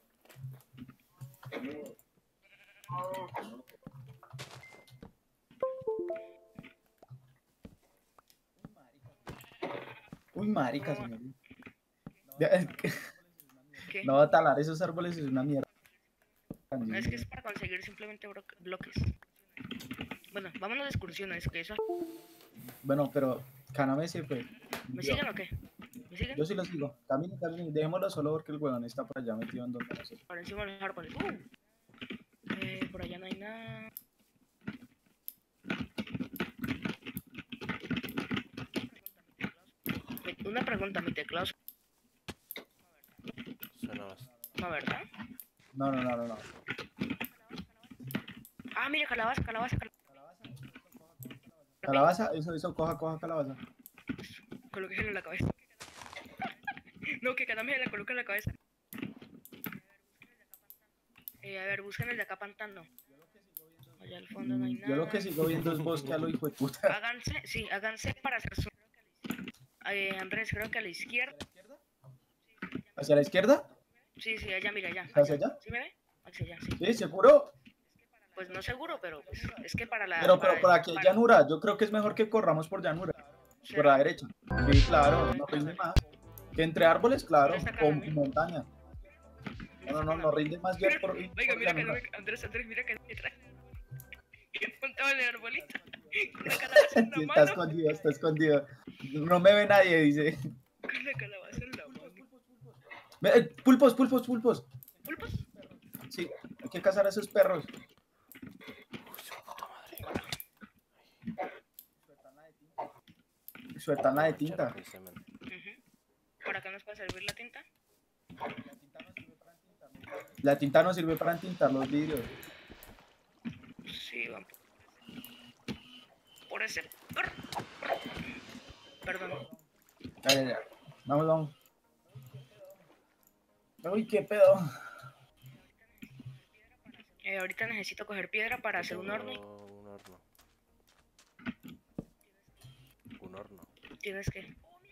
Uy, marica, se me... Ya, es que- ¿Qué? No, talar esos árboles es una mierda. No, es que es para conseguir simplemente bro- bloques. Bueno, vámonos de excursiones, que eso... Bueno, pero Caname se fue. ¿Me siguen o qué? ¿Me siguen? Yo sí lo sigo. Camine, camine. Dejémoslo solo porque el huevón está por allá metido en donde no sé. Por encima de los árboles. Uh. Eh, por allá no hay nada. Mi- Una pregunta, mi teclado Suena bastante. suena, ¿verdad? No, no, no, no, no. Ah, mira, calabaza, calabaza, calabaza. Calabaza, eso, eso, coja, coja calabaza. Colóquenlo en la cabeza. No, que cada me la coloca en la cabeza. Eh, a ver, busquen el de acá pantano. Allá al fondo no hay Mm, nada. Yo lo que sigo viendo es bosque a lo hijo de puta. Háganse, sí, háganse para hacer su... Eh, Andrés, creo que a la izquierda. ¿Hacia la izquierda? Sí, sí, allá, mira, allá. ¿Hacia allá? ¿Sí me ve? Hacia allá, sí. Sí, seguro. Pues no seguro, pero pues, es que para la... Pero, pero para- por aquí hay para- llanura. Yo creo que es mejor que corramos por llanura. ¿será? Por la derecha. Sí, claro, no rinde más. Que entre árboles, claro, ¿Dónde está o Caname? montaña. No, no, no, no rinde más ya por, Oiga, por mira que no llanura. me... Andrés, Andrés, mira que no me trae. Y montado en el arbolito. Con la calabaza en la Sí, está mano. escondido, está escondido. No me ve nadie, dice. Con la calabaza en la mano. Ve, eh, Pulpos, pulpos, pulpos. ¿Pulpos? Sí, hay que cazar a esos perros. Sueltan la de tinta. Precisamente. Ujú. ¿Para qué nos puede servir la tinta? La tinta no sirve para entintar los vidrios. por ese... Perdón. Ya, ya, ya. Vamos, vamos. Uy, qué pedo. Eh, ahorita necesito coger piedra para Yo hacer un tengo horno. Un horno. Un horno. Y tienes que...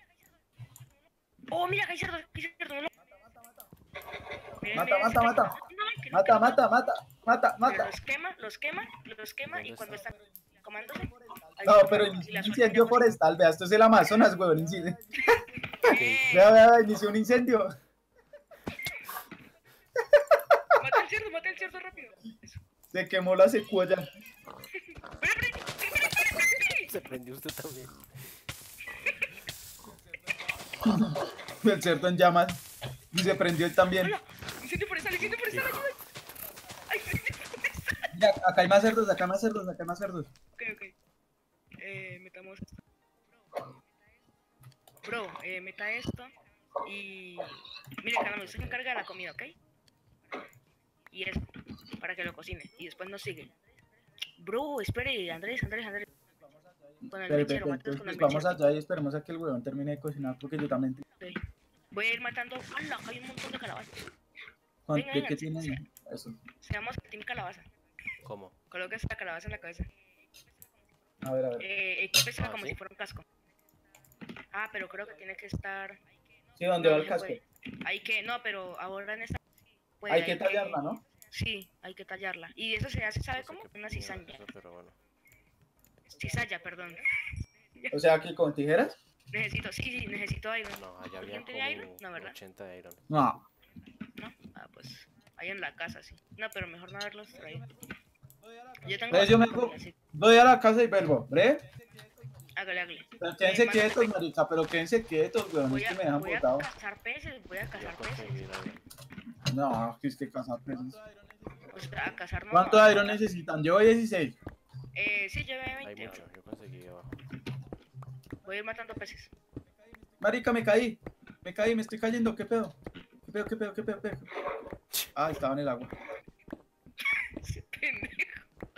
¡Oh, mira, que hay cerdo! Que hay cerdo, no lo- Miren, Mata, miren, mata, ese- mata. No, que no, que Mata, no. mata, mata, mata, Pero mata. los quema, los quema, los quema y ¿Dónde cuando está? están comándose... ahí No, se pero forma y la incendio sueltan forestal, vea, esto es el Amazonas, weón. inci- ¡Eh! Vea, vea, inició un incendio. ¡Mata el cerdo, mata el cerdo rápido! Eso. Se quemó la secuoya. ¡Espera, espera, espera, espera, espera! Se prendió usted también. El cerdo en llamas. Y se prendió él también. ¡Hola! ¡Incendio forestal, incendio forestal, ayuda! ¡Ay, incendio forestal! Mira, acá hay más cerdos, acá hay más cerdos, acá hay más cerdos. Ok, ok. Eh, metamos esto. Bro, eh, meta esto. Y... Mire, caramba, usted se encarga de la comida, ¿ok? Y eso, para que lo cocine. Y después nos sigue. Bro, espere, Andrés, Andrés, Andrés. Con el Pero, mechero, pero, matos entonces, con el pues vamos mechero. allá y esperemos a que el huevón termine de cocinar porque yo también... Ok. Voy a ir matando... ¡Hala! Acá hay un montón de calabazas. ¿Cuán- Venga, ¿De venga, qué sí, tiene sí. ahí? Eso. Seamos el team calabaza. ¿Cómo? Colóquese la calabaza en la cabeza. A ver, a ver. Eh, equípesela Ah, como ¿sí? si fuera un casco. Ah, pero creo que tiene que estar... Sí, ¿dónde No, va no el se casco? puede. Hay que... No, pero ahora en esta... pues, Hay que tallarla, ¿no? Sí, hay que tallarla. Y eso se hace, ¿sabe No sé cómo? qué Una mierda es cizaña. eso, pero bueno. Cizalla, perdón. O sea, que con tijeras. Necesito, sí, sí, necesito iron. No, allá había ¿Alguien tiene iron? como No, ¿verdad? ochenta de iron. No. No. Ah, pues ahí en la casa, sí. No, pero mejor no haberlos traído. Yo tengo Entonces yo me bastante comida, sí. voy a la casa y vuelvo, ¿bre? Hágale, hágale. Pero quédense Eh, mándame quietos, pe- marica, pero quédense quietos, weón. Voy Es a, que me dejan voy a botado. cazar peces, voy a Voy a cazar peces. conseguir iron. No, que es que cazar peces. O sea, a cazar no. ¿Cuánto a- iron necesitan? Llevo dieciséis. Eh, sí, llevé Hay veinte. mucho, yo conseguí abajo. Voy a ir matando peces. Marica, me caí. Me caí, me estoy cayendo. ¿Qué pedo? ¿Qué pedo, qué pedo, qué pedo, qué pedo? Ah, estaba en el agua. Ese pendejo.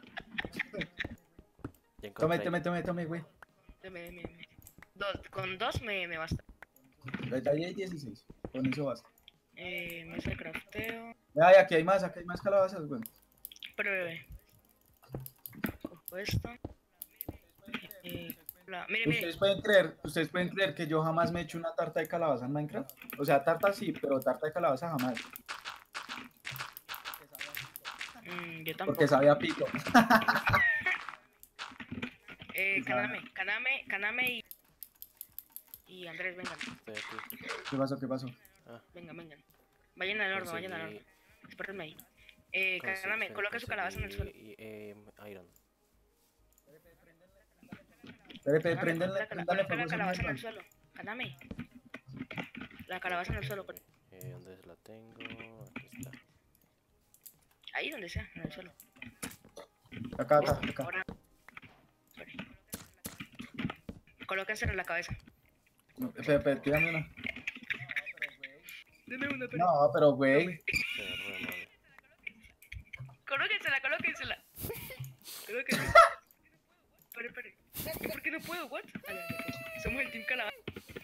Ya Tome, encontré. tome, tome, tome, güey. Deme, deme, deme. Dos, con dos me, me basta. Ya hay dieciséis. Con eso basta. Eh, mesa de crafteo. Ay, aquí hay más, aquí hay más calabazas, güey. Pero bebé. Cojo esto. Eh, la- mire, mire. Ustedes pueden creer, ustedes pueden creer que yo jamás me he hecho una tarta de calabaza en Minecraft. O sea, tarta sí, pero tarta de calabaza jamás. Mm, yo tampoco. Porque sabía pico. Eh, Kaname, Kaname, Kaname y... Y Andrés, vengan, Estoy aquí. ¿Qué pasó? ¿Qué pasó? Ah, vengan, vengan. Vayan al horno, vayan al horno. conseguí, Espérenme ahí. Eh, conseguí- Kaname, coloca su calabaza en el suelo. conseguí, eh, iron. Espere, espere, Kaname, préndanle, coloca la, préndanle coloca la fuego a esa calabaza en el mierda. suelo. Kaname. La calabaza en el suelo, pero- Eh, ¿dónde la tengo? Aquí está. ahí donde sea, en el suelo. Acá, acá, Listo, acá. ahora... espere. Colóquensela en la cabeza. No, espere, espere, tírame una. Deme una, pero... No, pero güey. Se ve re mal. Colóquensela, colóquensela. Colóquensela. Espere, espere. ¿Por qué no puedo? ¿What? Ah, ya, ya, ya. Somos el team calabaza.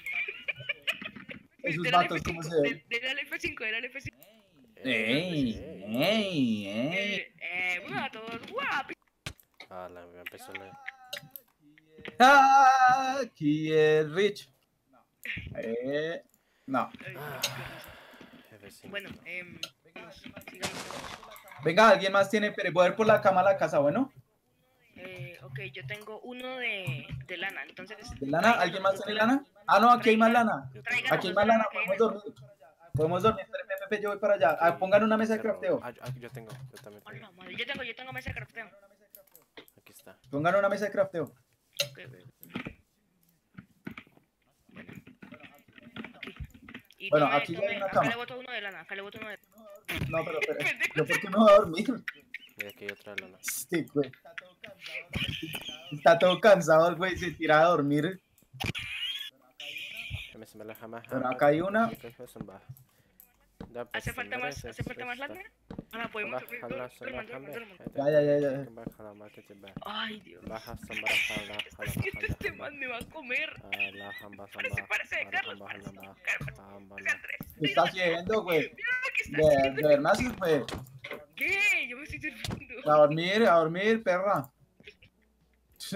Esos Dale al vatos, F ¿cómo cinco, se ven? de- Dale al F cinco, dale al F cinco. ¡Ey! ¡Ey! ¡Ey! Eh, eh, vatos, guapi. Ah, la me empezó la. Aquí es Rich. Eh, no. Ay, F cinco. bueno, em, vamos, sigamos. Venga, alguien más tiene, pero voy a ir por la cama a la casa, bueno. Eh, ok, yo tengo uno de, de lana, entonces... ¿De lana? ¿Alguien más tiene lana? Ah, no, aquí hay más lana. Yo tengo- Traigan Aquí hay los más de lana, que hay en podemos el- dormir. Podemos dormir, Pepe, Pepe, yo voy para allá. Ah, pongan una mesa de Cerro. crafteo. Ah, yo- ah, yo tengo, yo también tengo. Hola, madre, yo tengo, yo tengo mesa de crafteo. Aquí está. Pongan una mesa de crafteo. Ok, ok. Bueno, aquí. Y Bueno, tome- aquí ya hay tome- una acá cama. le boto uno de lana, acá le boto uno de... No, pero, pero, ¿yo por qué me voy a dormir? Mira, aquí hay otra lana. Sí, güey. Está todo cansado el güey, se tira a dormir. Me se me la jamás. Bueno, acá hay una. Ya, pues, ¿Hace falta Andrés, más, es- hace falta más está. lámina? Ahora podemos Baja, subir. jala, Duerman, sala, duerman, hambre. duerman, duerman. Ya, ya, ya, ya. Baja, jala, market, baja. Ay, Dios. Baja, sambara, jala, ¿Qué está jala, haciendo baja, este jala. man? Me va a comer. Ala, jamba, Parece, samba. parece de Ala, Carlos, jamba, parece. jamba. Carlos, Jamba, es la. Andrés. ¿Qué está haciendo, güey? Mira lo que está De, haciendo. de nazi, güey. ¿Qué? Yo me estoy sirviendo. A dormir, a dormir, perra. Sí.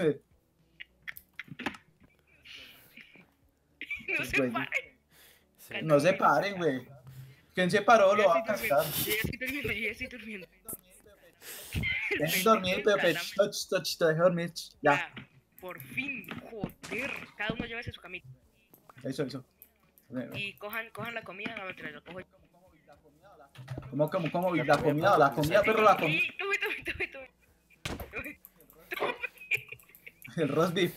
No se Güey. paren. Sí. No se paren, güey. ¿Quién se paró? Lo va a cascar. Yo ya estoy durmiendo, yo ya estoy durmiendo. Dejen dormir, Pepe. Touch, touch, te deje dormir. Ya, Ya, por fin, joder. Cada uno llévese su camita. eso, eso. Y cojan, cojan la comida, no me traes, lo cojo yo. ¿Cómo, cómo, cómo? ¿Y la comida, la comida, perro, la comida. Sí, tome, tome, tome, tome. Tome, tome. El roast beef.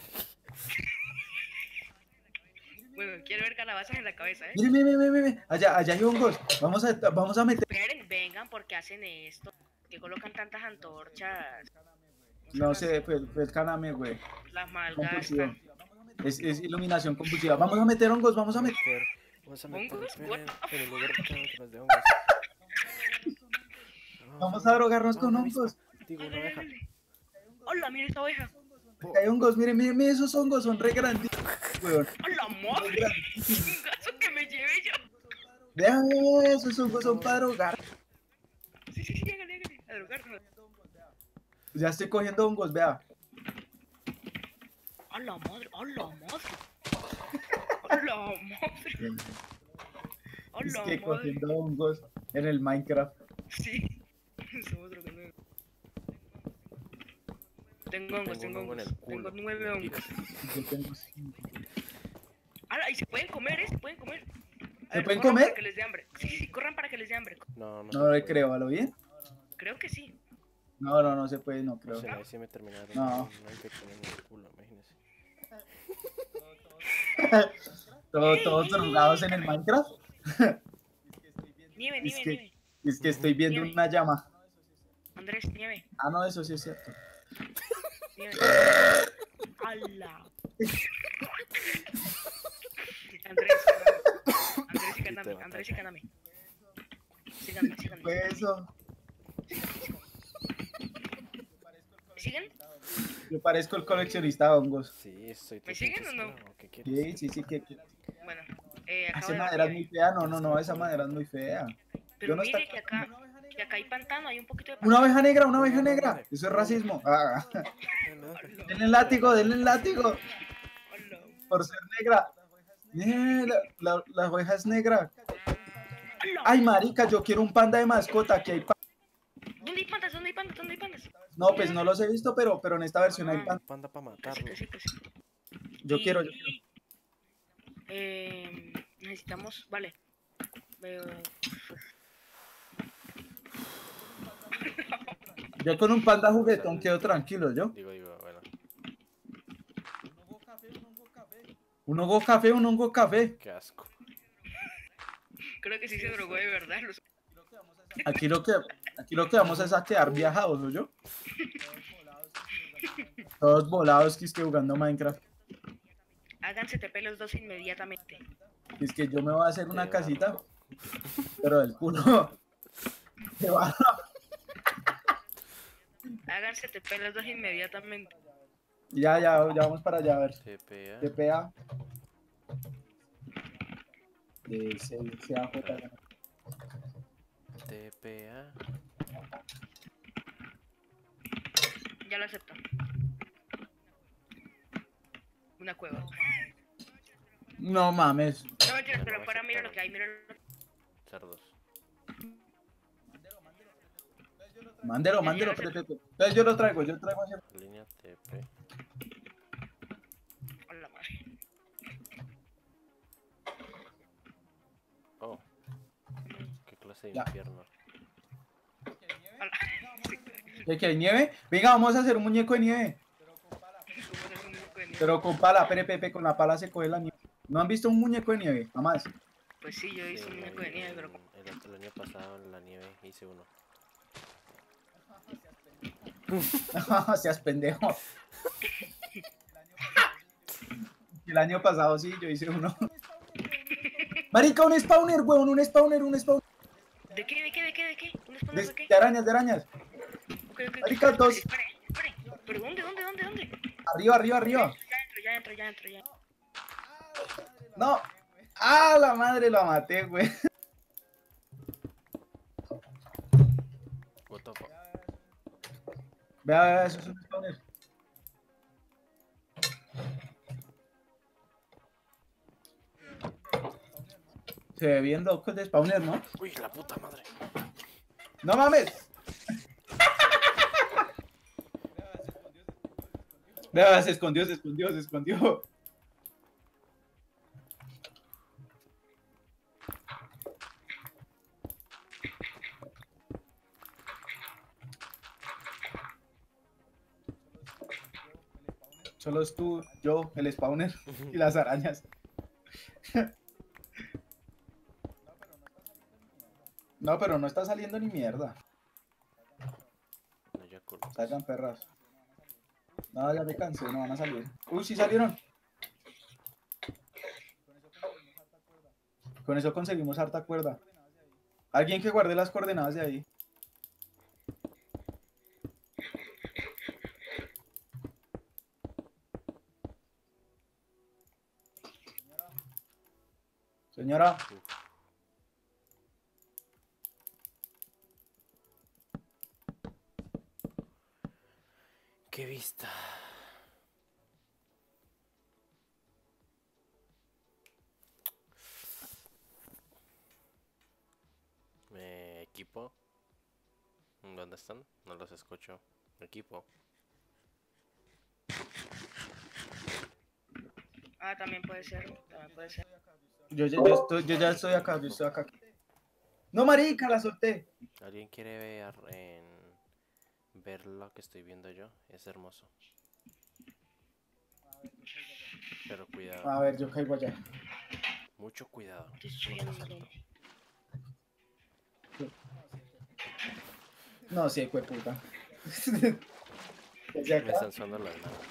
Bueno, quiero ver calabazas en la cabeza, ¿eh? Mire, mire, mire, mire. Allá, allá hay hongos. Vamos a, vamos a meter. Esperen, vengan, porque hacen esto? Que colocan tantas antorchas. No sé, pues, pues caname, güey. Las Compulsiva. malgastan. Es, es iluminación compulsiva. Vamos a meter hongos, vamos a meter. Meter- Vamos a meter ¿Hongos? en, What en el lugar que tengo detrás de hongos. Vamos a drogarnos No, con una avispa. hongos. Digo, una Dale, abeja. dale. Hola, mira esta oveja. Hay hongos, miren, miren, miren, esos hongos son re grandes, weón. Hola, madre. Un gaso que me lleve yo. Vean, esos hongos son para drogar. Sí, sí, sí, hágale, hágale. A drogarnos. Ya estoy cogiendo hongos, vea. Hola, madre. Hola, madre. Hola, madre. Es Hola, que madre. cogiendo hongos en el Minecraft. Sí. Somos drogando. Tengo hongos, Tengo un tengo hongo en hongos. el culo. Tengo nueve hongos. Yo tengo cinco. Ah, y se pueden comer, ¿eh? Se pueden comer. A ¿Se ver, pueden corran comer? Para que les dé hambre. Sí, sí, sí, corran para que les dé hambre. No, no. No le creo, ¿a lo bien? Creo que sí. No, no, no se puede, no No creo. sé, ahí sí me terminaron. No. Una infección en el culo, imagínese. Todo- Todos drogados en el Minecraft. Nieve, Es nieve, que- nieve. Es que estoy viendo Nieve. una llama. Andrés, nieve. Ah, no, eso sí es cierto. Nieve. ¡Hala! Andrés, Andrés, Sí, y te cándame. va a Andrés, y atacar. cándame. Síganme, síganme. Fue eso. ¿Siguen? Yo parezco el coleccionista de hongos. Sí, estoy ¿Me siguen o no? ¿Qué quieres? Sí, sí, sí. Que, que- Bueno, eh, acabo esa de madera es ver muy nieve. fea. No, no, no, esa madera es muy fea. Pero yo no mire está- que acá, que acá hay pantano, hay un poquito de Una pantano. oveja negra, una oveja negra. Eso es racismo. Ah. Denle el látigo, denle el látigo. Hola. Por ser negra. Eh, la, la, la oveja es negra. Hola. Ay, marica, yo quiero un panda de mascota. Aquí hay pa- ¿Dónde hay pandas? ¿Dónde hay pandas? ¿Dónde hay pandas? No, pues no los he visto, pero, pero en esta versión hay Ah. panda. Panda para Que sí, matarlo. que sí, que sí. Yo Y- quiero, yo quiero. Eh, necesitamos, vale. Veo. Yo con un panda juguetón quedo tranquilo, yo. Digo, digo, bueno. Un hongo café, un hongo café. Qué asco. Creo que sí se drogó de verdad. Los... Aquí lo que, aquí lo que vamos es a quedar viajados, ¿no yo? Todos volados que estoy jugando Minecraft. Háganse T P los dos inmediatamente. Es que yo me voy a hacer una Qué casita, pero del culo. Se va. Háganse T P los dos inmediatamente. Ya, ya, ya vamos para allá, a ver. T P A. T P A. De C A J. T P A. Ya lo acepto. Una cueva. No mames. No mentiras, pero fuera mira lo que hay, mira lo que Cerdos. Mándelo, mándelo. Espérate, espérate. Entonces yo lo traigo, yo traigo ese- Línea T P. Hola, madre. Oh. Qué clase de Ya. infierno. Hola. ¿Qué, qué, nieve? Venga, vamos a hacer un muñeco de nieve. Pero con pala, P P P, con la pala se coge la nieve. ¿No han visto un muñeco de nieve? Jamás. Pues sí, yo hice un muñeco de nieve, pero El, el año pasado en la nieve hice uno. Seas pendejo. El año pasado sí, yo hice uno. Marica, un spawner, weón, un spawner, un spawner. ¿De qué, de qué, de qué, de qué? ¿Un spawner De, de qué? de arañas, de arañas. Ok, ok, Marica, dos. Espere, espere. ¿Pero dónde, dónde, dónde, dónde? Arriba, arriba, arriba. Ya entro, ya entro, ya entro, ya entro. No. Ah, la madre, la maté, güey. What the fuck. Vea, vea, eso es un spawner. Se ve bien loco el de spawner, ¿no? Uy, la puta madre. ¡No mames! Vea, se escondió, se escondió, se escondió. Solo es tú, yo, el spawner y las arañas. No, pero no está saliendo ni mierda. No, ya curvas. Salgan perras. No, ya me cansé, no van a salir. Uy, sí salieron. Con eso conseguimos harta cuerda. Alguien que guarde las coordenadas de ahí. Señora. Uf. Qué vista. Me equipo. ¿Dónde están? No los escucho. Equipo. Ah, también puede ser, también puede ser. Yo, ya- yo, estoy, yo ya estoy acá, yo estoy acá. No, marica, la solté. ¿Alguien quiere ver en ver lo que estoy viendo yo? Es hermoso. Pero cuidado, A ver, yo caigo allá. mucho cuidado. Te estoy con viendo. asalto. No, sí, hijo de puta. Desde Me acá. están sonando las manos.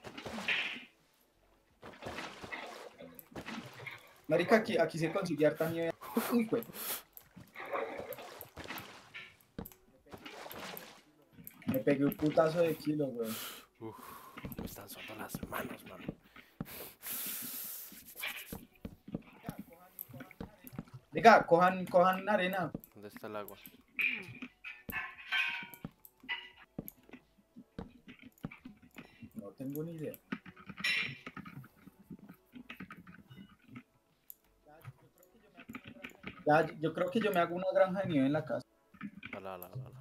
Marica, aquí, aquí se consigue harta nieve. Uy, güey. Me pegué un putazo de kilo, güey. Uf, me están sonando las manos, mano. Diga, cojan, cojan arena. ¿Dónde está el agua? No tengo ni idea. Ya, yo creo que yo me hago una granja de nieve en la casa. Ala, ala, ala, ala.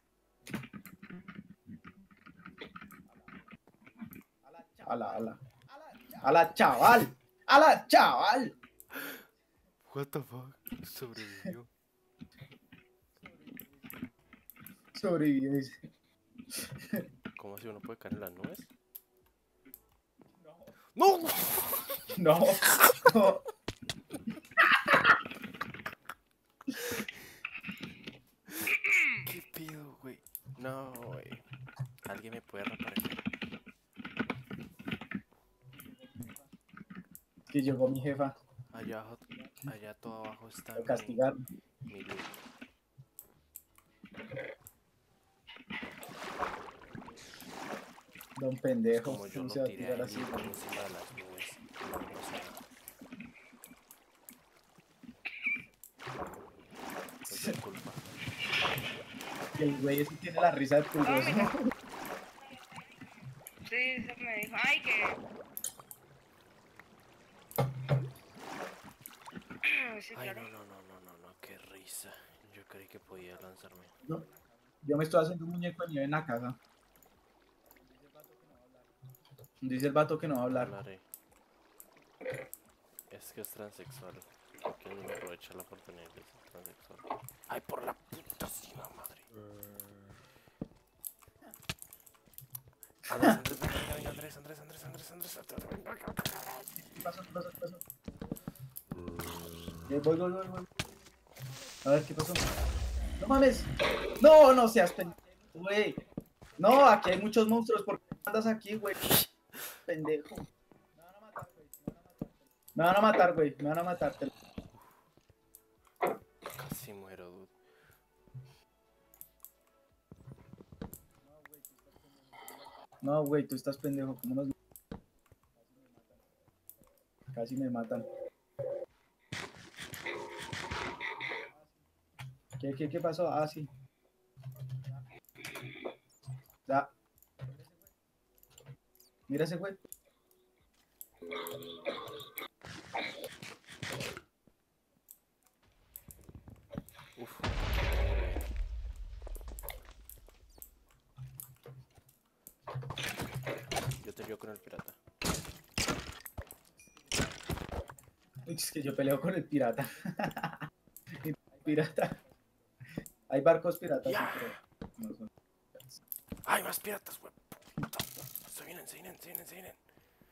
Ala, ala. Ala, chaval. Ala, chaval. What the fuck? Sobrevivió. Sobrevivió, dice. ¿Cómo si uno puede caer en las nubes? ¡No! No, no. ¿Qué pido, güey? No, güey. ¿Alguien me puede reparar? Que llegó mi jefa Allá, abajo- allá todo abajo está a mi, castigar. mi loot. Don pendejo. Como yo ¿Cómo lo se va a tiré tirar ahí así? por encima de las nubes. No, no sé. Es de culpa. Y el güey ese tiene la risa de pulgoso. Sí, eso me dijo. Ay, que. Sí, Ay, claro. no, no, no, no, no, no, qué risa. Yo creí que podía lanzarme. Yo, yo me estoy haciendo un muñeco de nieve en la casa. Dice el vato que no va a hablar. Hablaré. Es que es transexual. Porque no aprovecha la oportunidad de ser transexual. Ay, por la putísima madre. Andrés, Andrés, venga, venga, venga, Andrés, Andrés, Andrés, Andrés, Andrés, Andrés, venga, venga, venga. ¿Qué pasó? ¿Qué pasó? ¿Qué pasó? Eh, voy, voy, voy, voy. A ver, ¿qué pasó? ¡No mames! ¡No, no seas pendejo, güey! No, aquí hay muchos monstruos. ¿Por qué andas aquí, güey? Pendejo. Me van a matar, güey. Me van a matar. Te- Casi muero, dude. No, güey, tú estás pendejo. ¿Cómo nos... Casi me matan. ¿Qué, qué, qué pasó? Ah, sí. Ya. Mira ese güey. Uf. Eh, yo te lío con el pirata. Uy, es que yo peleo con el pirata. El pirata. Hay barcos piratas, sí, ¡Ya! pero no son. ¡Ay, más piratas, güey! Se vienen, se vienen, se vienen, se vienen.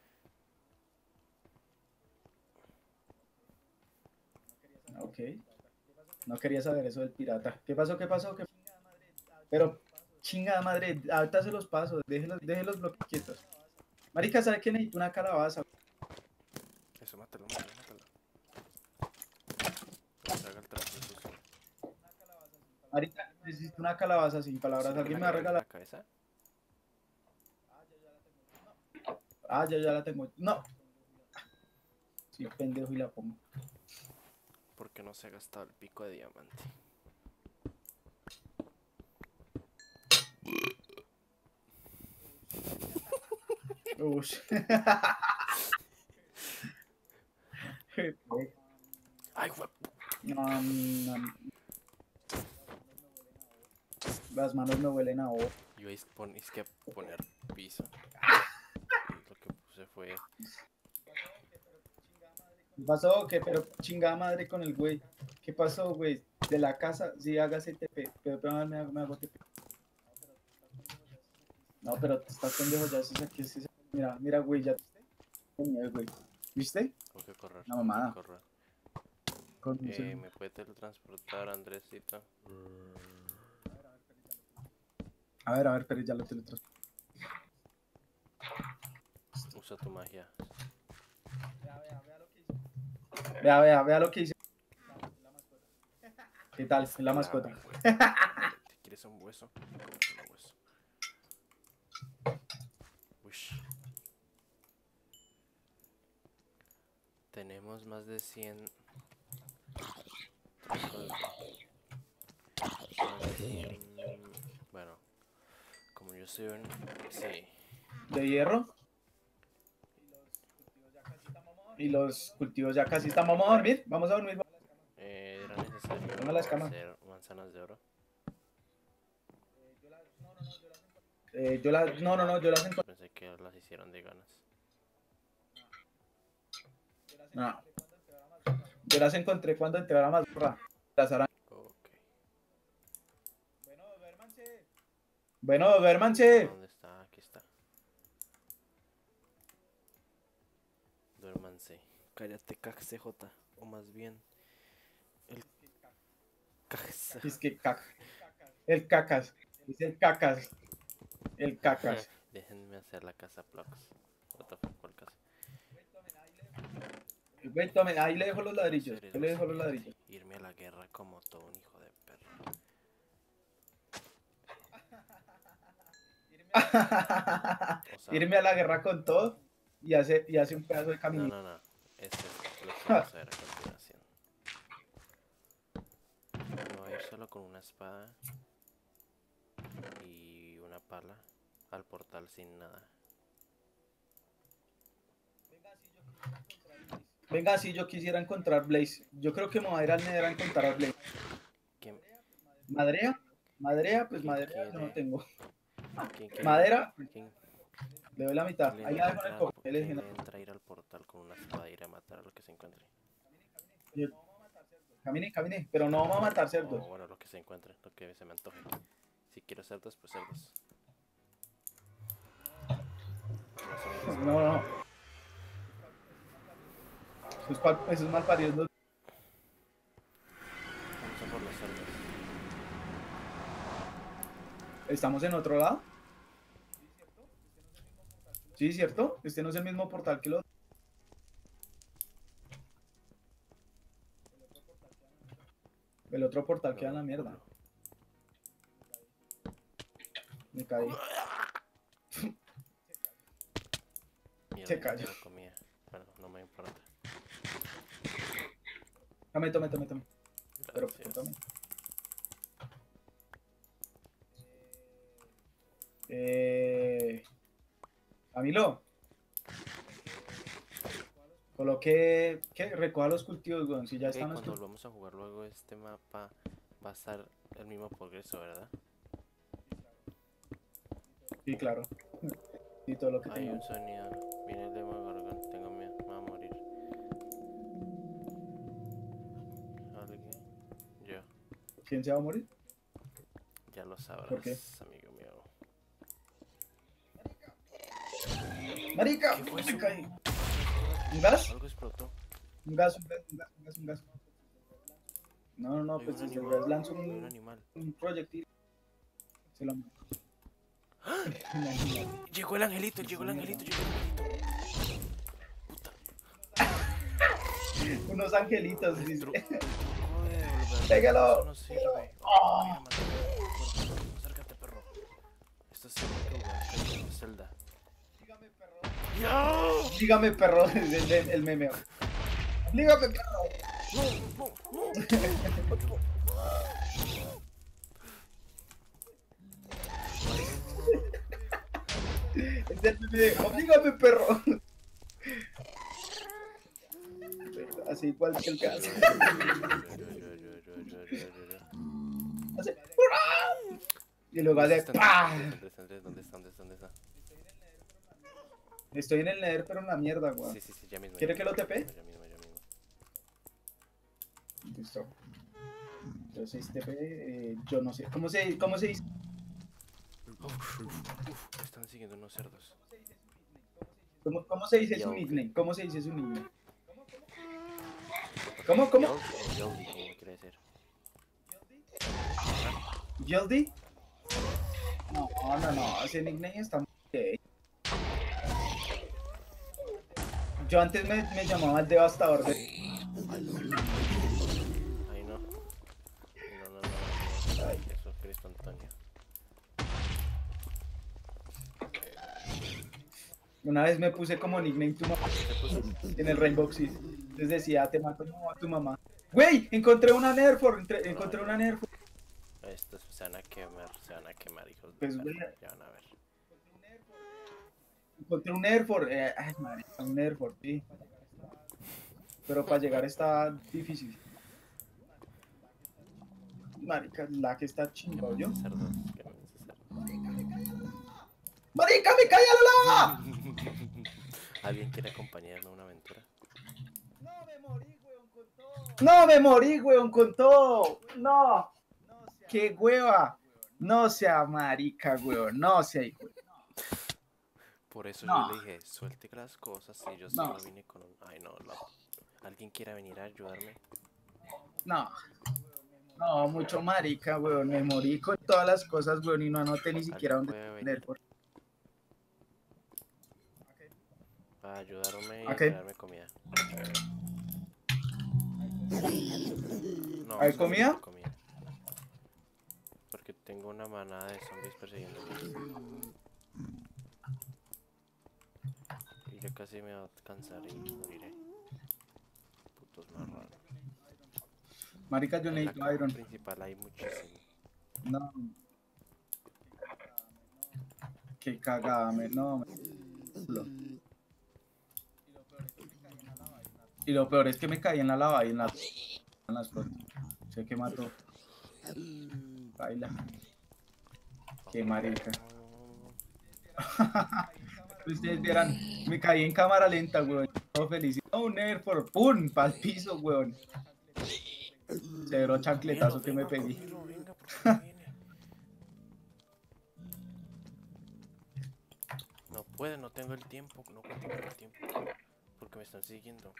Ok. No quería saber eso del pirata. ¿Qué pasó? ¿Qué pasó? ¿Qué... Pero, chingada madre, ahorita se los paso. Déjenlos, déjenlos bloqueos quietos. Marica, ¿sabe qué necesito? Una calabaza. Eso, mátalo, mátalo, mátalo. Que se haga el trabajo sucio. Marica, necesito una calabaza sin palabras. ¿Sí ¿Alguien me la va a carga en regalar? la cabeza? Ah, ya, ya la tengo. No. Sí, pendejo y la pongo. Porque no se ha gastado el pico de diamante. Ush. ¡Ay, güey! No, no. Las manos me huelen a ovo. Yo es, pon, es que poner piso. Y lo que puse fue... ¿Qué pasó? ¿Qué? Pero chingada madre con el güey. ¿Qué pasó, güey? De la casa, sí, hágase T P. Pero, pero me, hago, me hago T P. No, pero te estás pendejo ya. Eso es aquí, es- es- Mira, mira, güey, ya. Güey. ¿Viste? Tengo que correr, La tengo que mamada. correr. Con un Eh, celular. ¿me puede teletransportar, Andresito? A ver, a ver, pero ya lo teletransporto. Usa tu magia. Vea, vea, vea lo que hice. ¿Qué tal? Es la mascota. Excelente. ¿Quieres un hueso? Cómete un hueso. Ush. Tenemos más de cien troncos de... más de cien... Bueno, como yo soy un... Sí. De hierro. Y los cultivos ya casi están. Vamos a dormir. Vamos a dormir. Eh, era necesario Ponga las camas. hacer manzanas de oro. Eh, yo las. No, no, no, yo las encontré. Pensé que las hicieron de ganas. No. Yo las encontré cuando entré a la mazmorra. Las arañas. Ok. Bueno, duérmanse. ¿Dónde está? Aquí está. Duérmanse. Cállate, C C J. O más bien... El... Caxa. Es que caca. El cacas. Es el cacas. El cacas. Déjenme hacer la casa Plux. What the fuck, ¿cuál casa? Ven, tome, ahí le dejo los ladrillos. Ser el Yo le dejo los siguiente. ladrillos. Irme a la guerra como todo un hijo de perro. O sea, Irme a la guerra con todo y hace, y hace un pedazo de no, camino. no, no. Este es lo que vamos a ver a continuación. Me voy a ir solo con una espada y una pala al portal sin nada. Venga, si yo quisiera encontrar Blaze. Yo creo que me voy a ir al Nether a encontrar a Blaze. ¿Quién, ¿Madrea? ¿Madrea? Pues ¿Quién madera no quiere? tengo. quién quiere- ¿Madera? ¿Quién, Le doy la mitad. quién Ahí le la dejo en el entra, cofre. quién le dejé en le la- entra a ir al portal con una espada y ir a matar a lo que se encuentre? Yo- Camine, camine. Pero no vamos a matar O cerdos. bueno, lo que se encuentre, lo que se me antoje. Si quiero cerdos, pues cerdos. No son No, no. Esos, pa- esos malparidos no. Vamos a por los cerdos. ¿Estamos en otro lado? Sí, ¿cierto? Este no es el mismo portal que el otro. El otro portal queda en la mierda. Me caí. Mierda, Se no cayó. tengo comida. Bueno, no me importa. Tome, tome, tome, tome. Pero, Gracias. tome. Eh... Camilo. Coloque... ¿Qué? Recoja los cultivos, weón. Si ya Ok, están los cuando cultivos. volvamos a jugar luego este mapa va a estar el mismo progreso, ¿verdad? Sí, claro. Y todo lo que Hay un tengamos. sonido. Viene el Demogorgon. Tengo miedo. Me voy a morir. ¿Alguien? Yo. ¿Quién se va a morir? Ya lo sabrás, ¿Por qué? amigo mío. ¡Marica! ¿Qué fue Me eso? caí. ¿Un gas? Algo explotó. Un gas, un gas, un gas, un gas, un gas. No, no, no, Hay pues un desde el animal. gas lanzo Hay un un, animal. un proyectil. Se lo mato. Un animal. Llegó el angelito, llegó el angelito, llegó el angelito. Unos angelitos, El dice. tru- truco de devolver. Pégalo. Eso no sirve. Oh, mira, maté. Perro, acércate, perro. Esto es el que Zelda. ¡No! Dígame, perro, el, el, el memeo. Dígame, perro. ¡No, no, no! Es del memeo. Dígame, perro. Así igual que el gas. Hace... Y luego hace... ¡Pah! ¿Dónde está? ¿Dónde está? ¿Dónde está? ¿Dónde está? Estoy en el Nether, pero en la mierda, weón. Sí, sí, sí, ya mismo. ¿Quiere ya que lo mismo, tepe? Ya mismo, ya mismo. Listo. Entonces, T P, eh, yo no sé. ¿Cómo se, cómo se dice? Uf, uf, uf, me están siguiendo unos cerdos. ¿Cómo, cómo se dice su Yo, nickname? ¿Cómo se dice su nickname? ¿Cómo, cómo? Yo, yo, como quiere decir. ¿Yeldy? No, no, no, ese nickname está muy gay. Yo antes me, me llamaba el devastador de... Ay, no. No, no, no, no. Ay, Jesucristo Antonio. Una vez me puse como nickname tu mamá Se puso. en el Rainbow Six. Les decía, te mato a tu mamá. Güey, encontré una Nerfor, entre- encontré una Nerfor. Estos se van a quemar, se van a quemar, hijos de Pues, perra, güey. ya van a ver. Encontré un Nerfor. Eh, ay, madre, un Nerfor, sí. Pero para llegar está difícil. Marica, la que está chingado yo. Quémense cerdos, quémense cerdos. ¡Marica, me caí a la lava! ¿Alguien quiere acompañarme a una aventura? No me morí, weón, con todo. No me morí, weón, con todo. No. ¡Qué hueva! No sea marica, weón. No sea hijo. Por eso No. yo le dije, suelte las cosas y yo No. solo vine con un... Ay, no, no. ¿Alguien quiere venir a ayudarme? No. No, mucho marica, weón. Me morí con todas las cosas, weón, y no anoté ni siquiera ¿Alguien dónde puede tener. venir para ayudarme y Ok. traerme comida? No, ¿Hay solo comida? tengo comida. Porque tengo una manada de zombies persiguiéndome. Y yo casi me voy a cansar y moriré. Putos marranos. Marica, yo En la necesito cama iron. principal hay muchísimo. No. Qué cagada, me. No, me. Lo- Y lo peor es que me caí en la lava y en, la, en las cosas. Sé que mató. Baila. Qué marica. Ustedes vieran, me caí en cámara lenta, weón. Todo feliz. No, un Nerfor, ¡pum! Pa'l piso, weón. Cero chancletazo que me pegué. Conmigo, venga, ¿por qué no viene? No puede, no tengo el tiempo, no cuento con el tiempo. Porque me están siguiendo.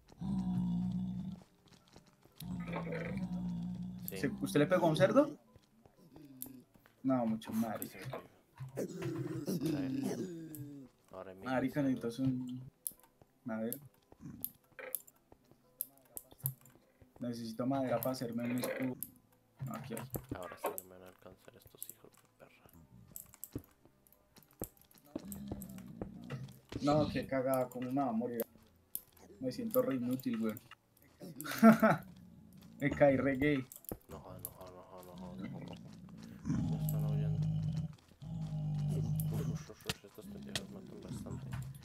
Sí. ¿Se- ¿Usted le pegó a un cerdo? No, mucho Casi marica. me caigo. A ver. Ahora mismo. Marica, necesito un... A ver. Necesito madera para hacerme un escudo. No, aquí hay. Ahora sí no me van a alcanzar estos hijos de perra. No, qué cagada, cómo me va a morir. Me siento re inútil, güey. Me caí re gay. No jodas, no jodas, no jodas, no jodas, no jodas. Me están oyendo. Uf, uf, uf, uf, estos pendejos matan bastante.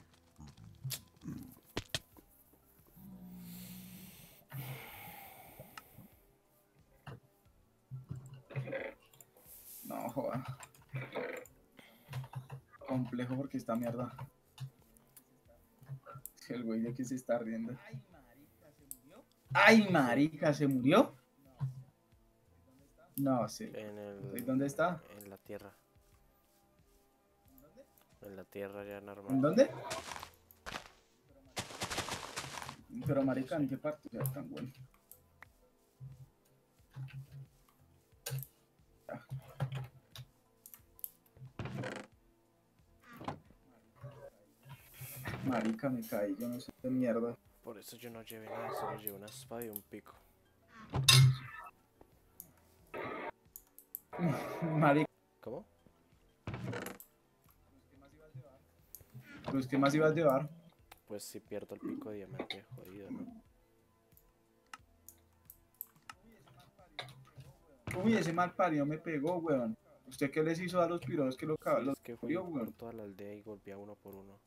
No, joda. Complejo porque esta mierda. El güey de que se está riendo. Ay, marica, ¿se murió? No sé. En el... ¿Y dónde está? En la tierra. En la tierra ya normal. ¿En dónde? Pero marica, ¿en qué parte? Ya tan bueno. Ya. Marica, me caí, yo no sé qué mierda. Por eso yo no llevé nada, solo llevé una espada y un pico. Marica, ¿Cómo? pues ¿qué más ibas a llevar? Pues si pierdo el pico de diamante, jodido, ¿no? Uy, ese mal parido me pegó, weón. ¿Usted qué les hizo a los piros que lo Sí, cabrón? es que fui Los por weón. toda la aldea y golpeé a uno por uno.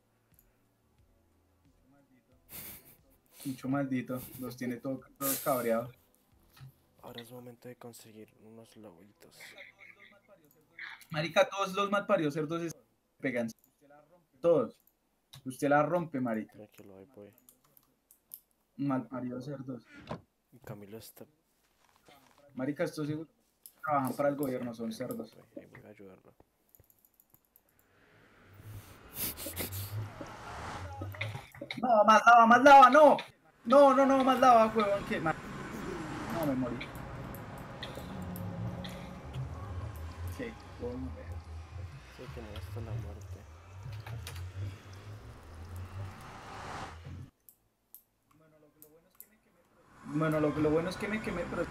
Mucho maldito, los tiene todo- todos cabreados. Ahora es momento de conseguir unos lobitos. Marica, todos los malparidos cerdos se pegan. Todos. Usted la rompe, marica. Tranquilo, ahí voy. Malparidos cerdos. Y Camilo está... Marica, estos sí trabajan para el gobierno, son cerdos. Ahí voy a ayudarlo. No, más lava, más lava, no. No, no, no, más lava, huevón, que ma- no, me morí. Sí, huevón. Sí, que me hasta la muerte. Bueno, lo, lo bueno es que me quemé, pero...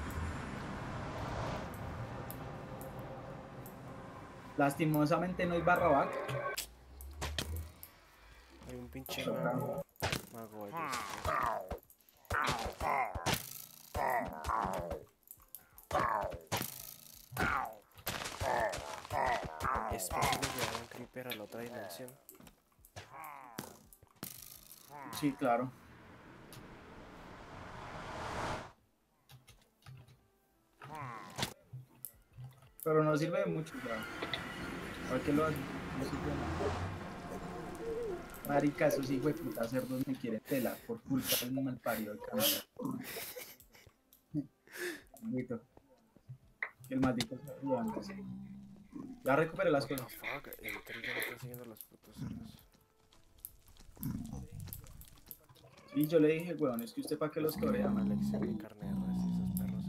Lastimosamente no hay barraback. Hay un pinche mago. Mago allí. ¿Es posible llevar un creeper a la otra dimensión? Sí, claro. Pero no sirve de mucho, ya. ¿Para qué lo hacen? No sirve de nada. Marica, esos hijos de puta cerdos me quieren pelar por culpa del mal parido del canal. Maldito. Que el maldito cerdo antes. Ya recuperé las What the cosas. fuck? El tren ya me está siguiendo los putos cerdos. Y yo le dije, weón, es que usted para qué los corea, Una man. lección de carne de res y esos perros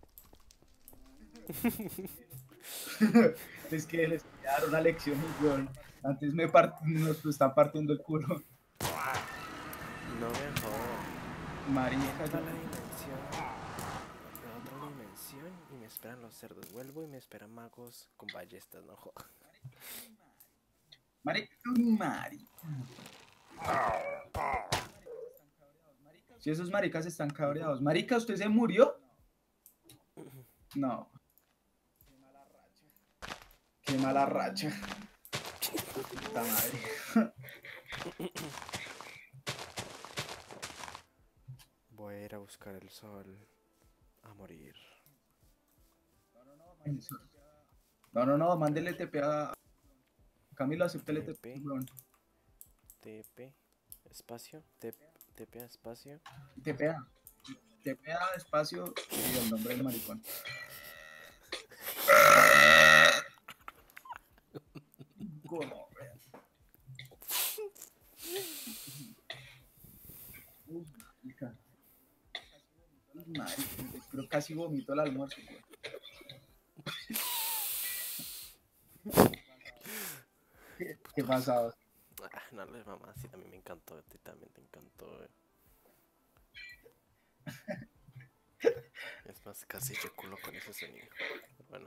se vinieron. Es que les voy a dar una lección, weón. Antes me part... nos están partiendo el culo. No me jodas. Marica, Entro a yo... la dimensión. La otra dimensión y me esperan los cerdos. Vuelvo y me esperan magos con ballestas, no jodas. Marica, marica. Si esos maricas están cabreados. Marica, ¿usted se murió? No. Qué mala racha. Puta madre. Voy a ir a buscar el sol. A morir. No, no, no, mándele T P a... Camilo, aceptele T P, weón. T P. Espacio. T P a espacio. T P A. T P A, espacio y el nombre del maricón. ¿Cómo? Uf, marica. Marica, pero casi vomito el almuerzo, güey. ¿Qué, qué pasaba? Ah, no les mamá, sí, también me encantó. A ti también te encantó. Eh. Es más, casi yo culo con ese sonido. Pero bueno.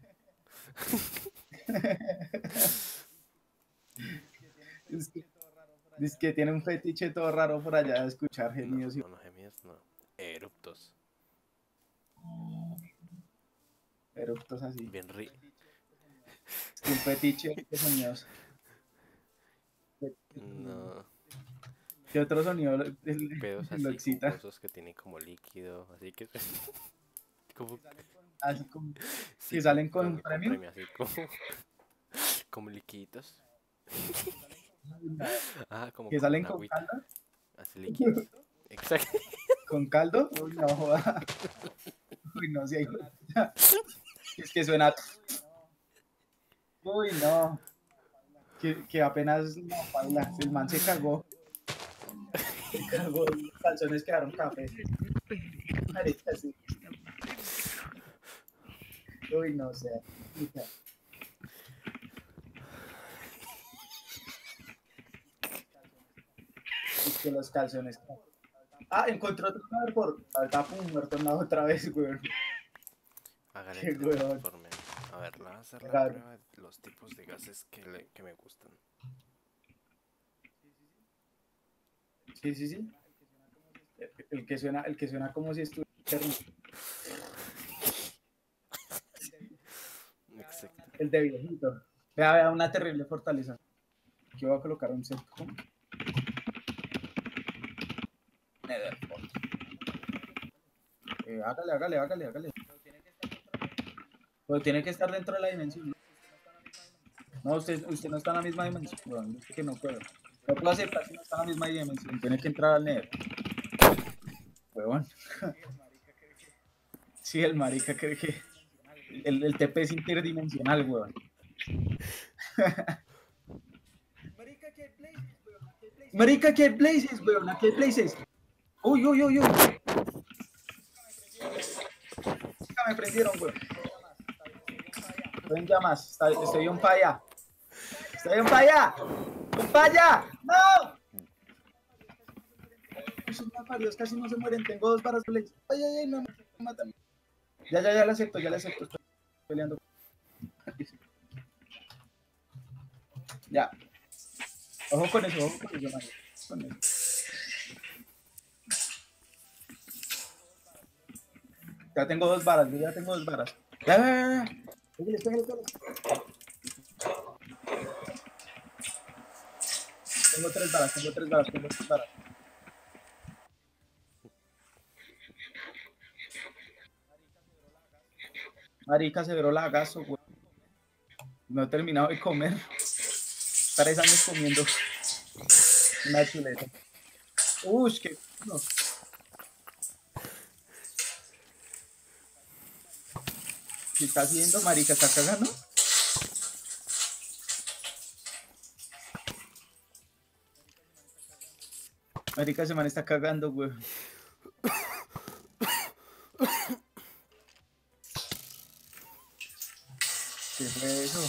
Es que Dice que tiene un fetiche todo raro por allá de escuchar gemidos. No, no, no, gemidos, no. Eruptos. Eruptos así. Bien ri... Un fetiche de sonidos. No. ¿Qué otro sonido lo, Pedos lo así excita? jugosos que tienen como líquido, así que... como... Así como Sí, que salen con, con, un con premio. premio, así como... como liquiditos. Ah, como Que con salen con agüita. caldo. Así líquidos. Exacto. Con caldo. Uy, no joda. Uy, no, si hay. Es que suena. Uy, no. Que, que apenas no baila. El man se cagó. Se cagó. Los calzones quedaron café. Marica, sí. Uy, no sé. Es que los calzones. Ah, encontré otro por. Ahorita pum, muerto en la otra vez, güey. Hágale Qué que huevón. transforme. A ver, le voy a hacer la Claro. prueba de los tipos de gases que, le, que me gustan. Sí, sí, sí. El, el que suena, el que suena como si estuviera. Exacto. El de viejito. Vea, vea, una terrible fortaleza. Aquí voy a colocar un set. Eh, hágale, hágale, hágale, hágale. Pero tiene que estar dentro de la dimensión. No, usted, usted no está en la misma dimensión. Bueno, dice que no puedo. No puedo aceptar si no está en la misma dimensión. Tiene que entrar al Nether. Huevón. Sí, el marica cree que el, el T P es interdimensional, huevón. Marica, ¿qué places, weón? ¿Qué places? Uy, uy, uy, uy. Me prendieron, weón. Estoy en llamas. Está- Estoy un falla. Estoy un falla. ¡Un falla! ¡No! Esos malparidos casi no se mueren. Tengo dos balas de blaze. Ay, ay, ay, me matan. Ya, ya, ya la acepto, ya la acepto. Estoy peleando. Ya. Ojo con eso, ojo con eso, Mario. Con eso. Ya tengo dos varas, yo ya tengo dos varas. Ya, ya, ya, ya. Pégale, pégale, pégale. Tengo tres varas, tengo tres varas, tengo tres varas. Marica, se veró lagazo, güey. No he terminado de comer. Tres años comiendo una chuleta. Uy, qué... No. ¿Qué está haciendo, marica? ¿Está cagando? Marica, ese man está cagando, güey. ¿Qué fue eso?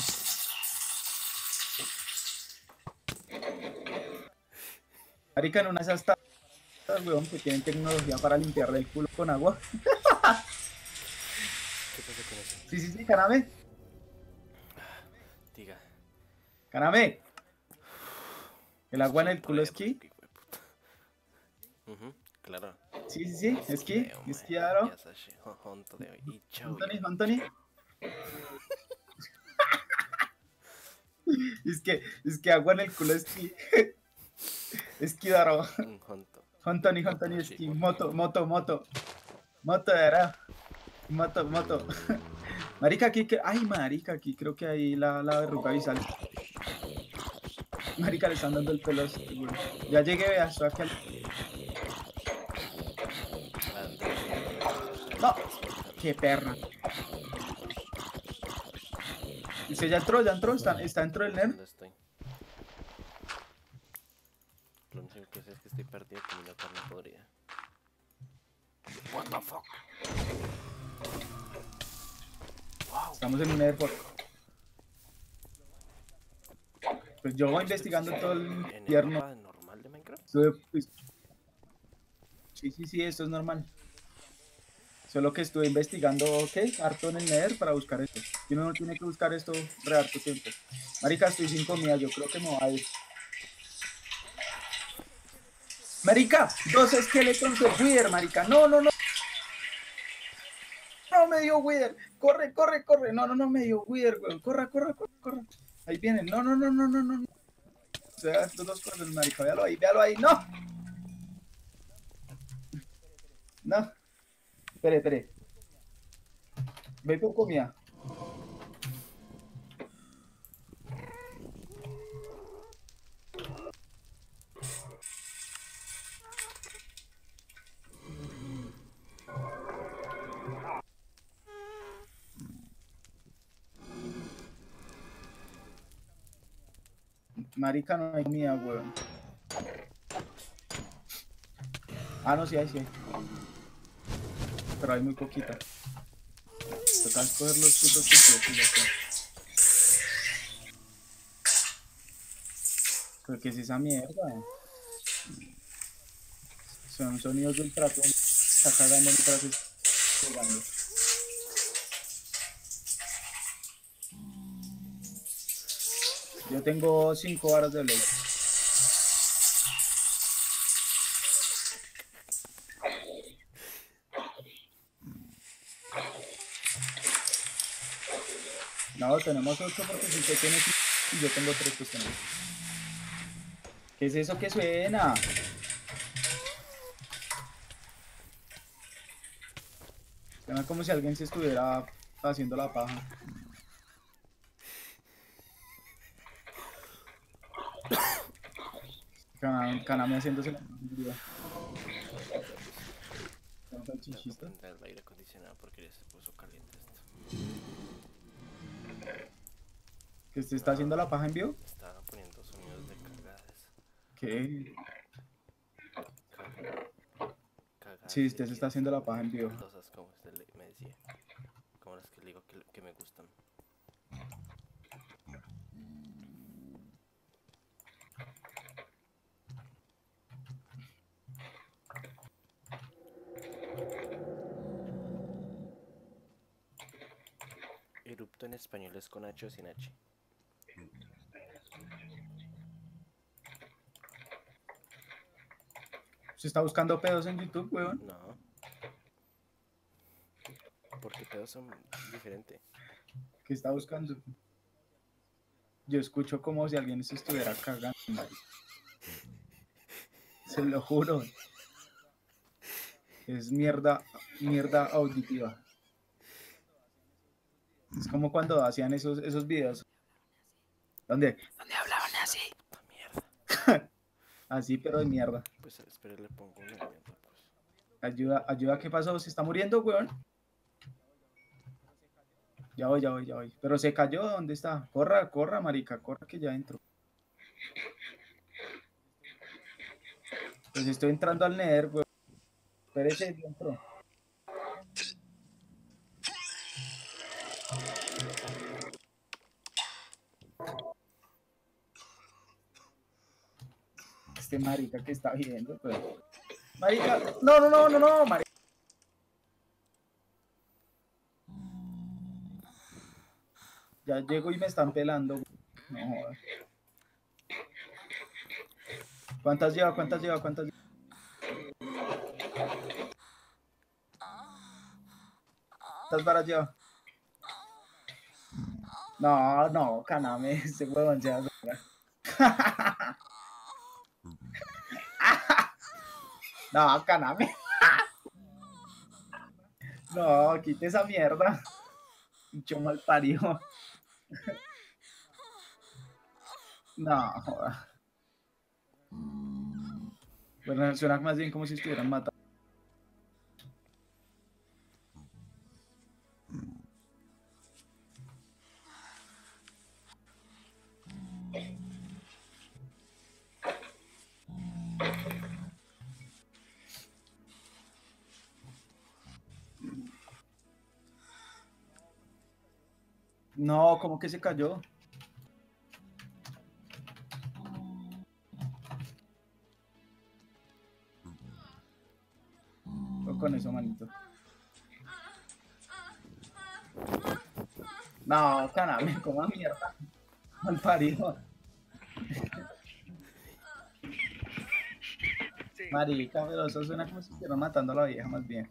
Marica, en una de esas tazas, weón, que tienen tecnología para limpiarle el culo con agua. ¿Qué pasa con eso? Sí, sí, sí, Kaname. Diga. Kaname. El agua en el Estoy culo es re ki. rico, hijo de puta. Ujú, claro. Sí, sí, sí, es ki. Leo, Es mae. ki, claro. Yasashi, ho- honto de hoy. Y chao. Anthony, Anthony. Es que, es que agua en el culo es ki. Es ki, daro. Un honto. Anthony, Anthony, es ki. Moto, moto, moto. Moto, era. Moto, moto. Marica, aquí, que... ay, marica, aquí creo que ahí la, la verruga visual. Marica, le están dando el pelo. así, güey. Ya llegué, vea, estoy aquí al... No, qué perra. ¿Usted ya entró? ¿Ya entró? ¿Está, está dentro del N E R? ¿Dónde estoy? Lo único que sé es que estoy perdido comiendo carne podrida. What the fuck? Wow. Estamos en un airport. Pues yo voy investigando todo el ¿En el invierno. mapa normal de Minecraft? Estuve, pues... Sí, sí, sí, esto es normal. Solo que estuve investigando, ¿qué? Harto en el Nether para buscar esto. Y uno no tiene que buscar esto re harto tiempo. Marica, estoy sin comida, yo creo que me voy a ir. Marica, dos esqueletos de Wither, marica. No, no, no. No, me dio Wither. Corre, corre, corre. No, no, no, me dio Wither, weón. Corra, corra, corra, corra. Ahí vienen. No, no, no, no, no, no. O sea, estos dos cosas, marica. Véalo ahí, véalo ahí. No. No. Espere, espere. Voy por comida. Marica, no hay comida, weón. Ah, no, sí hay, sí hay. Pero hay muy poquita. Toca escoger los frutos completos y ya está. ¿Pero qué es esa mierda? Son sonidos del trato. Está cagando mientras está jugando. Yo tengo cinco varas de ley. No, tenemos ocho porque si usted tiene cinco y yo tengo tres, pues tenemos. ¿Qué es eso que suena? Suena como si alguien se estuviera haciendo la paja. Cana- Caname haciéndose la paja. Salchichista. El aire acondicionado porque ya se puso caliente esto. ¿Que usted está haciendo la paja en vivo? Estaba poniendo sonidos de cagadas. ¿Qué? Cagadas Sí, usted se líquidas, está haciendo la paja en vivo. espantosas, como usted le- me decía. Como las que le digo que, que me gustan. Erupto en español es con H o sin H. ¿Usted está buscando pedos en YouTube, weón? No. Porque todos son diferentes. ¿Qué está buscando? Yo escucho como si alguien se estuviera cagando, marica. Se lo juro. Es mierda, mierda auditiva. Es como cuando hacían esos, esos videos. ¿Dónde? ¿Dónde hablaban así? Puta mierda. Así, pero de mierda. Pues espere, le pongo una mierda, pues. Ayuda, ayuda, ¿qué pasó? ¿Se está muriendo, weón? Ya voy, ya voy, ya voy. Pero se cayó, ¿dónde está? Corra, corra, marica, corra que ya entro. Pues estoy entrando al Nether, weón. Espérese, ya entro. Este marica que está viendo, pues. Marica, no, no, no, no, no, marica. Ya llego y me están pelando. No jodas. ¿Cuántas lleva? ¿Cuántas lleva? ¿Cuántas lleva? ¿Cuántas varas lleva? No, no, Caname, ese huevón se va a No, Caname. No, quite esa mierda. Pincho mal parido. No, joda. Bueno, suena más bien como si estuvieran matando. No, ¿cómo que se cayó? O con eso, manito. No, Caname, como mierda. Mal parido. Sí. Marica, pero eso suena como si estuvieran matando a la vieja más bien.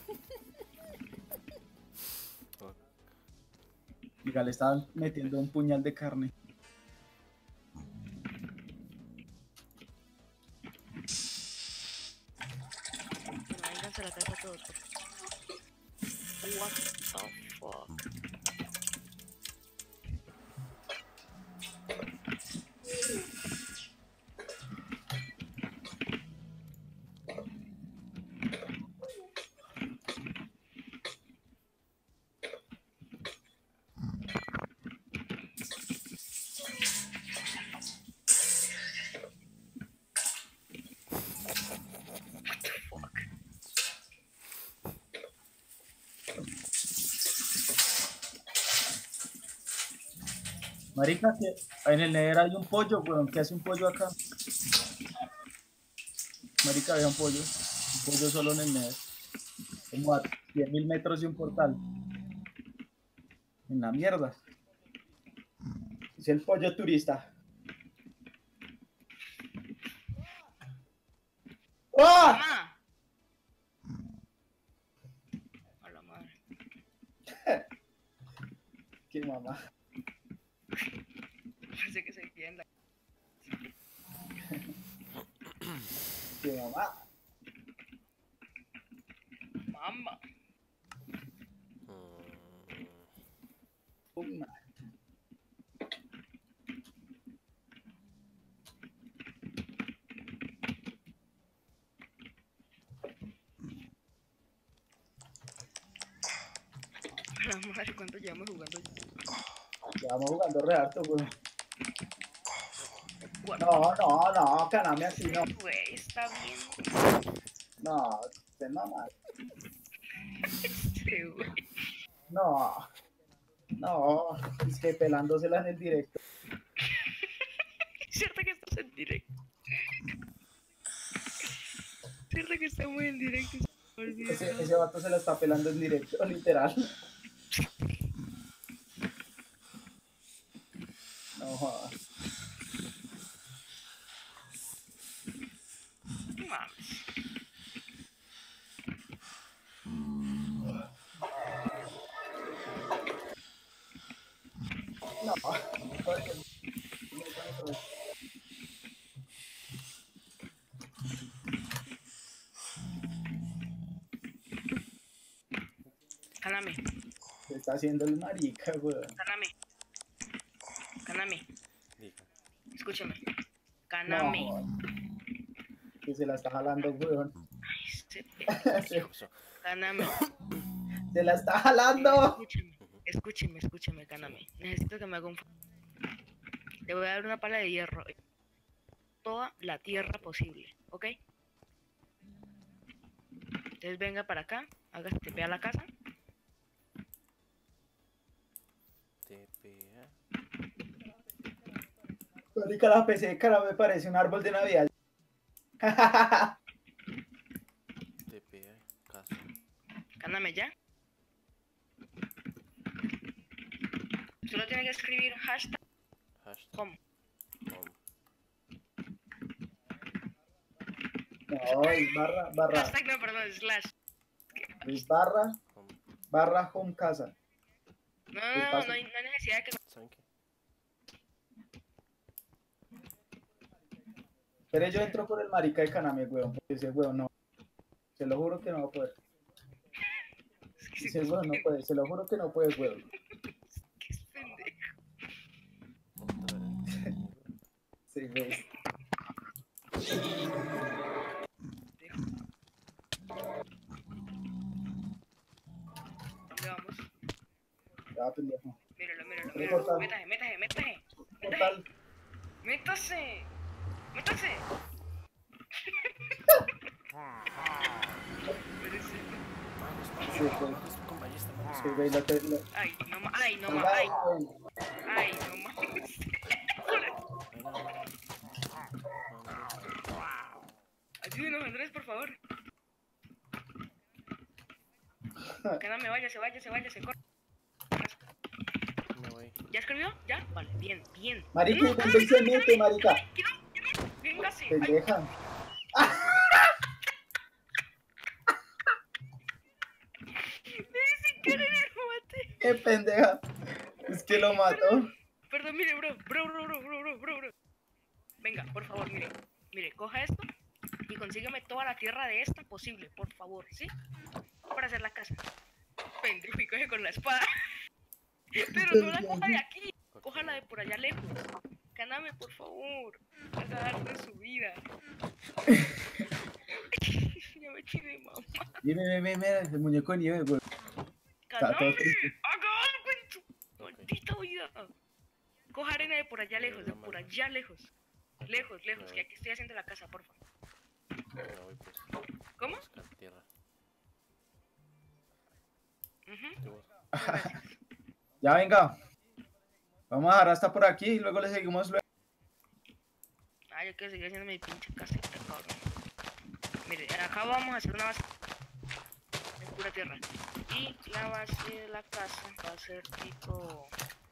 Diga, le estaban metiendo un puñal de carne. Bueno, vénganse a la casa todos, por favor. What the fuck. Marica, que en el Nether hay un pollo, weón. ¿Qué hace un pollo acá? Marica, había un pollo. Un pollo solo en el Nether. Como a diez mil metros de un portal. En la mierda. Es el pollo turista. ¡Ah! ¡Mamá! A la madre. ¡Qué mamá! Parece que se queda en la... ¡Qué mamá! Mamá. Una. A la madre, ¿cuánto llevamos jugando? Llevamos jugando re harto, weón. Bueno, No, no, no, Kaname así no. güey, está bien. No, usted mamá. Sí, güey. No. No, es que pelándosela en el directo. Es cierto que estás en directo. Es cierto que estamos en directo. Se me olvidó. Ese, ese vato se la está pelando en directo, literal. No jodas. Mames. No. Kaname, Se está haciendo el marica, weón. Kaname. Kaname, Diga. escúchame. No, Kaname. jodas. Que se la está jalando, weón. Se, se, Eso. Kaname, se la está jalando. escúchame. Escúcheme, escúcheme, Kaname. Necesito que me haga un favor. Le voy a dar una pala de hierro. Toda la tierra posible, ¿ok? Entonces venga para acá, hágase T P a la casa. T P A. Marica, la P C de cara me parece un árbol de Navidad. T P A. Casa. Kaname ya. Solo tiene que escribir hashtag Hashtag. home. Home. No, es barra, barra. Hashtag no, perdón, slash. Es barra, Home. barra home casa. No, no, no, no hay, no hay necesidad de que... ¿Saben qué? Pero yo entro por el marica de Kaname, weón. Porque ese weón no. Se lo juro que no va a poder. Es que Ese sí, weón no puede. Se lo juro que no puede, weón. que es pendejo. Otra vez. Sí, weón. ¿Dónde vamos? Ya, pendejo. Míralo, míralo, Otro míralo. portal. Métase, métase, métase. Total. Métase. Métase. Sí, weón. Con ballesta, vamos. Sí, weón. Lo te- lo- Ay, no ma, ay, no ma, Cuidado, ay, weón. ay, no mames. Ayúdenos, Andrés, por favor. Kaname, váyase, váyase, váyase, corre. Me voy. ¿Ya escribió? ¿Ya? Vale, bien, bien. Marica, No, ¿dónde se mete, marica? que no, que no. Véngase. Te Ay, dejan. Qué pendeja. Es que lo mató. Perdón, perdón, mire, bro, bro, bro, bro, bro, bro, bro, bro. Venga, por favor, mire, mire, coja esto y consígueme toda la tierra de esta posible, por favor, ¿sí? Para hacer la casa. Pendejo y coge con la espada. Pero no la coja de aquí, cójala de por allá lejos. Caname, por favor. Haga algo en su vida. Ya me tiene mamá. Dime, dime, dime, el muñeco de nieve, güey. Está todo Caname, triste. haga algo en su maldita vida. Coja arena de por allá lejos, de por allá lejos. Lejos, lejos, que aquí estoy haciendo la casa, porfa. Me voy pues. ¿Cómo? Buscar tierra. Ujú. Yo voy. Gracias. Ya venga. Vamos a dejar hasta por aquí y luego le seguimos luego. Ah, yo quiero seguir haciendo mi pinche casita, cabrón. Mire, acá vamos a hacer una base de pura tierra. Y la base de la casa va a ser tipo...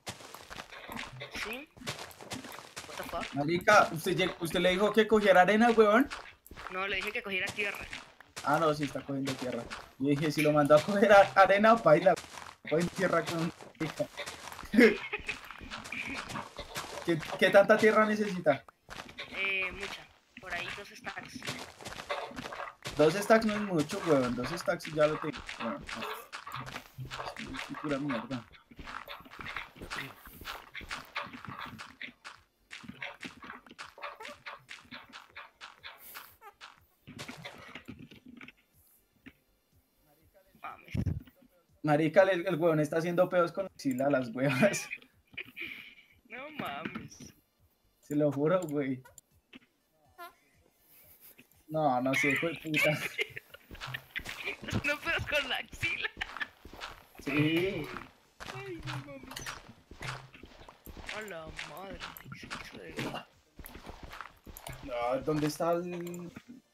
¿Sí? What the fuck? Marica, ¿usted, lleg- ¿usted le dijo que cogiera arena, weón? No, le dije que cogiera tierra. Ah, no, sí está cogiendo tierra. Yo dije, si lo mandó a coger a- arena, baila. Cogen tierra con... ¿Qué, ¿Qué tanta tierra necesita? Eh, mucha. Por ahí dos stacks. Dos stacks no es mucho, weón. Dos stacks y ya lo tengo. Bueno, no. Es pura mierda. Mames. Marica, el, el weón está haciendo pedos con Sila a las huevas. No mames. Se lo juro, güey. No, no sé, hijo de puta. No pedos con la axila. Sí. Ay, no mames. A la madre. ¿Qué se hizo de... No, ¿dónde está el...?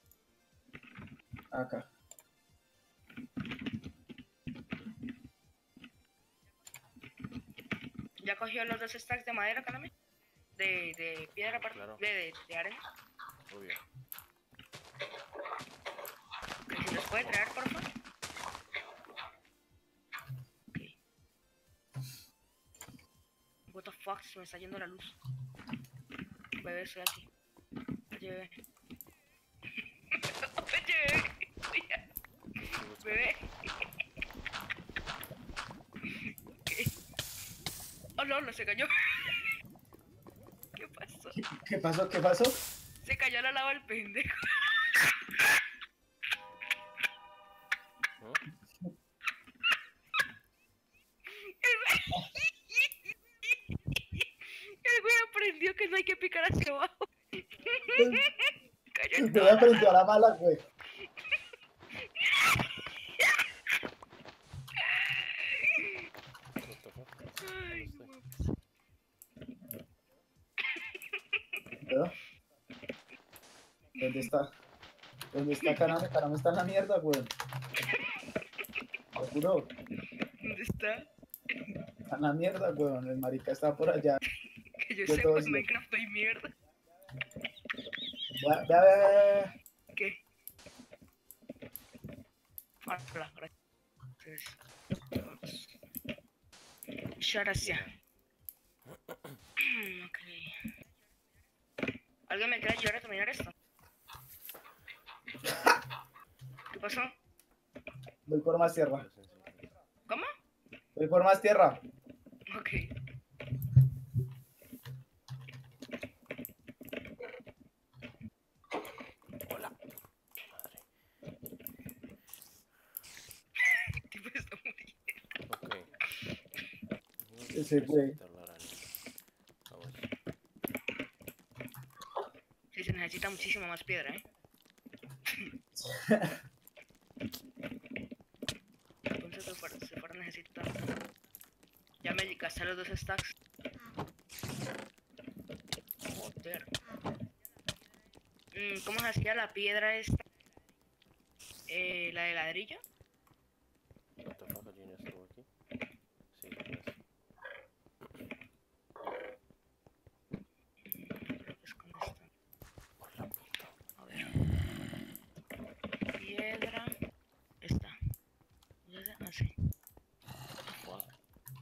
Acá. ¿Ya cogió los dos stacks de madera, Caname? De, de piedra, perdón. Claro. De, de, de arena. Obvio. Que si los puede traer, por favor. Ok. What the fuck, se me está yendo la luz. Bebé, estoy aquí. Oye, bebé. Oye, bebé. Bebé. ¿Qué? Oh, no, no, se cayó. ¿Qué pasó? ¿Qué, qué pasó? ¿Qué pasó? Se cayó a la lava el pendejo. ¿No? El güey aprendió que no hay que picar hacia abajo. Cayó en Te toda la aprendió a la mala, güey. What the fuck? Ay, ¿Dónde no estoy? mames. ¿Pero? ¿Dónde está? ¿Dónde está Caname? Caname está en la mierda, güey. Te juro. ¿Dónde está? Está en la mierda, güey. El marica está por allá. Que yo Yo sepa, todo en sí. Minecraft hay mierda. Vea, vea, vea, vea. ¿Qué? Hola, gracias. Muchas gracias. Ok. ¿Alguien me quiere ayudar a terminar esto? ¿Qué pasó? Voy por más tierra. Lo sencillo. ¿Cómo? Voy por más tierra. Ok. Hola. Madre. El tipo está muriendo. Ok. Ese güey. Necesito la araña. Vamos. Sí, se necesita muchísima más piedra, ¿eh? Entonces se fuera, se fuera a necesitar. Ya me gasté los dos stacks. Joder. Mm, ¿Cómo se hacía la piedra esta? Eh, la de ladrillo. What the fuck, ¿alguien estuvo aquí? Sí, gracias. Creo que es con esta. Por la puta. A ver. Piedra. Esta. ¿Dónde está? Ah, sí. What the fuck?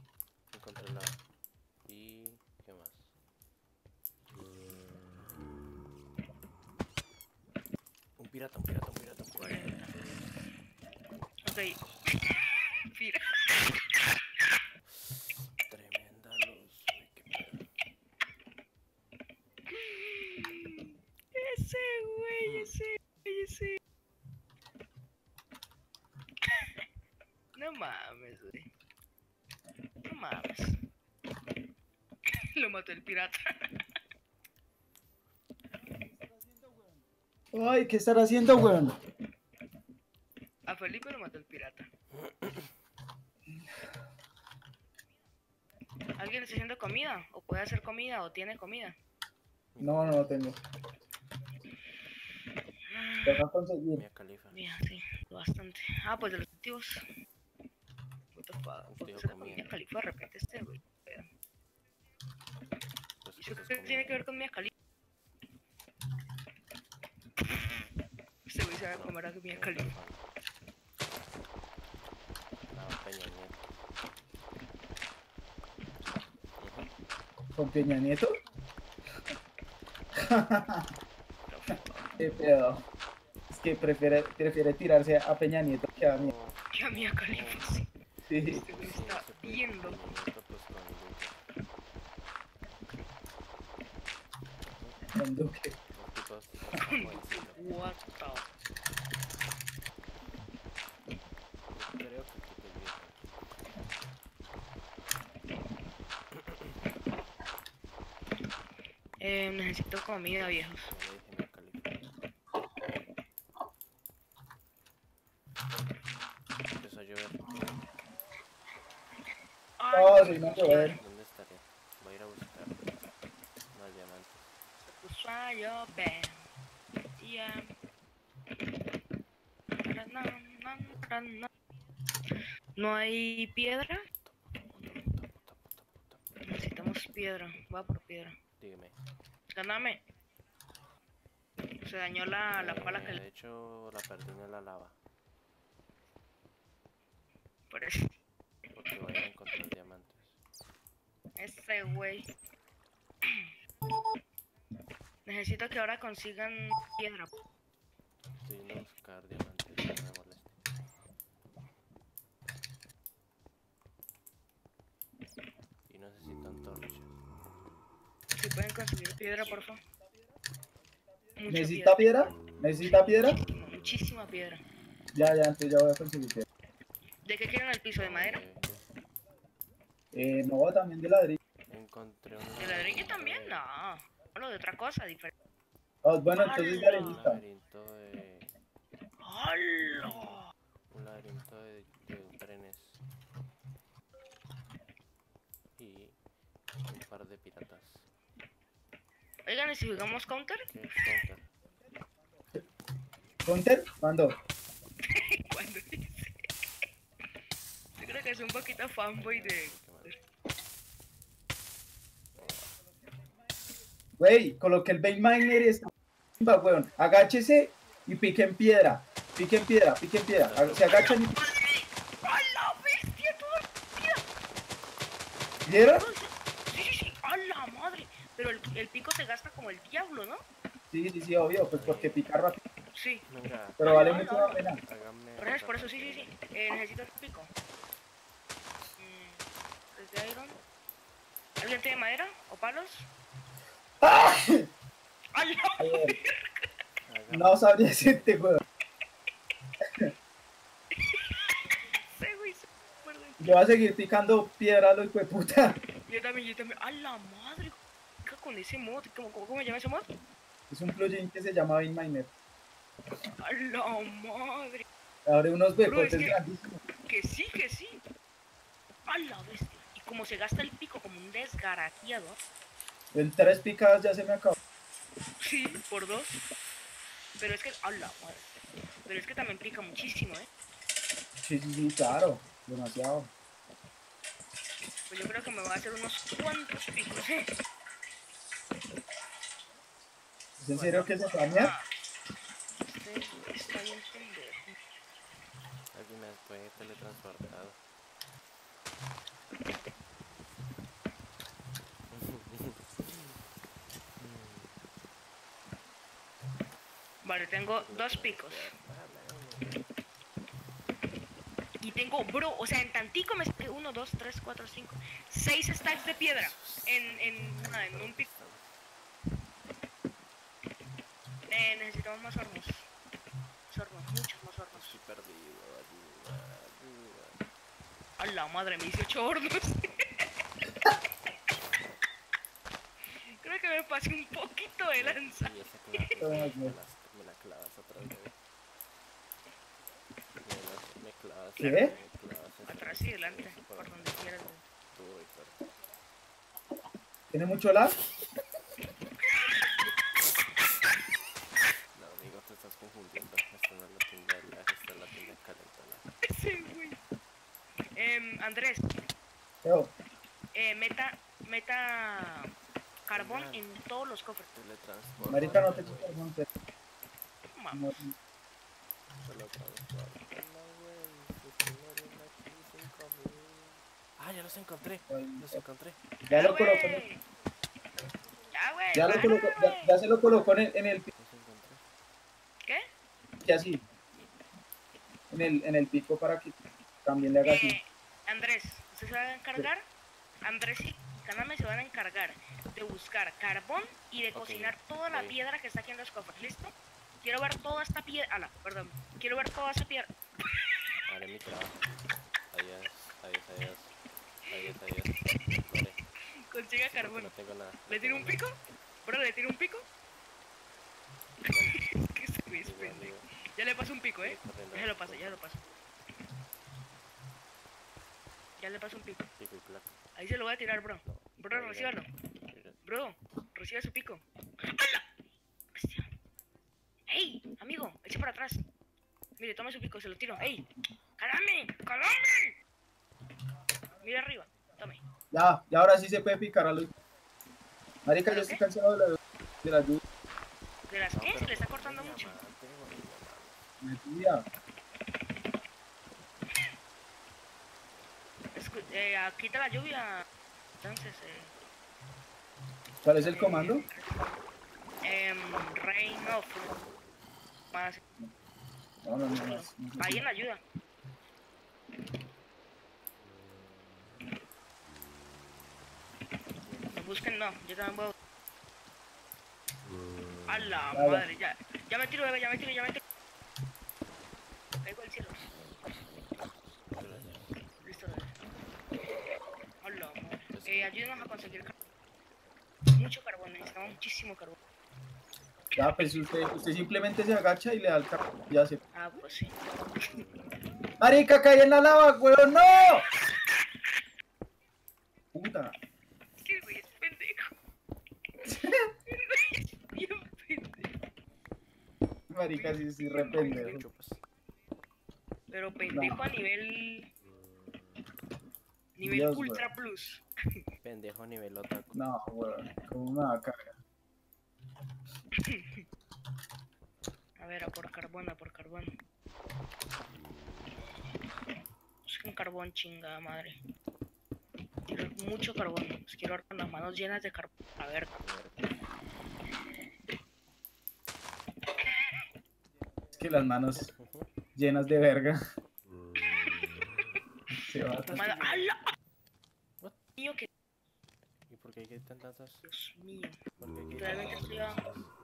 pirata, un pirata, un pirata, un pirata. Ok. Mira. Tremenda luz, güey, qué pedo. Ese güey, ese güey, ese. No mames, güey. No mames. Lo mató el pirata. Ay, ¿qué estará haciendo, weón? A Felipe lo mató el pirata. ¿Alguien está haciendo comida? ¿O puede hacer comida? ¿O tiene comida? No, no lo tengo. Te vas a conseguir. Mia Khalifa. Mira, sí, bastante. Ah, pues de los activos. What the fuck? ¿Por qué Tío, se le comida. comía Khalifa de repente este, güey? Pues, ¿Y eso pues, qué comida. tiene que ver con Mia Khalifa? Este güey se va a No, comer a Mia no, Khalifa. no, Peña Nieto. ¿Con Peña Nieto? Qué pedo. Es que prefiere, prefiere tirarse a Peña Nieto que a mí. No, Que a Mia Khalifa, sí. Sí, Este güey sí, está se puede bien con loco. Peña Nieto, pues con Duque. con Duque. Los tipos están Con jovencitos. What the... Creo que aquí te viejo. Eh, necesito comida, viejos. Ya le dije Mia Khalifa. Empezó a llover. Ay, Oh, no sí, me no, puso a joder. llover. ¿Dónde estaré? Voy a ir a buscar más diamantes. Se puso a llover. Ya. Na, na, na, na, na. ¿No hay piedra? Tapo, tapo, tapo, tapo, tapo. Necesitamos piedra. Va por piedra. Dígame. Ganame. Se dañó la, la pala que Eh, le... de hecho, la perdí en la lava. Por eso. Porque voy a ir a encontrar diamantes. Ese güey. Necesito que ahora consigan piedra. Estoy yendo a buscar diamantes, no me moleste. Y necesito antorcha. Si pueden conseguir piedra, por favor. Mucha ¿Necesita piedra? ¿Necesita piedra? Muchísima, muchísima piedra. Ya, ya, entonces ya voy a conseguir piedra. ¿De qué quieren el piso? ¿De madera? Eh, no, también de ladrillo. Encontré un ¿De ladrillo también? No. Hablo de otra cosa diferente. Oh, bueno, entonces ya le Un gusta. laberinto de... ¡Hala! Un laberinto de, de trenes. Y un par de piratas. Oigan, ¿y si jugamos counter? ¿Qué es counter? ¿Counter? ¿Cuándo? ¿Cuándo dice? Yo creo que es un poquito fanboy de... Güey, coloqué el Vein Miner y está... Weón, agáchese y pique en piedra. Pique en piedra, pique en piedra. Ag- Se agachan y... ¡A la bestia! ¡Todo ¿Vieron? Sí, sí, sí. ¡A la madre! Pero el, el pico se gasta como el diablo, ¿no? Sí, sí, sí, obvio, pues porque pica rápido. Sí. Venga, Pero vale no, mucho no. la pena. háganme... Por eso, la por eso, sí, sí, sí. partida. Eh, necesito el pico. Mm, ¿Desde Iron? ¿Alguien tiene madera o palos? ¡A la Eh, Háganme- no sabría decirte, weón. Sí, güey, se acuerda. Yo voy a seguir picando piedra, lo hijo de puta. Yo también, yo también. ¡A la madre! ¿Qué con ese mod? ¿Cómo, cómo, cómo se llama ese mod? Es un plugin que se llama Vein Miner. ¡A la madre! Abre unos Bro, becotes es que- grandísimos. Que sí, que sí. ¡A la bestia! Y como se gasta el pico como un desgraciado. En tres picadas ya se me acabó. Sí, por dos. Pero es que... ¡A la madre! Pero es que también pica muchísimo, ¿eh? Sí, sí, sí, claro. Demasiado. Pues yo creo que me va a hacer unos cuantos picos, ¿eh? ¿Es en serio que se cambia? Ah, este está bien pendejo. Alguien me fue teletransportado. Vale, tengo dos picos. Y tengo, bro, o sea, en tantico me saqué uno, dos, tres, cuatro, cinco, seis stacks de piedra en, en, nada, en un pico. Eh, necesitamos más hornos. Más hornos, muchos más hornos. Estoy perdido, ayuda, ayuda. A la madre, me hice ocho hornos. Creo que me pasé un poquito de lanza. Y esa clava, me, la, me la clavas atrás de mí. Me, la, me clavas, ¿Qué? me clavas Atrás y delante, por donde quieras. duro y fuerte. ¿Tiene mucho lag? No, amigo, te estás confundiendo. Esta no es la tienda de la, esta es la tienda de calentona. Sí, güey. Eh, Andrés, Yo, eh, meta, meta carbón en todos los cofres. Teletransporte. marica, no te quiero monte. Vamos. Teletransporte. No, güey. Si tienen aquí cinco mil. Ah, ya los encontré. Los encontré. Ya lo güey. colocó en el, Ya, güey. ya lo para, colocó, ya, güey. ya se lo colocó en el, en el pico, Los encontré. ¿Qué? así. En el, en el pico para que también le haga así. Eh, Andrés, ¿usted se va a encargar? Andrés y Kaname se van a encargar de buscar carbón y de Ok, cocinar toda la voy. piedra que está aquí en los cofres. ¿Listo? Quiero ver toda esta piedra. Ah, no, perdón. Quiero ver toda esa piedra. Haré mi trabajo. Adiós, adiós, adiós. Adiós, adiós. Vale. Consiga Sí, carbón. no tengo nada. no ¿Le tiro tengo un pico? Bro, ¿le tiro un pico? nada. ¿Qué se me Igual, pendejo? igual. Ya le paso un pico, ¿eh? Voy corriendo. Ya se lo paso, ya lo paso. Ya le paso un pico. Pico y placa. Ahí se lo voy a tirar, bro. No. Bro, no, recíbalo. ya. Bro, recibe su pico. ¡Hala! Bestia. ¡Ey! Amigo, eche para atrás. Mire, tome su pico, se lo tiro. ¡Ey! ¡Calame! ¡Calame! Mira arriba, tome. Ya, ya ahora sí se puede picar a los. Marica, yo ¿Pero estoy qué? cansado de la, de la lluvia. ¿De las No, qué? Se pero le está tengo cortando mi mucho. diamante, tengo mi diamante. La lluvia. Escu eh, quita la lluvia. Entonces, eh... ¿Cuál es el comando? Eh, Rain of. Más. No, no, no, no, no, no. Ahí en la ayuda. No busquen, no. Yo también voy a... A la Vale. madre, ya. Ya me tiro, bebé, ya me tiro, ya me tiro. Caigo al cielo. Listo, bebé. A la madre. Eh, ayúdenos a conseguir carbón. Mucho carbón, necesitamos muchísimo carbón. Ya, pues usted, usted simplemente se agacha y le da el carro. Ya se. Ah, pues sí. ¡Marica, caí en la lava, weón! ¡No! Puta. Qué güey, es pendejo. Bien pendejo. Marica, sí, sí, re pendejo. Chupas. Pero pendejo a nivel. Nivel Dios, Ultra weón. Plus. Pendejo nivel otaku. No, weón. ¿Cómo me va a cagar? A ver, a por carbón, a por carbón. Es que un carbón chingada madre. Quiero mucho carbón. Pues quiero con las manos llenas de carbón. A ver. Es que las manos llenas de verga. Se va a... Mano, ¡ala! What? Mío, que ¿Y por qué hay tantas? Dios mío. ¿Por qué hay Literalmente estoy a...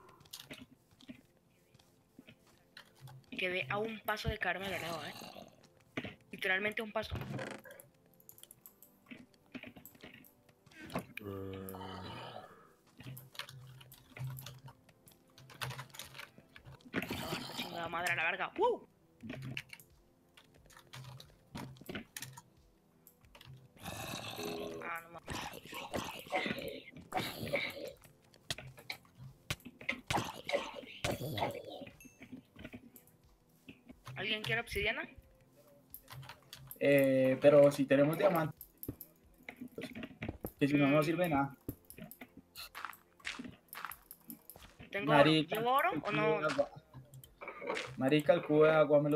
Quedé a un paso de caerme de la lava, eh. Literalmente a un paso. Ah, chingada madre a la verga. ¡Uh! Ah, no mames. ¿Alguien quiere obsidiana? Eh, pero si tenemos diamantes, que si no, no sirve nada. ¿Tengo Marica, oro? ¿Llevo oro el o cubo no? de agua. Marica, el cubo de agua me lo...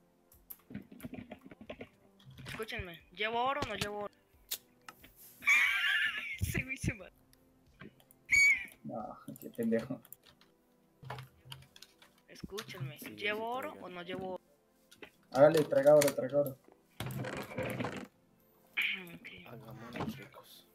Escúchenme, ¿llevo oro o no llevo oro? Se me hizo mal. No, qué pendejo. escúchenme. Sí, ¿Llevo sí, oro traiga. o no llevo oro? Hágale, traiga oro, traiga oro. Ok. Hagámonos ricos.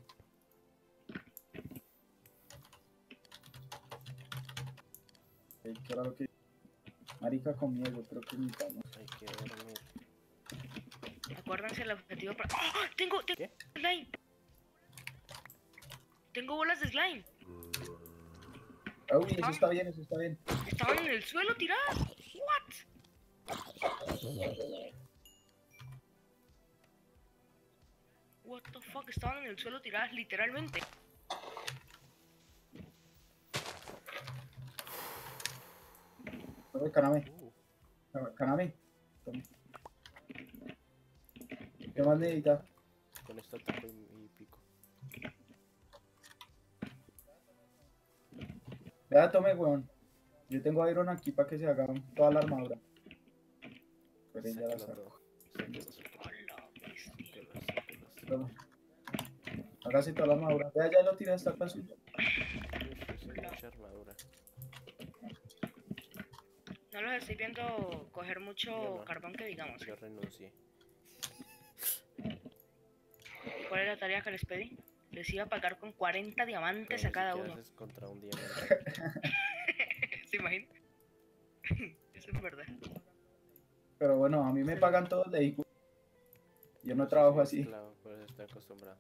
Ey, ¿qué era lo que... Marica comía, yo creo que mi pano. Hay que dormir. Acuérdense el objetivo para... ¡Oh! Tengo, tengo ¿Qué? slime. Tengo bolas de slime. Ah, uy, eso está bien, eso está bien. Estaban en el suelo tiradas. What? What the fuck, estaban en el suelo tiradas literalmente. Oye, Caname, Uh, Caname. Tome. ¿Qué más necesitas? con esta taco y, y pico. Vea, tome, weón. Yo tengo iron aquí para que se haga toda la armadura. Pero ya la Sáquelo saco. todo. Sáquelo, sáquelo. Hola, bestia. Sáquelo, sáquelo, sáquelo. Tome. Hágase toda la armadura. Vea, ya lo tiré hasta acá suyo. Uy, eso es mucha armadura. No los estoy viendo coger mucho Yo no. carbón que digamos. Yo renuncié. ¿Cuál es la tarea que les pedí? Les iba a pagar con cuarenta diamantes Pero a ni cada siquiera uno. haces contra un diamante. ¿Se imaginan? Eso es verdad. Pero bueno, a mí me pagan todos de igual. Yo no Yo trabajo soy así. esclavo, por eso estoy acostumbrado.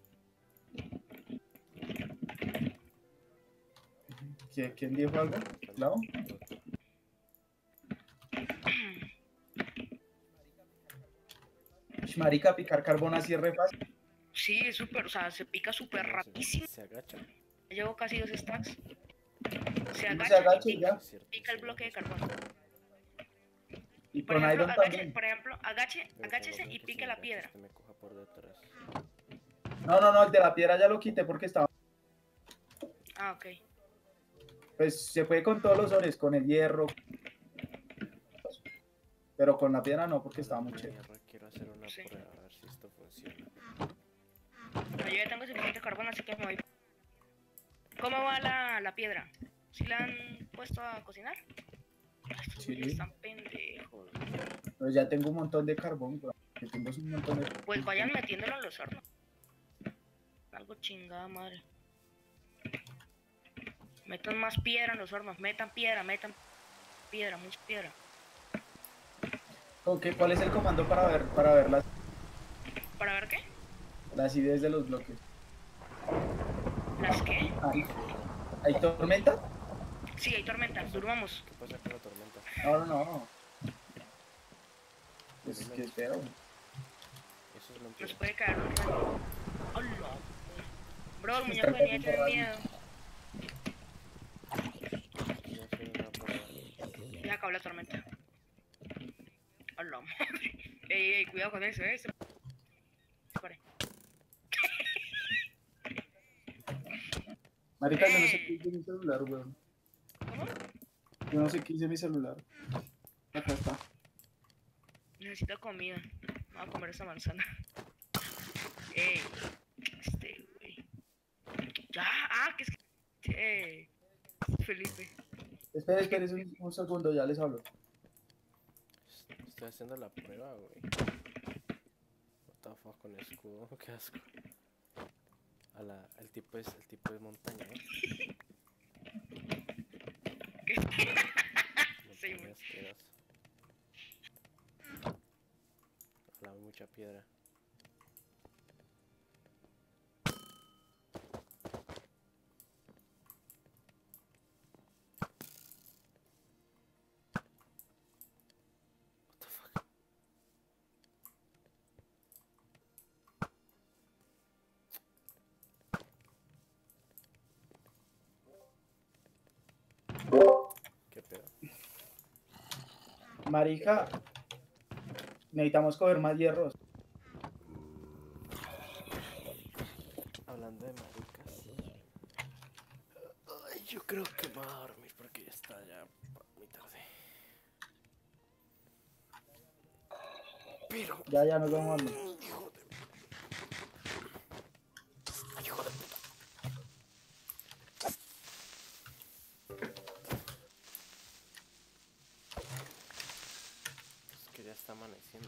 ¿Qui- ¿Quién dijo algo? ¿Esclavo? Ush, marica, picar carbón así es re fácil. Sí, es súper, o sea, se pica súper No, se- rapidísimo. Se agacha. Llevo casi dos stacks. Se Uno agacha, se agacha y y pica, ya. Es cierto, pica el sí, bloque de no sé. carbón. Y Por con ejemplo, iron agache, también. por ejemplo, agache, Pero agáchese tengo y miedo que si pique me la agacho, piedra. este me coja por detrás. No, no, no, el de la piedra ya lo quité porque estaba... Ah, ok. Pues se puede con todos los ores, con el hierro. Pero con la piedra no, porque estaba muy Hablando de chévere. hierro, quiero hacer una Sí. prueba a ver si esto funciona. Pero yo ya tengo suficiente carbón, así que me voy. ¿Cómo va la, la piedra? ¿Sí la han puesto a cocinar? Estos Sí. güeyes están pendejos. Pero ya tengo un montón de carbón, bro. Yo tengo un montón de... Pues vayan metiéndolo en los hornos. Algo chingada madre. Metan más piedra en los hornos, metan piedra, metan piedra, mucha piedra. Ok, ¿cuál es el comando para ver, para ver las, ¿Para ver qué? las ideas de los bloques? ¿Las qué? ¿Hay, ¿hay tormenta? Sí, hay tormenta, durmamos. ¿Qué pasa con la tormenta? No, no, no. Pues que feo. Eso es Nos mentira. puede caer un rayo. ¡Hola! Bro, el Está muñeco de nieve cayendo tiene rayo. miedo. Quiero hacer una prueba. Ya acabó la tormenta. ¡Hola, madre! Ey, ey, cuidado con eso, eh. Se- Pare. Marica, yo no sé qué hice mi celular, weón. ¿Cómo? Yo no sé qué hice mi celular. Acá está. Necesito comida. Me voy a comer esa manzana. Ey, este, güey. Ya, ah, que es que. Eh, Felipe. Espera, espera un, un segundo, ya les hablo. Estoy haciendo la prueba, güey. What the fuck con escudo, qué asco. A la, el tipo es, el tipo es montaña, eh. ¿Qué? Sí, Montaña güey. asquerosa. A la mucha piedra. What the fuck. Qué pedo. Marica, necesitamos coger más hierros. Hablando de maricas. Ay, yo creo que me voy a dormir porque ya está ya muy tarde. Pero, Ya, ya nos vamos a dormir. hijo de... Hijo de puta. está amaneciendo.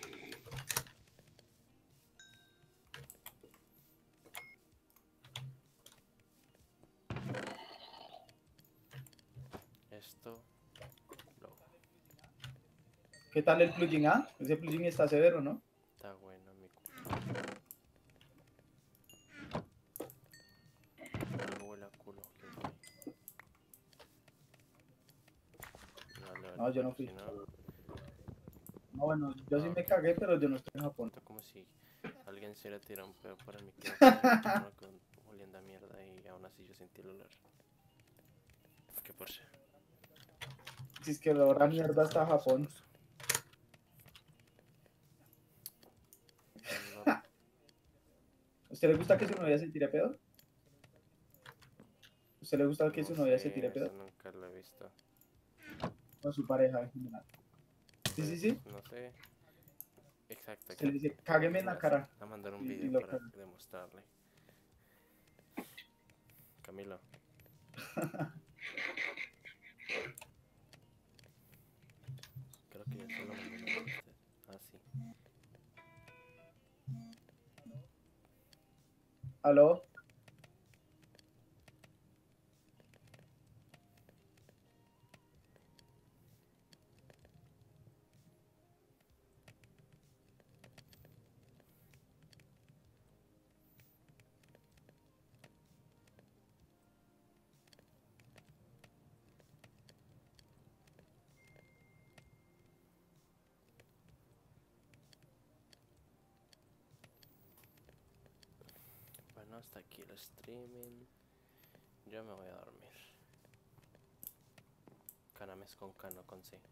Esto lo ¿Qué tal el plugin? Ah, ese plugin está severo, ¿no? está bueno, mi culo. Algo huele a culo. ¿Quién fue? Vale, vale, No, yo no si fui. no, No, bueno, yo sí ah, me ok. cagué, pero yo no estoy en Japón. Esto como si alguien se hubiera tirado un pedo por el micrófono y el micrófono con oliendo a mierda y aún así yo sentí el olor. ¿Qué por ser? Si es que la hora mierda está Japón. No, ¿A usted le gusta que su novia se tire pedo? ¿A usted le gusta que no su novia se tire sé, eso pedo? nunca lo he visto. O su pareja en general. Sí, sí, Pues sí. no sé. Exacto, Se le exacto. dice, cágueme en Es la más, cara. a mandar un Y, y video lo para caga. demostrarle. Camilo, creo que ya se lo mandé, ¿no? Usted. Ah, sí. ¿Aló? Bueno, hasta aquí el streaming. Yo me voy a dormir. Canames con cano con C.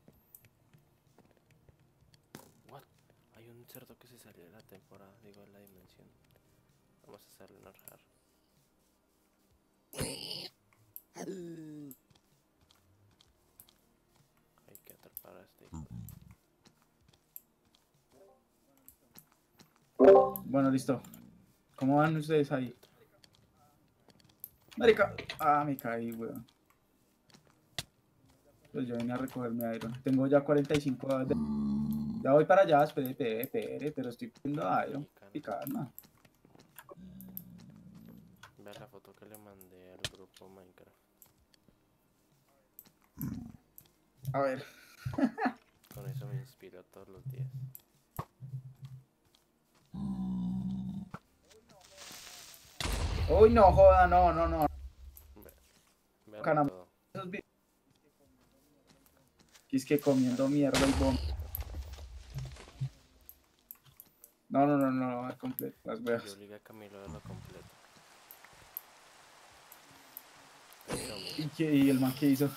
What? Hay un cerdo que se salió de la temporada, digo, de la dimensión. Vamos a hacerle enojar. Hay que atrapar a este hijo. Bueno, listo. ¿Cómo van ustedes ahí? Marica. Ah, me caí, weón. Pues yo vine a recoger mi Iron. Tengo ya cuarenta y cinco horas de... Ya voy para allá, espere, espere, espere, pero estoy pidiendo Iron. Y cano. Y calma. Ve la foto que le mandé al grupo Minecraft. A ver. Con eso me inspiro todos los días. Uy, no joda, no, no, no. Ve, véalo Caramba. todo. Esos vi- Y es que comiendo mierda y bomba. No, no, no, no, no, completo, las Yo weas. obligué a Camilo a verlo completo. Pero mira, ¿Y, qué, y el man que hizo?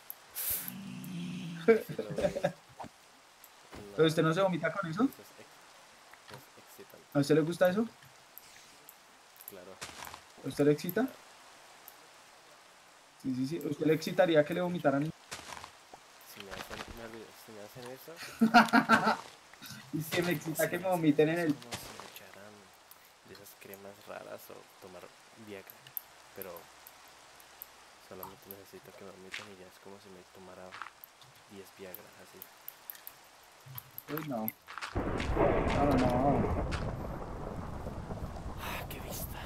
sí lo vi. ¿Pero No, usted no se vomita con eso? eso es, ex- es excitante. ¿A usted le gusta eso? Claro, ¿A usted le excita? claro. Sí, sí, sí. ¿Usted le excitaría que le vomitaran? Si me hacen, me olvido, si me hacen eso, Y es que me si excita que me me hacen vomiten eso en es el... como si me echaran de esas cremas raras o tomar Viagra. Pero solamente necesito que me vomiten y ya es como si me tomara diez Viagra, así. Uy, no. No, no, no. ¡Ah, qué vista!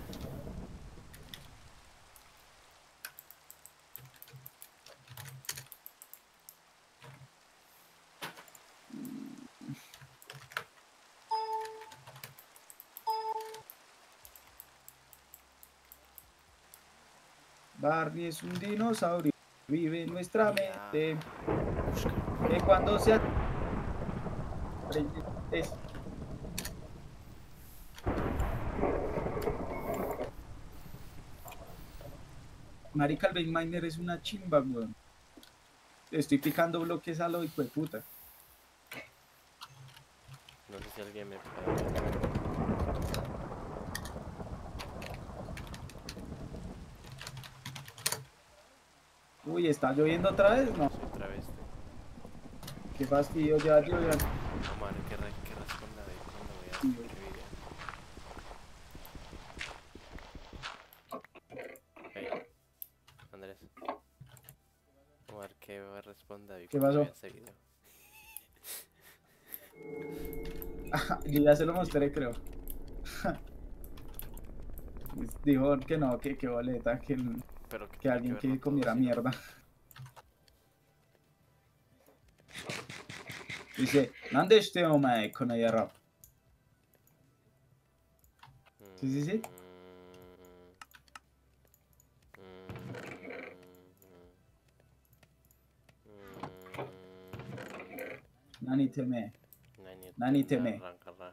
Barney es un dinosaurio. Vive en nuestra Ya, mente. busca. Que cuando se... Es... Marica, el Vein Miner es una chimba, weón. Estoy picando bloques a lo hijo de puta. No sé si alguien me puede ayudar. Uy, ¿está lloviendo otra vez? No. Soy travesti. Qué fastidio, ya lloviendo. Vamos a ver qué, re qué responde David cuando vea este video. Hey, Andrés. Vamos a ver qué va a responder David ¿Qué cuando pasó? vea este video. Yo ya se lo mostré, creo. Dijo que no, que, que boleta, que, Pero que, que alguien verlo que todo, comiera sí, ¿no? mierda. Dice, ¿dónde este hombre con el rap? Sí, sí, sí. Nani teme, Nani nani teme, teme. arrancará.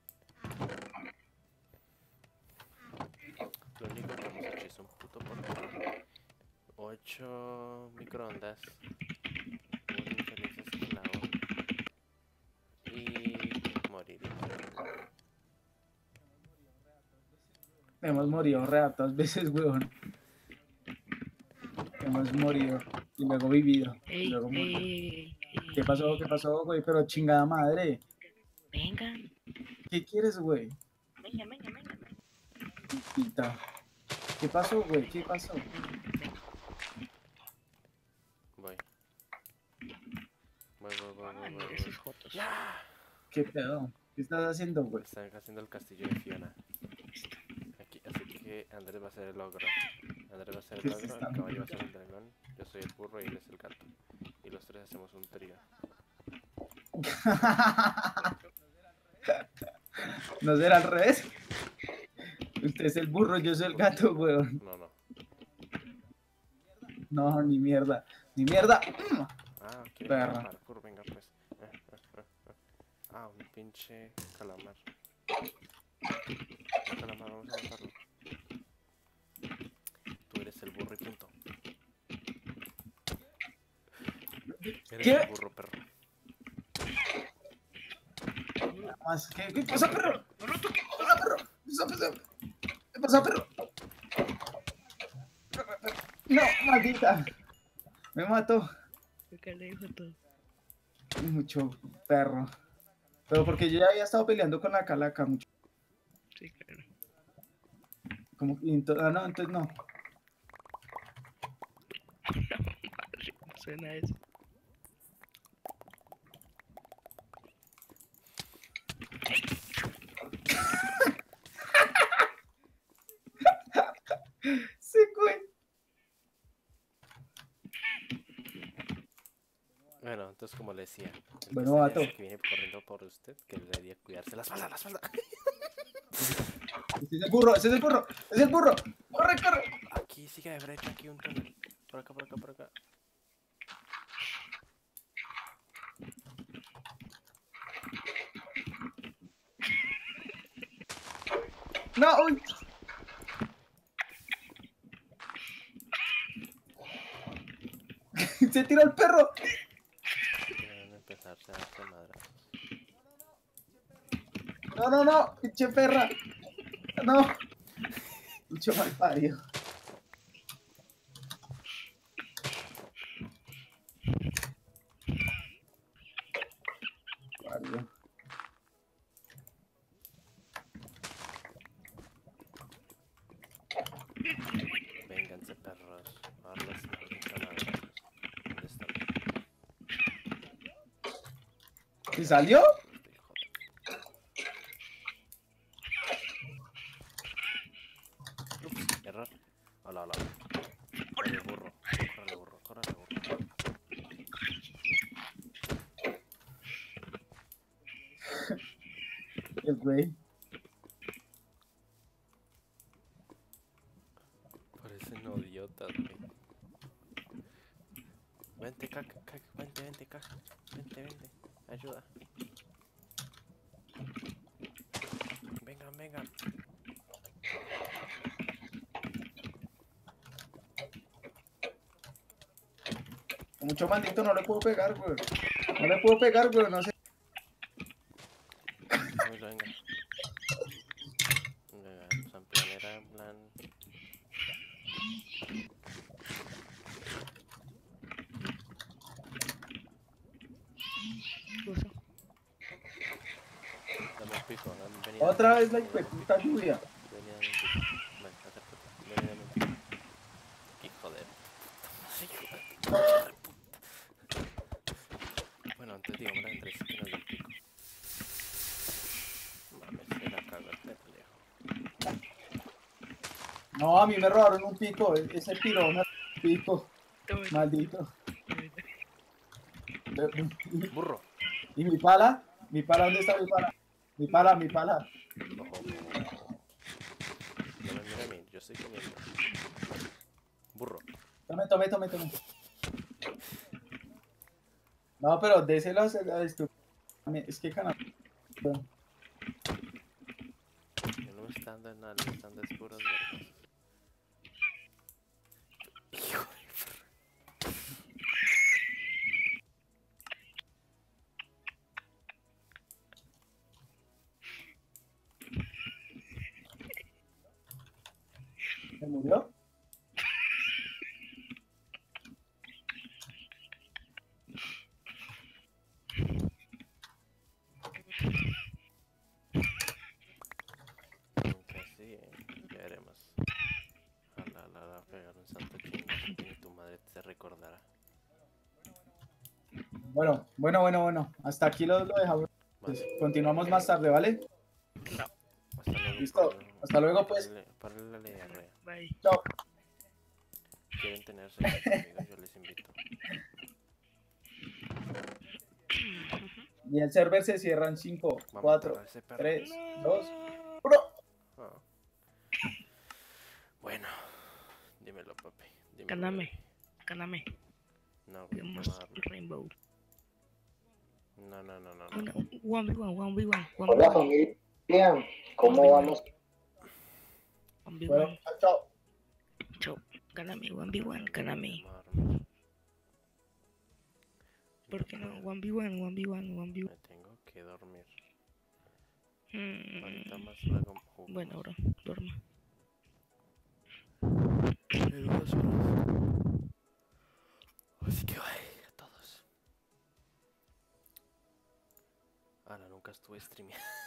Lo único que hemos hecho es un puto portal. Ocho microondas. Un infeliz esclavo. Y moriré. Hemos morido re hartas veces, weón. Hemos morido y luego vivido. Y Ey, luego ey, morido. ey, ¿Qué pasó? ey. ¿Qué pasó, güey? Pero chingada madre. Vengan, ¿Qué quieres, güey? venga, venga, venga, venga. Pita. ¿Qué pasó, güey? ¿Qué pasó? Voy. Voy, voy, voy, Ah, voy, voy, mira voy. esos jotos. ¡Ya! ¿Qué pedo? ¿Qué estás haciendo, güey? Están haciendo el castillo de Fiona. Aquí, así que Andrés va a ser el ogro. Andrés va a ser ¿Qué el se ogro, está el caballo va a ser el dragón, yo soy el burro y él es el gato. Y los tres hacemos un trío. ¿No será al revés? Usted es el burro, yo soy el gato, weón. No, no. No, ni mierda. Ni mierda. Ah, quiere Perra. jugar parkour, venga pues. Eh, eh, eh, eh. Ah, un pinche calamar. Un calamar, vamos a matarlo. Tú eres el burro y punto. Eres ¿Qué? el burro, perro. Más, ¿Qué, ¿Qué pasa, perro? ¿Qué pasa, perro? ¿Qué pasa, perro? ¿Qué pasa, perro? No, maldita. Me mató. ¿Qué le dijo todo? Mucho perro. Pero porque yo ya había estado peleando con la calaca mucho. Sí, claro. Como, y ento- ah, no, entonces no. Madre, ¿cómo suena eso? Sí, güey. Bueno, entonces como le decía, el Bueno, que, vato. sale, que viene corriendo por usted, que debería cuidarse la espalda, la espalda. Ese es el burro, ese es el burro, ese es el burro. Corre, corre. Aquí sigue de derecha, aquí un túnel. Por acá, por acá, por acá. No, uy. Se tira el perro. Deben empezarse a darse madrazos. No, no, no. Pinche perra. No. Mucho mal parido. Parido. Vénganse, perros. Ahora les pincha madrazos. ¿Dónde están? ¿Se salió? Este hijo de- Ups, error. Hola, hola. Córrele, burro. Córrele, burro. Córrele, burro. El güey. Parecen idiotas, güey. Vente, caca, caca. Vente, vente, caca. Vente, vente. Ayuda. Vengan, vengan. Mucho maldito no le puedo pegar, güey. No le puedo pegar, güey. No sé. Uy, venga. Venga, pues en plan era en plan. Uso. Dame un pico, dame, vení, dame Otra un vez la pico, vení, dame un hijueputa lluvia. pico, vení, dame un pico. Ven, acércate. Vení, dame un pico. Hijo de puta. Hijo de puta. Bueno, antes digámosle a Andrés que nos dé el pico. No, a mí me robaron un pico. e- Ese piro me robó un pico. Tome. Maldito. Burro. ¿Y mi pala? ¿Mi pala? ¿Dónde está mi pala? Mi pala, mi pala. Ojo. No me mira a mí, yo estoy comiendo. Burro. Tome, tome, tome, tome. No, pero déselo a esto. Es que canal. Yo no me están dando nada, me están dando puras vergas. Hijo de fr- ¿Se murió? Nunca sí, eh, ya veremos. Ojalá la la pegar un santo chingo y ni tu madre te recordará. Bueno, bueno, bueno, bueno. Hasta aquí lo, lo dejamos. Pues, continuamos más tarde, ¿vale? No. Hasta luego. Listo. paren- Hasta luego, pues. párenle- párenle la diarrea. Bye. Chao. ¿Quieren tener sexo conmigo? Yo les invito. Y el server se cierra en cinco, Vamos a cuatro, matar a ese perro. tres, dos, No. uno. Ah. Bueno, dímelo, papi. Dímelo, Ganame. baby. Ganame. No, güey, no Vamos va a darme. Rainbow. No, no, no, no. no. Una, one v one, one v one, one Hola v one, familia, ¿cómo vamos? one v Bueno, one. chao, chao. Chau. Ganame, one v one, ganame. Vamos a dormir. ¿Por qué no? one v one, one v one, one v Me one. tengo que dormir. Mm, Ahorita más luego jugamos. Bueno, bro, duerma. En unas horas. Así que bye a todos. Ahora nunca estuve streameando.